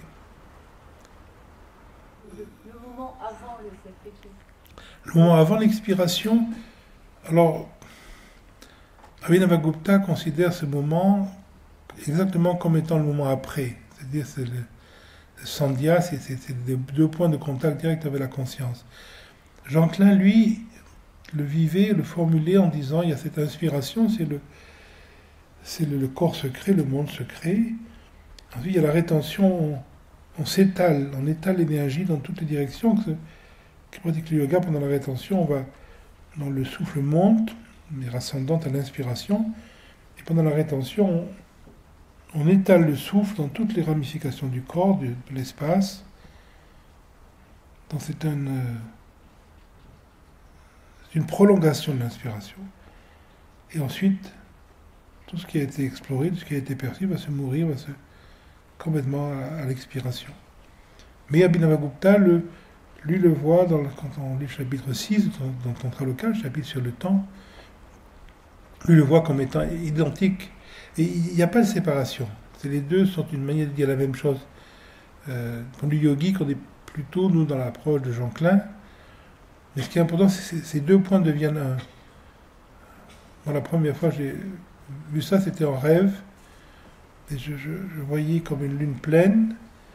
[SPEAKER 12] Le, le moment avant le sacrifice.
[SPEAKER 2] Le moment avant l'expiration, alors, Abhinavagupta considère ce moment exactement comme étant le moment après. C'est-à-dire, c'est le, le sandhya, c'est, c'est, c'est des deux points de contact direct avec la conscience. Jean Klein, lui, le vivait, le formulait en disant, il y a cette inspiration, c'est le, c'est le, le corps se crée, le monde se crée. Ensuite, il y a la rétention, on, on s'étale, on étale l'énergie dans toutes les directions. Qui pratique le yoga, pendant la rétention, on va, dans le souffle monte, mais rascendante à l'inspiration, et pendant la rétention, on, on étale le souffle dans toutes les ramifications du corps, de, de l'espace. Donc c'est un... Euh, une prolongation de l'inspiration. Et ensuite, tout ce qui a été exploré, tout ce qui a été perçu va se mourir, va se complètement à, à l'expiration. Mais Abhinavagupta, le, lui le voit, dans le, quand on lit le chapitre six, dans, dans Tantra local, chapitre sur le temps, lui le voit comme étant identique. Et il n'y a pas de séparation. C'est, les deux sont une manière de dire la même chose. Euh, pour le yogi, on est plutôt, nous, dans l'approche de Jean Klein. Mais ce qui est important, c'est que ces deux points deviennent un. Moi, la première fois que j'ai vu ça, c'était en rêve. Et je, je, je voyais comme une lune pleine,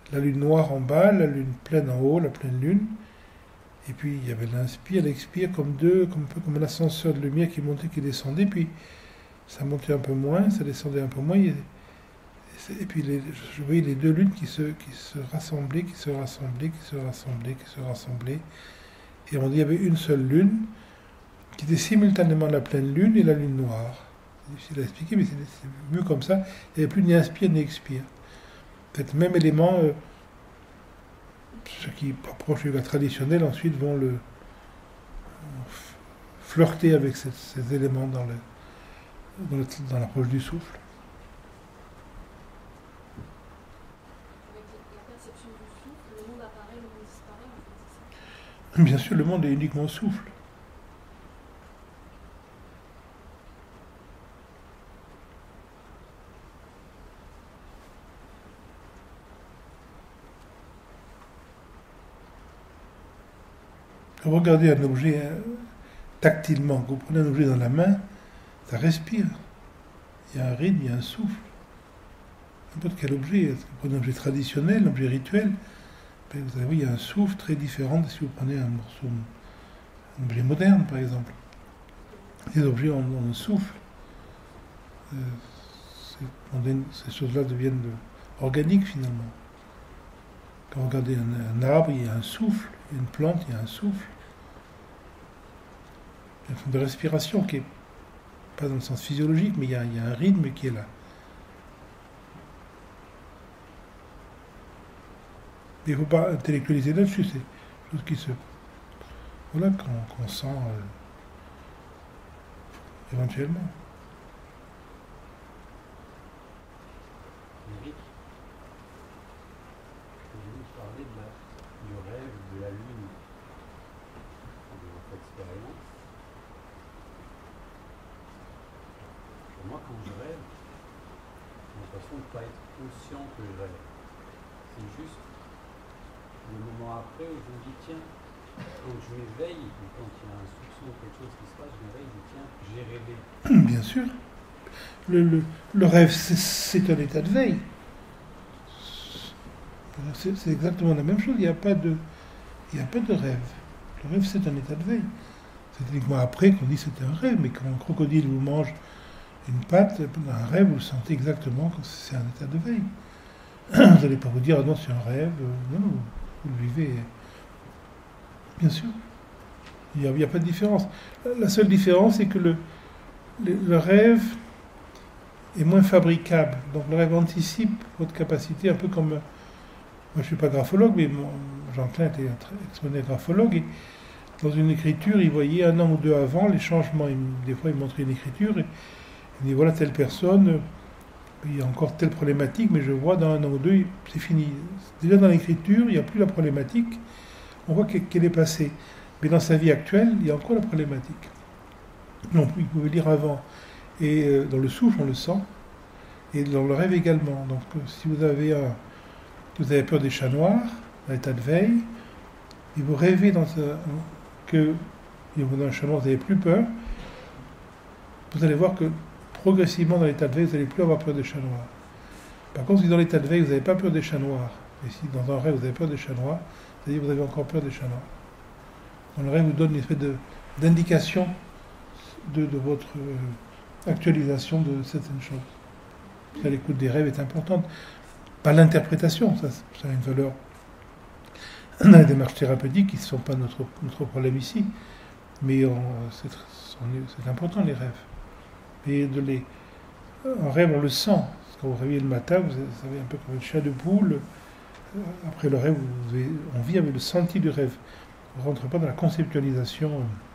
[SPEAKER 2] la lune noire en bas, la lune pleine en haut, la pleine lune. Et puis il y avait l'inspire, l'expire, comme deux, comme un peu comme un ascenseur de lumière qui montait, qui descendait, puis ça montait un peu moins, ça descendait un peu moins. Et, et puis les, je voyais les deux lunes qui se, qui se rassemblaient, qui se rassemblaient, qui se rassemblaient, qui se rassemblaient. Et on dit qu'il y avait une seule lune, qui était simultanément la pleine lune et la lune noire. C'est difficile à expliquer, mais c'est vu comme ça. Il n'y avait plus ni inspire ni expire. Peut-être même élément... Euh, ceux qui approchent du yoga traditionnel ensuite vont le flirter avec ces, ces éléments dans, le, dans, le, dans l'approche du souffle.
[SPEAKER 11] Avec la perception du souffle, le monde apparaît, le monde disparaît, en fait, c'est ça?
[SPEAKER 2] Bien sûr, le monde est uniquement souffle. Quand vous regardez un objet euh, tactilement, quand vous prenez un objet dans la main, ça respire. Il y a un rythme, il y a un souffle. N'importe quel objet, vous prenez un objet traditionnel, un objet rituel, ben vous avez, il y a un souffle très différent de si vous prenez un morceau, un objet moderne par exemple. Les objets ont, ont un souffle. Euh, ces choses-là deviennent de, organiques finalement. Quand vous regardez un, un arbre, il y a un souffle, il y a une plante, il y a un souffle. Il y a une forme de respiration qui n'est pas dans le sens physiologique, mais il y, a, il y a un rythme qui est là. Mais il ne faut pas intellectualiser là-dessus, c'est quelque chose qui se... Voilà, qu'on, qu'on sent euh, éventuellement.
[SPEAKER 9] Eric, je vais vous parler de la, du rêve, de la lune, de votre expérience. Pour moi, quand je rêve, j'ai l'impression de ne pas être conscient que je rêve. C'est juste le moment après où je me dis, tiens, quand je m'éveille, ou quand il y a un soupçon ou quelque chose qui se passe, je m'éveille, je dis, tiens, j'ai rêvé.
[SPEAKER 2] Bien sûr. Le, le, le rêve, c'est, c'est un état de veille. C'est, c'est exactement la même chose. Il n'y a pas de, il n'y a pas de rêve. Le rêve, c'est un état de veille. C'est uniquement après qu'on dit que c'est un rêve. Mais quand un crocodile vous mange une patte, un rêve, vous le sentez exactement que c'est un état de veille. Vous n'allez pas vous dire, ah non, c'est un rêve. Non, vous, vous le vivez. Bien sûr. Il n'y a, il y a pas de différence. La seule différence, c'est que le, le, le rêve est moins fabricable. Donc le rêve anticipe votre capacité, un peu comme... Moi, je ne suis pas graphologue, mais mon, Jean-Clain était un très extraordinaire graphologue, et dans une écriture, il voyait un an ou deux avant les changements. Il, des fois, il montrait une écriture, et il dit, voilà, telle personne, il y a encore telle problématique, mais je vois dans un an ou deux, c'est fini. Déjà dans l'écriture, il n'y a plus la problématique, on voit qu'elle est passée. Mais dans sa vie actuelle, il y a encore la problématique. Non, il pouvait lire avant. Et euh, dans le souffle, on le sent. Et dans le rêve également. Donc, euh, si vous avez, un, vous avez peur des chats noirs, dans l'état de veille, et vous rêvez dans un, que vous dans un chat noir, vous n'avez plus peur, vous allez voir que progressivement, dans l'état de veille, vous n'allez plus avoir peur des chats noirs. Par contre, si dans l'état de veille, vous n'avez pas peur des chats noirs, et si dans un rêve, vous avez peur des chats noirs, c'est-à-dire que vous avez encore peur des chats noirs. Dans le rêve, vous donne une espèce de, d'indication de, de votre euh, actualisation de certaines choses. Ça, l'écoute des rêves est importante. Pas l'interprétation, ça, ça a une valeur dans les démarches thérapeutiques qui ne sont pas notre, notre problème ici. Mais on, c'est, c'est important, les rêves. Et de les, en rêve, on le sent. Quand vous réveillez le matin, vous savez, un peu comme un chat de poule. Après le rêve, vous avez, on vit avec le senti du rêve. On ne rentre pas dans la conceptualisation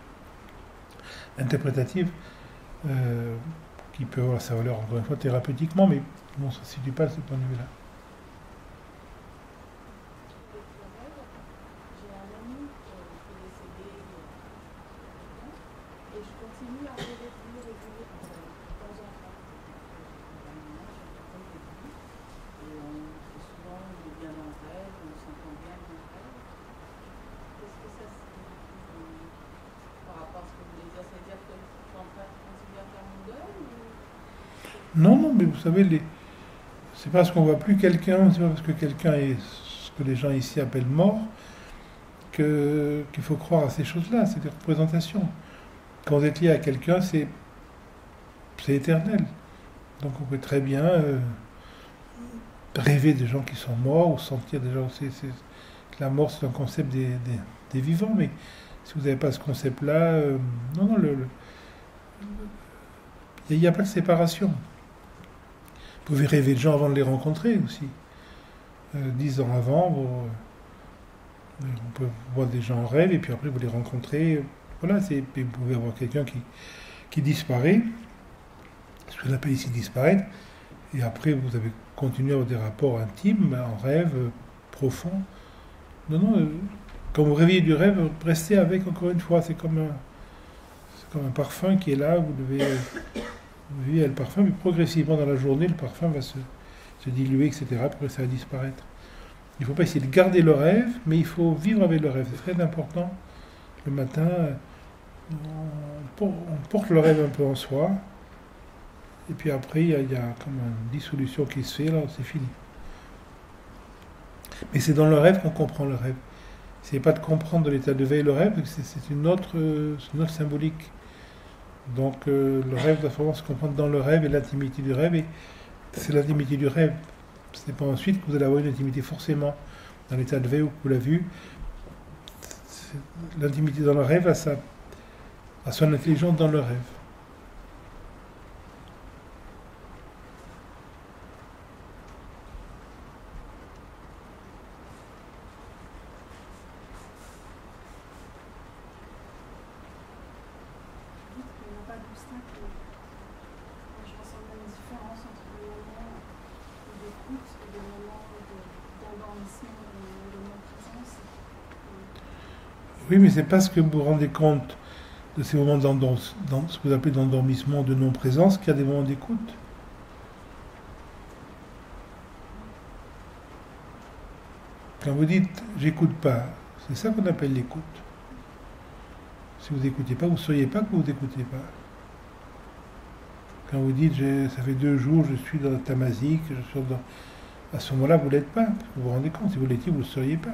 [SPEAKER 2] euh, interprétative euh, qui peut avoir sa valeur, encore une fois, thérapeutiquement, mais bon, ça ne se situe pas à ce point de vue-là.
[SPEAKER 11] J'ai un ami qui est décédé il y a longtemps, et je continue à rêver de lui régulièrement, de temps en temps. Et on fait souvent, il est bien dans le rêve, on s'entend bien dans le rêve. Qu'est-ce que ça signifie par rapport à ce que vous voulez dire? C'est-à-dire que je suis en train de continuer à faire mon deuil ou...
[SPEAKER 2] Non, non, mais vous savez, les... c'est parce qu'on ne voit plus quelqu'un, c'est pas parce que quelqu'un est que les gens ici appellent mort, que, qu'il faut croire à ces choses-là, c'est des représentations. Quand vous êtes lié à quelqu'un, c'est, c'est éternel. Donc on peut très bien euh, rêver des gens qui sont morts, ou sentir des gens... C'est, c'est, la mort, c'est un concept des, des, des vivants, mais si vous n'avez pas ce concept-là, euh, non, non, le, le, il n'y a pas de séparation. Vous pouvez rêver de gens avant de les rencontrer aussi. Euh, dix ans avant, vous, euh, on peut voir des gens en rêve, et puis après vous les rencontrez. Voilà, c'est, vous pouvez avoir quelqu'un qui, qui disparaît, ce qu'on appelle ici disparaître, et après vous avez continué à avoir des rapports intimes, en rêve, euh, profonds. Non, non, euh, quand vous réveillez du rêve, restez avec encore une fois, c'est comme un, c'est comme un parfum qui est là, vous devez... Euh, vous vivez le parfum, mais progressivement dans la journée, le parfum va se, se diluer, et cetera, pour ça va disparaître. Il ne faut pas essayer de garder le rêve, mais il faut vivre avec le rêve. C'est très important. Le matin, on porte le rêve un peu en soi, et puis après, il y a, il y a comme une dissolution qui se fait, là, c'est fini. Mais c'est dans le rêve qu'on comprend le rêve. Ce n'est pas de comprendre de l'état de veille le rêve, c'est, c'est, une, autre, c'est une autre symbolique. Donc euh, le rêve doit vraiment se comprendre dans le rêve et l'intimité du rêve, et c'est l'intimité du rêve. Ce n'est pas ensuite que vous allez avoir une intimité forcément dans l'état de veille où vous l'avez vu. C'est, l'intimité dans le rêve a, sa, a son intelligence dans le rêve. Oui, mais c'est parce que vous vous rendez compte de ces moments dans ce que vous appelez d'endormissement, de non-présence, qu'il y a des moments d'écoute. Quand vous dites « j'écoute pas », c'est ça qu'on appelle l'écoute. Si vous n'écoutez pas, vous ne sauriez pas que vous n'écoutez pas. Quand vous dites « ça fait deux jours, je suis dans la tamazique, je suis dans... », à ce moment-là, vous ne l'êtes pas. Vous vous rendez compte, si vous l'étiez, vous ne le sauriez pas.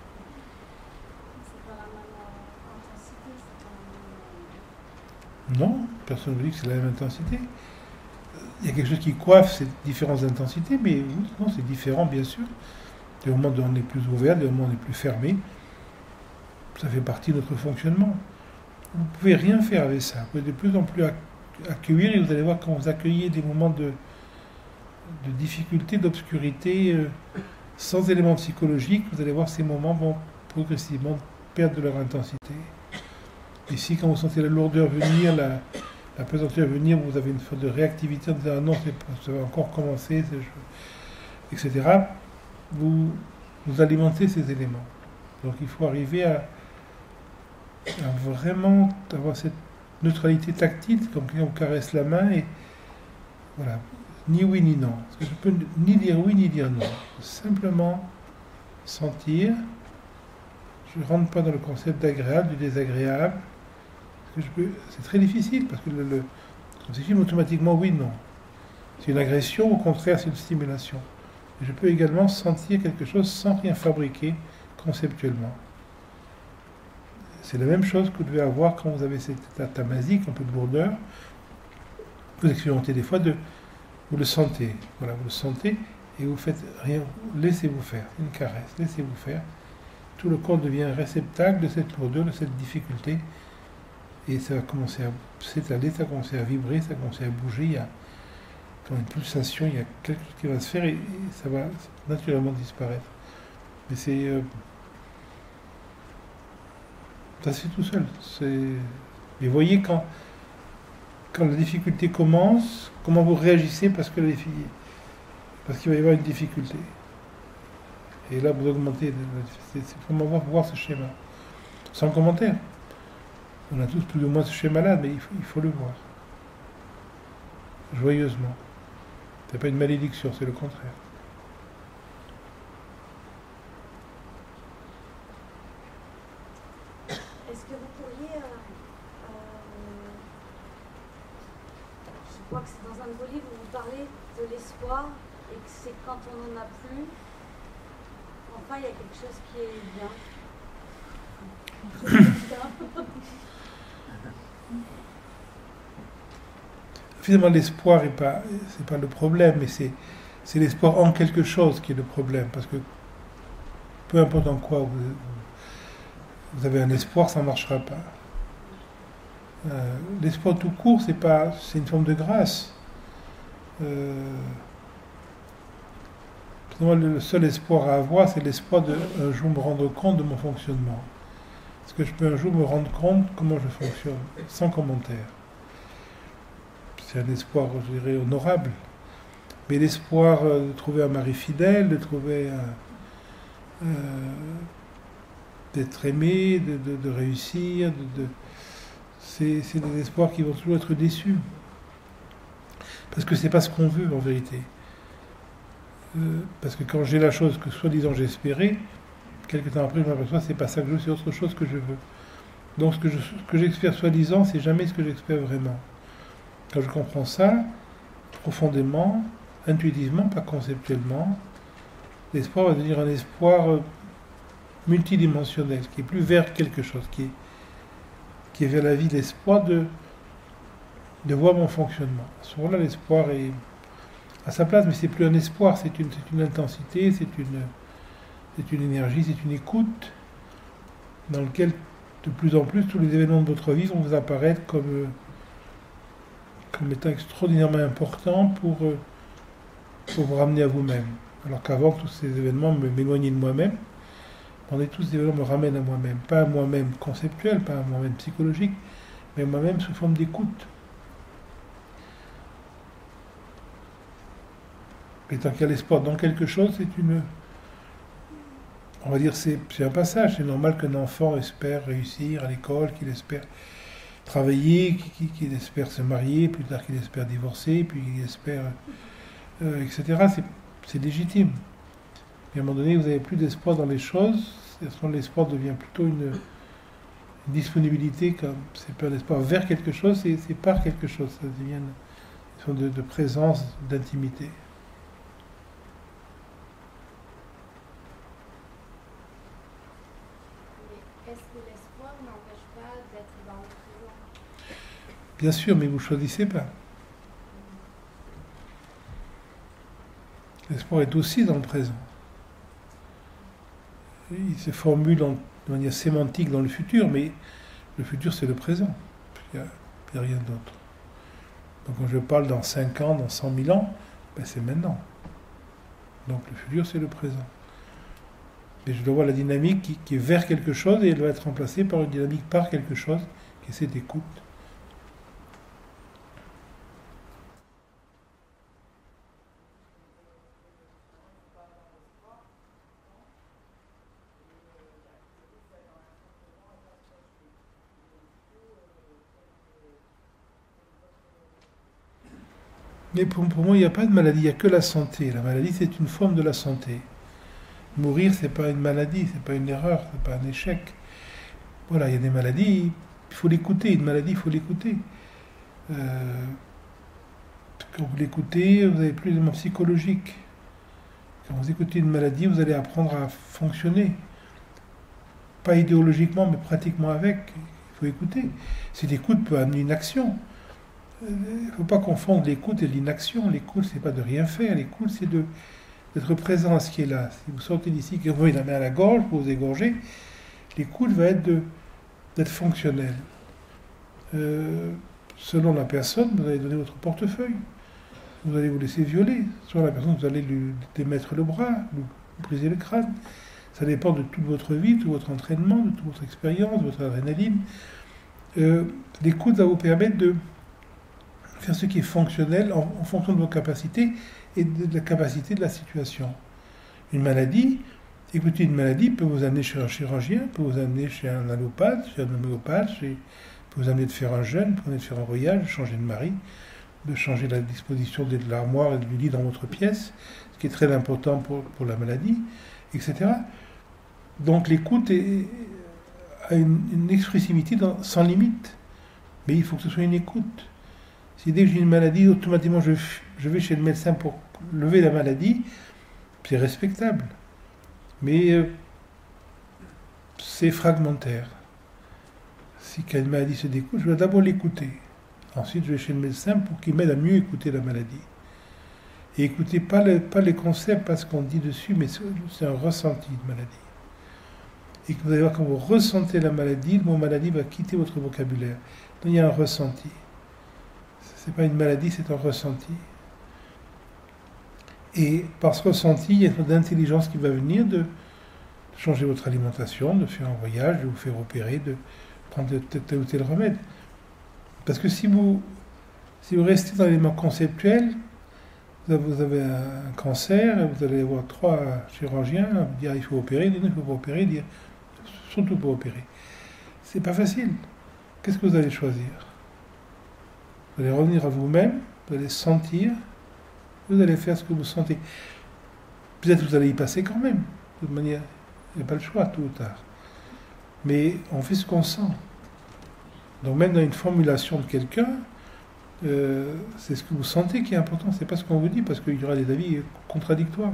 [SPEAKER 2] Non, personne ne vous dit que c'est la même intensité. Il y a quelque chose qui coiffe ces différentes intensités, mais non, c'est différent, bien sûr. Des moments où on est plus ouvert, des moments où on est plus fermé. Ça fait partie de notre fonctionnement. Vous ne pouvez rien faire avec ça. Vous pouvez de plus en plus accueillir, et vous allez voir quand vous accueillez des moments de, de difficulté, d'obscurité, euh, sans éléments psychologiques, vous allez voir ces moments vont progressivement perdre de leur intensité. Ici, quand vous sentez la lourdeur venir, la, la pesanteur venir, vous avez une sorte de réactivité en disant ah non, c'est, ça va encore commencer, et cetera. Vous, vous alimentez ces éléments. Donc il faut arriver à, à vraiment avoir cette neutralité tactile, comme quand on caresse la main, et voilà, ni oui ni non. Parce que je peux ni dire oui ni dire non. Simplement sentir. Je ne rentre pas dans le concept d'agréable, du désagréable. Je peux, c'est très difficile parce que le, le, on s'estime automatiquement oui, non. C'est une agression, au contraire, c'est une stimulation. Et je peux également sentir quelque chose sans rien fabriquer conceptuellement. C'est la même chose que vous devez avoir quand vous avez cet état tamasique, un peu de lourdeur. Vous expérimentez des fois de. Vous le sentez. Voilà, vous le sentez et vous faites rien. Laissez-vous faire. Une caresse, laissez-vous faire. Tout le corps devient réceptacle de cette lourdeur, de cette difficulté. Et ça va commencer à s'étaler, ça va commencer à vibrer, ça va commencer à bouger. Il y a comme une pulsation, il y a quelque chose qui va se faire et, et ça va naturellement disparaître. Mais c'est. Euh, ça se fait tout seul. C'est, mais voyez quand, quand la difficulté commence, comment vous réagissez parce que la, parce qu'il va y avoir une difficulté. Et là, vous augmentez. C'est, c'est vraiment voir, voir ce schéma. Sans commentaire. On a tous plus ou moins ce schéma-là, mais il faut, il faut le voir. Joyeusement. C'est pas une malédiction, c'est le contraire.
[SPEAKER 6] Est-ce que vous pourriez... Euh, euh, je crois que c'est dans un de vos livres où vous parlez de l'espoir et que c'est quand on n'en a plus, en parfois il y a quelque chose qui est bien.
[SPEAKER 2] Finalement, l'espoir n'est pas, c'est pas le problème, mais c'est, c'est l'espoir en quelque chose qui est le problème. Parce que peu importe en quoi vous, vous avez un espoir, ça ne marchera pas. Euh, l'espoir tout court, c'est pas, c'est une forme de grâce. Euh, le seul espoir à avoir, c'est l'espoir de un jour me rendre compte de mon fonctionnement. Est-ce que je peux un jour me rendre compte comment je fonctionne, sans commentaire? C'est un espoir, je dirais, honorable. Mais l'espoir de trouver un mari fidèle, de trouver un, euh, d'être aimé, de, de, de réussir, de, de, c'est, c'est des espoirs qui vont toujours être déçus. Parce que c'est pas ce qu'on veut en vérité. Euh, parce que quand j'ai la chose que soi-disant j'espérais, quelques temps après je m'aperçois que c'est pas ça que je veux, c'est autre chose que je veux. Donc ce que, je, ce que j'espère soi-disant, c'est jamais ce que j'espère vraiment. Quand je comprends ça, profondément, intuitivement, pas conceptuellement, l'espoir va devenir un espoir multidimensionnel, qui est plus vers quelque chose, qui est, qui est vers la vie, l'espoir de, de voir mon fonctionnement. À ce moment-là, l'espoir est à sa place, mais c'est plus un espoir, c'est une, c'est une intensité, c'est une, c'est une énergie, c'est une écoute, dans laquelle de plus en plus tous les événements de votre vie vont vous apparaître comme, comme étant extraordinairement importants pour, pour vous ramener à vous-même. Alors qu'avant, tous ces événements m'éloignaient de moi-même. Pendant tous ces événements me ramènent à moi-même. Pas à moi-même conceptuel, pas à moi-même psychologique, mais à moi-même sous forme d'écoute. Et tant qu'il y a l'espoir dans quelque chose, c'est une... On va dire, c'est, c'est un passage. C'est normal qu'un enfant espère réussir à l'école, qu'il espère travailler, qu'il, qu'il espère se marier, plus tard qu'il espère divorcer, puis qu'il espère... Euh, et cetera. C'est, c'est légitime. Et à un moment donné, vous n'avez plus d'espoir dans les choses. L'espoir devient plutôt une, une disponibilité, comme c'est pas un espoir vers quelque chose, c'est, c'est par quelque chose. Ça devient une sorte de, de présence, d'intimité. Bien sûr, mais vous ne choisissez pas. L'espoir est aussi dans le présent. Il se formule en, de manière sémantique dans le futur, mais le futur c'est le présent. Il n'y a, il y a rien d'autre. Donc quand je parle dans cinq ans, dans cent mille ans, ben c'est maintenant. Donc le futur c'est le présent. Et je dois voir la dynamique qui, qui est vers quelque chose et elle doit être remplacée par une dynamique par quelque chose qui est cette écoute. Mais pour, pour moi, il n'y a pas de maladie, il n'y a que la santé. La maladie, c'est une forme de la santé. Mourir, c'est pas une maladie, c'est pas une erreur, c'est pas un échec. Voilà, il y a des maladies, il faut l'écouter. Une maladie, il faut l'écouter. Euh, quand vous l'écoutez, vous n'avez plus d'éléments psychologiques. Quand vous écoutez une maladie, vous allez apprendre à fonctionner. Pas idéologiquement, mais pratiquement avec. Il faut écouter. Cette écoute peut amener une action. Il ne faut pas confondre l'écoute et l'inaction. L'écoute, c'est pas de rien faire. L'écoute, c'est de, d'être présent à ce qui est là. Si vous sortez d'ici, que vous avez la main à la gorge pour vous égorger, l'écoute va être de, d'être fonctionnel. Euh, selon la personne, vous allez donner votre portefeuille. Vous allez vous laisser violer. Selon la personne, vous allez lui démettre le bras, lui briser le crâne. Ça dépend de toute votre vie, de tout votre entraînement, de toute votre expérience, de votre adrénaline. Euh, l'écoute va vous permettre de faire ce qui est fonctionnel en, en fonction de vos capacités et de la capacité de la situation. Une maladie, écoutez, une maladie peut vous amener chez un chirurgien, peut vous amener chez un allopathe, chez un homéopathe, chez, peut vous amener de faire un jeûne, peut vous amener de faire un voyage, de changer de mari, de changer la disposition de l'armoire et du lit dans votre pièce, ce qui est très important pour, pour la maladie, et cetera. Donc l'écoute est, a une, une expressivité dans, sans limite, mais il faut que ce soit une écoute. Si dès que j'ai une maladie, automatiquement je, je vais chez le médecin pour lever la maladie, c'est respectable. Mais euh, c'est fragmentaire. Si quand une maladie se découle, je vais d'abord l'écouter. Ensuite, je vais chez le médecin pour qu'il m'aide à mieux écouter la maladie. Et écoutez pas, le, pas les concepts, pas ce qu'on dit dessus, mais c'est un ressenti de maladie. Et que vous allez voir, quand vous ressentez la maladie, le mot maladie va quitter votre vocabulaire. Donc il y a un ressenti. Ce n'est pas une maladie, c'est un ressenti. Et par ce ressenti, il y a une sorte d'intelligence qui va venir de changer votre alimentation, de faire un voyage, de vous faire opérer, de prendre tel ou tel remède. Parce que si vous, si vous restez dans l'élément conceptuel, vous avez un cancer, vous allez avoir trois chirurgiens, vous dire il faut opérer, dire il ne faut pas opérer, dire surtout pas opérer. C'est pas facile. Qu'est-ce que vous allez choisir? Vous allez revenir à vous-même, vous allez sentir, vous allez faire ce que vous sentez. Peut-être que vous allez y passer quand même. De toute manière, il n'y a pas le choix, tôt ou tard. Mais on fait ce qu'on sent. Donc même dans une formulation de quelqu'un, euh, c'est ce que vous sentez qui est important, c'est pas ce qu'on vous dit, parce qu'il y aura des avis contradictoires.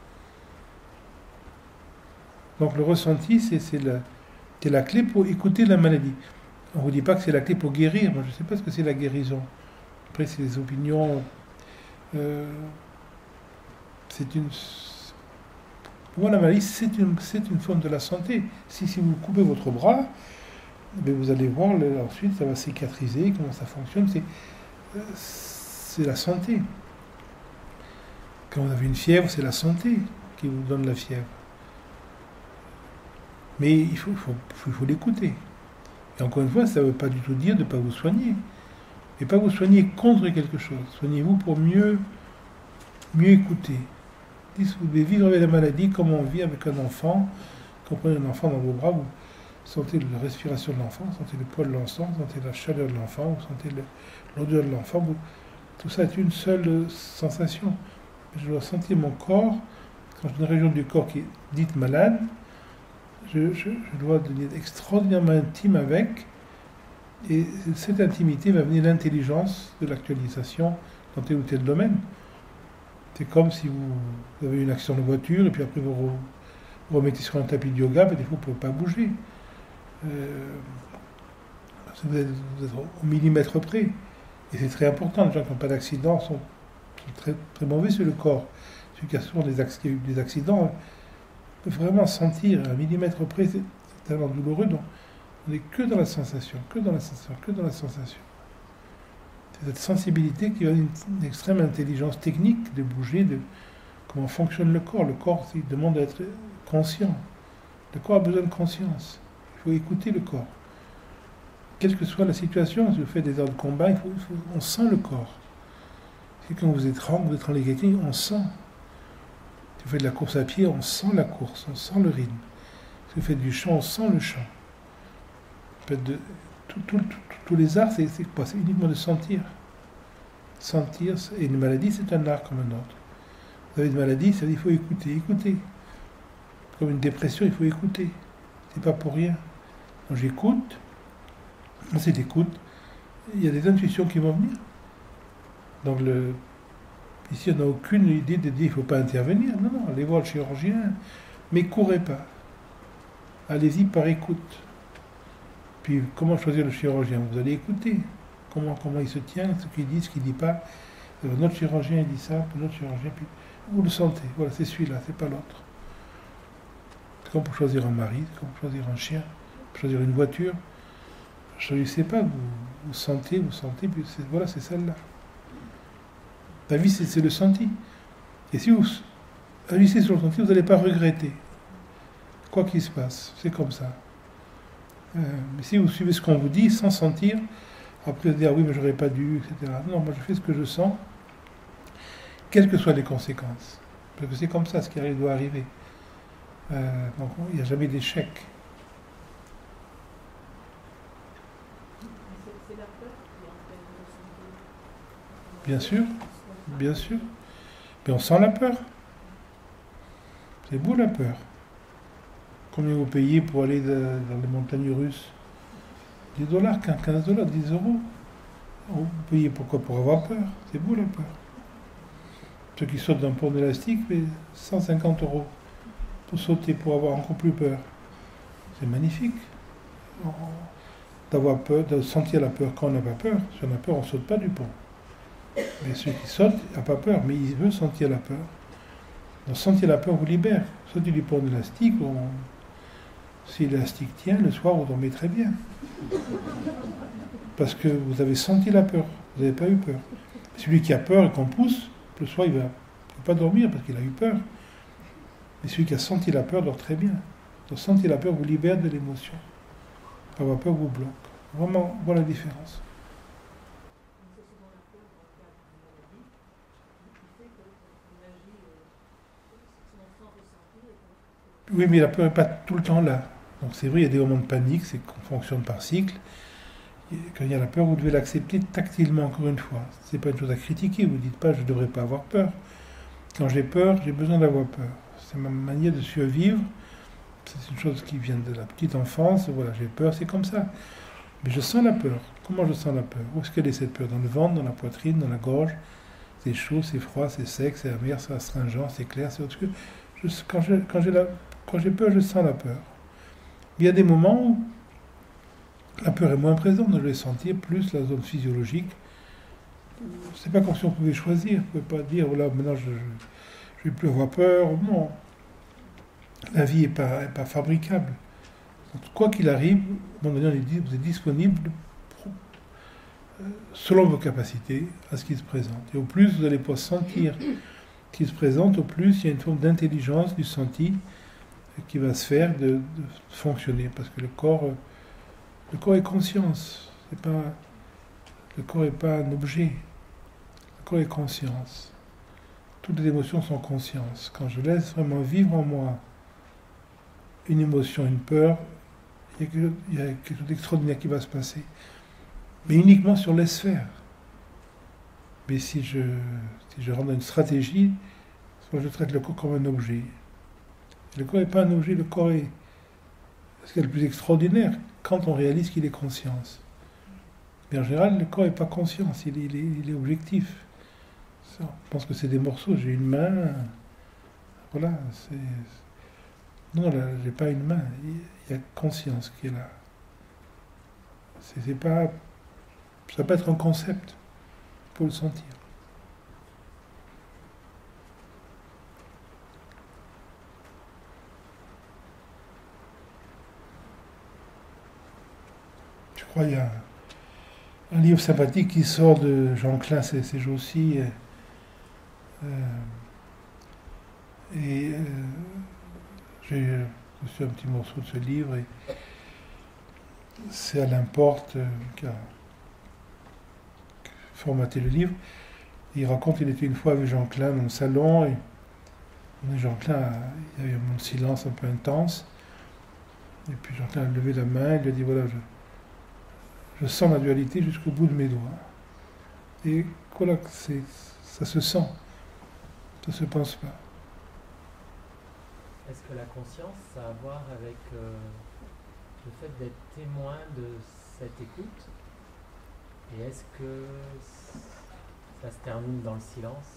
[SPEAKER 2] Donc le ressenti, c'est, c'est, la, c'est la clé pour écouter la maladie. On ne vous dit pas que c'est la clé pour guérir, moi je ne sais pas ce que c'est la guérison. Après c'est des opinions... Euh, c'est une... Pour moi la maladie, c'est une, c'est une forme de la santé. Si, si vous coupez votre bras, mais vous allez voir, ensuite ça va cicatriser, comment ça fonctionne, c'est, c'est la santé. Quand vous avez une fièvre, c'est la santé qui vous donne la fièvre. Mais il faut, il faut, il faut l'écouter. Et encore une fois, ça ne veut pas du tout dire de ne pas vous soigner. Mais pas vous soigner contre quelque chose. Soignez-vous pour mieux, mieux écouter. Vous devez vivre avec la maladie comme on vit avec un enfant. Quand vous prenez un enfant dans vos bras, vous sentez la respiration de l'enfant, vous sentez le poids de l'enfant, vous sentez la chaleur de l'enfant, vous sentez le, l'odeur de l'enfant. Vous, tout ça est une seule sensation. Je dois sentir mon corps, quand j'ai une région du corps qui est dite malade, je, je, je dois devenir extraordinairement intime avec, et cette intimité va venir l'intelligence de l'actualisation dans tel ou tel domaine. C'est comme si vous, vous avez une accident de voiture, et puis après vous, re, vous remettez sur un tapis de yoga, mais des fois vous ne pouvez pas bouger. Euh, vous, êtes, vous êtes au millimètre près. Et c'est très important, les gens qui n'ont pas d'accident sont, sont très, très mauvais sur le corps. Ceux qui ont des, qui ont eu des accidents peuvent vraiment sentir à un millimètre près, c'est tellement douloureux, donc on n'est que dans la sensation, que dans la sensation, que dans la sensation. C'est cette sensibilité qui a une, une extrême intelligence technique de bouger, de comment fonctionne le corps. Le corps, il demande à être conscient. Le corps a besoin de conscience. Il faut écouter le corps. Quelle que soit la situation, si vous faites des heures de combat, il faut, il faut, on sent le corps. C'est quand vous êtes rank, vous êtes en légalité, on sent. Si vous faites de la course à pied, on sent la course, on sent le rythme. Si vous faites du chant, on sent le chant. De, tout, tout, tout, tous les arts, c'est, c'est quoi? C'est uniquement de sentir. Sentir, et une maladie, c'est un art comme un autre. Vous avez une maladie, ça veut dire qu'il faut écouter, écouter. Comme une dépression, il faut écouter. C'est pas pour rien. Donc j'écoute, dans cette écoute, il y a des intuitions qui vont venir. Donc le, ici, on n'a aucune idée de dire qu'il ne faut pas intervenir. Non, non, allez voir le chirurgien, mais courez pas. Allez-y par écoute. Puis, comment choisir le chirurgien? Vous allez écouter. Comment, comment il se tient, ce qu'il dit, ce qu'il ne dit pas. Alors, notre chirurgien, il dit ça, notre chirurgien, puis vous le sentez. Voilà, c'est celui-là, c'est pas l'autre. C'est comme pour choisir un mari, c'est comme pour choisir un chien, pour choisir une voiture. Choisissez pas, vous, vous sentez, vous sentez, puis c'est, voilà, c'est celle-là. La vie, c'est, c'est le senti. Et si vous agissez sur le senti, vous n'allez pas regretter. Quoi qu'il se passe, c'est comme ça. Euh, mais si vous suivez ce qu'on vous dit sans sentir, après vous dire oui mais j'aurais pas dû, et cetera. Non, moi je fais ce que je sens, quelles que soient les conséquences. Parce que c'est comme ça, ce qui arrive doit arriver. Euh, donc il n'y a jamais d'échec.
[SPEAKER 11] C'est la peur qui en fait.
[SPEAKER 2] Bien sûr, bien sûr. Mais on sent la peur. C'est beau la peur. Combien vous payez pour aller dans les montagnes russes? dix dollars, quinze dollars, dix euros. Vous payez pourquoi? Pour avoir peur. C'est beau la peur. Ceux qui sautent d'un pont élastique, mais cent cinquante euros. pour sauter, pour avoir encore plus peur. C'est magnifique. D'avoir peur, de sentir la peur quand on n'a pas peur. Si on a peur, on ne saute pas du pont. Mais celui qui saute n'a pas peur, mais il veut sentir la peur. Donc sentir la peur vous libère. Sauter du pont d'élastique, on... si l'élastique tient, le soir vous dormez très bien. Parce que vous avez senti la peur, vous n'avez pas eu peur. Celui qui a peur et qu'on pousse, le soir il ne va pas dormir parce qu'il a eu peur. Mais celui qui a senti la peur dort très bien. Donc sentir la peur vous libère de l'émotion. Avoir peur vous bloque. Vraiment, voilà la différence. Oui, mais la peur n'est pas tout le temps là. Donc c'est vrai, il y a des moments de panique, c'est qu'on fonctionne par cycle. Et quand il y a la peur, vous devez l'accepter tactilement, encore une fois. Ce n'est pas une chose à critiquer, vous ne dites pas « je ne devrais pas avoir peur ». Quand j'ai peur, j'ai besoin d'avoir peur. C'est ma manière de survivre. C'est une chose qui vient de la petite enfance. Voilà, j'ai peur, c'est comme ça. Mais je sens la peur. Comment je sens la peur? Où est-ce qu'elle est cette peur? Dans le ventre, dans la poitrine, dans la gorge? C'est chaud, c'est froid, c'est sec, c'est amer, c'est astringent, c'est clair, c'est autre chose. Je, quand, je, quand, j'ai la, quand j'ai peur, je sens la peur. Il y a des moments où la peur est moins présente, je vais sentir plus la zone physiologique. C'est pas comme si on pouvait choisir. On ne pouvait pas dire, voilà, maintenant je ne vais plus avoir peur. Non. La vie n'est pas, est pas fabricable. Donc, quoi qu'il arrive, à un moment donné, on dit, vous êtes disponible selon vos capacités à ce qui se présente. Et au plus vous allez pouvoir sentir ce qui se présente, au plus il y a une forme d'intelligence du senti qui va se faire de, de fonctionner. Parce que le corps, le corps est conscience. C'est pas, le corps n'est pas un objet. Le corps est conscience. Toutes les émotions sont conscience. Quand je laisse vraiment vivre en moi une émotion, une peur, il y a quelque, il y a quelque chose d'extraordinaire qui va se passer. Mais uniquement sur les sphères. Mais si je, si je rentre dans une stratégie, soit je traite le corps comme un objet. Le corps n'est pas un objet, le corps est ce qui est le plus extraordinaire quand on réalise qu'il est conscience. Mais en général, le corps n'est pas conscience, il est, il est, il est objectif. Ça, je pense que c'est des morceaux, j'ai une main, voilà, c'est... Non, là, j'ai pas une main, il y a conscience qui est là. C'est, c'est pas... Ça peut être un concept, il faut le sentir. Je crois qu'il y a un livre sympathique qui sort de Jean Klein ces, ces jours-ci. Euh, et euh, j'ai reçu un petit morceau de ce livre et c'est Alain Porte euh, qui a formaté le livre. Il raconte qu'il était une fois avec Jean Klein dans le salon et Jean Klein, il y avait un silence un peu intense et puis Jean Klein a levé la main et il lui a dit voilà, je, je sens la dualité jusqu'au bout de mes doigts. Et voilà, c'est, ça se sent, ça se pense pas.
[SPEAKER 13] Est-ce que la conscience, ça a à voir avec euh, le fait d'être témoin de cette écoute? Et est-ce que ça se termine dans le silence?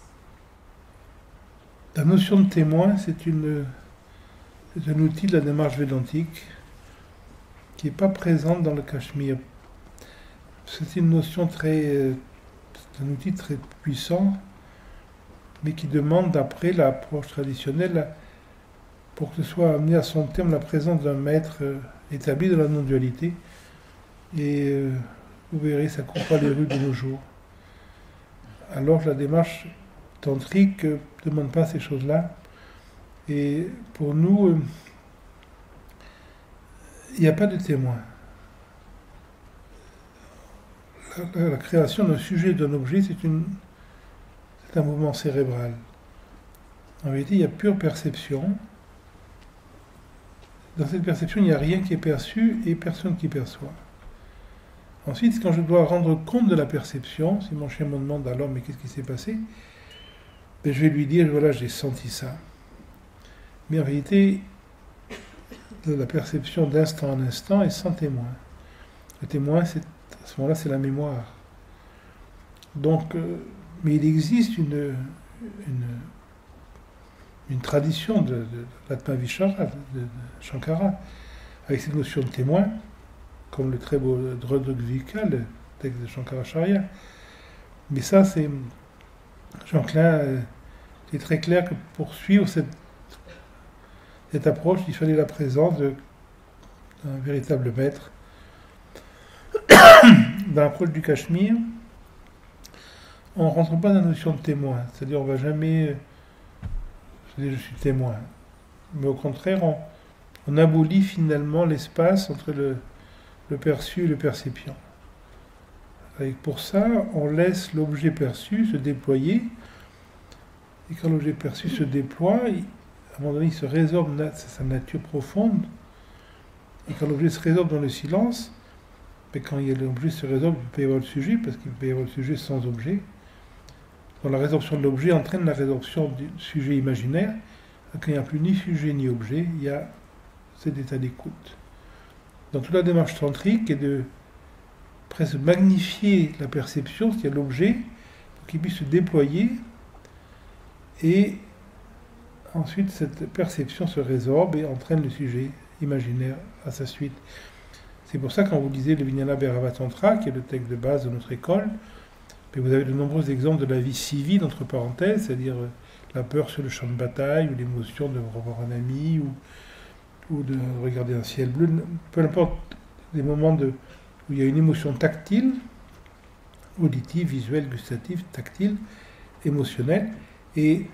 [SPEAKER 2] La notion de témoin, c'est, une, c'est un outil de la démarche védantique qui n'est pas présente dans le Cachemire. C'est une notion très... C'est un outil très puissant, mais qui demande, d'après l'approche traditionnelle, pour que ce soit amené à son terme la présence d'un maître euh, établi dans la non-dualité. Et euh, vous verrez, ça ne court pas les rues de nos jours. Alors la démarche tantrique ne euh, demande pas ces choses-là. Et pour nous, il euh, n'y a pas de témoin. La, la, la création d'un sujet, d'un objet, c'est, une, c'est un mouvement cérébral. En vérité, il y a pure perception. Dans cette perception, il n'y a rien qui est perçu et personne qui perçoit. Ensuite, quand je dois rendre compte de la perception, si mon chien me demande alors, mais qu'est-ce qui s'est passé, ben, je vais lui dire, voilà, j'ai senti ça. Mais en réalité, la perception d'instant en instant est sans témoin. Le témoin, c'est, à ce moment-là, c'est la mémoire. Donc, euh, mais il existe une, une, une tradition de, de, de l'Atma-Vichara, de, de Shankara, avec cette notion de témoin, comme le très beau Drodogvika, le texte de Shankaracharya. Mais ça, c'est Jean-Clain, c'est très clair que pour suivre cette, cette approche, il fallait la présence d'un véritable maître. Dans l'approche du Cachemire, on ne rentre pas dans la notion de témoin, c'est-à-dire on ne va jamais dire je suis témoin, mais au contraire on, on abolit finalement l'espace entre le, le perçu et le perception. Et pour ça, on laisse l'objet perçu se déployer, et quand l'objet perçu se déploie, il, à un moment donné il se résorbe dans sa nature profonde, et quand l'objet se résorbe dans le silence, mais quand l'objet se résorbe, il peut y avoir le sujet, parce qu'il peut y avoir le sujet sans objet. Donc la résorption de l'objet entraîne la résorption du sujet imaginaire. Quand il n'y a plus ni sujet ni objet, il y a cet état d'écoute. Dans toute la démarche tantrique est de presque magnifier la perception, c'est-à-dire l'objet, pour qu'il puisse se déployer, et ensuite cette perception se résorbe et entraîne le sujet imaginaire à sa suite. C'est pour ça, quand vous lisez le Vijnana Bhairava Tantra, qui est le texte de base de notre école, vous avez de nombreux exemples de la vie civile, entre parenthèses, c'est-à-dire la peur sur le champ de bataille, ou l'émotion de revoir un ami, ou, ou de regarder un ciel bleu, peu importe, des moments de, où il y a une émotion tactile, auditive, visuelle, gustative, tactile, émotionnelle, et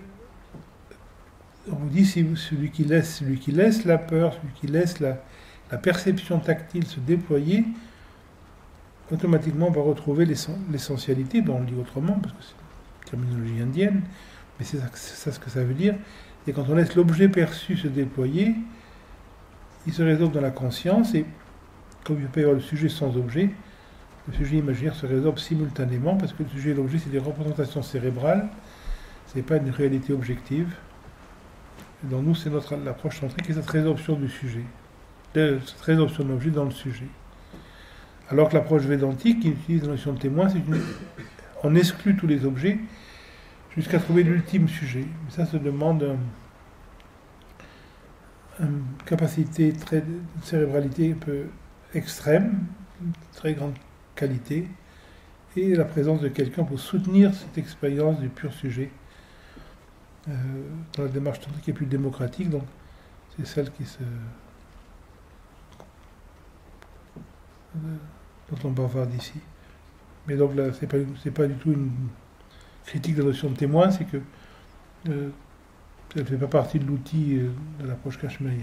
[SPEAKER 2] on vous dit, si celui qui laisse, celui qui laisse la peur, celui qui laisse la la perception tactile se déployer, automatiquement on va retrouver l'essentialité, dont on le dit autrement, parce que c'est une terminologie indienne, mais c'est ça, ça ce que ça veut dire. Et quand on laisse l'objet perçu se déployer, il se résorbe dans la conscience, et comme il peut y avoir le sujet sans objet, le sujet imaginaire se résorbe simultanément, parce que le sujet et l'objet, c'est des représentations cérébrales, ce n'est pas une réalité objective. Et donc nous, c'est notre l'approche tantrique, et cette résorption du sujet. De cette résorption de l'objet dans le sujet. Alors que l'approche védantique, qui utilise la notion de témoin, c'est une... on exclut tous les objets jusqu'à trouver l'ultime sujet. Mais ça se demande un... une capacité, très... une cérébralité un peu extrême, une très grande qualité, et la présence de quelqu'un pour soutenir cette expérience du pur sujet. Euh, dans la démarche tantrique qui est plus démocratique, donc c'est celle qui se... dont on bavarde ici. Mais donc là, c'est pas, c'est pas du tout une critique de la notion de témoin, c'est que euh, elle ne fait pas partie de l'outil euh, de l'approche kashmirienne.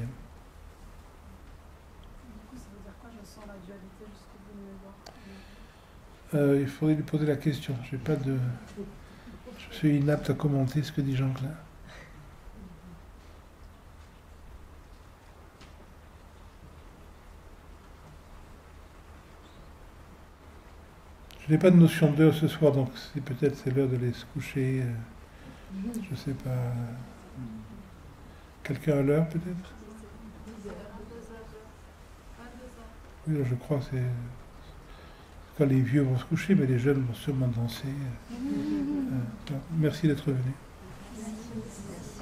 [SPEAKER 11] Du coup, ça veut dire quoi, je sens la dualité jusqu'au bout de mes doigts?
[SPEAKER 2] Euh, il faudrait lui poser la question. J'ai pas de... Je suis inapte à commenter ce que dit Jean-Clain. Je n'ai pas de notion d'heure ce soir, donc c'est peut-être c'est l'heure de aller se coucher. Euh, je ne sais pas. Quelqu'un à l'heure peut-être? Oui, je crois que c'est quand les vieux vont se coucher, mais les jeunes vont sûrement danser. Euh, merci d'être venus.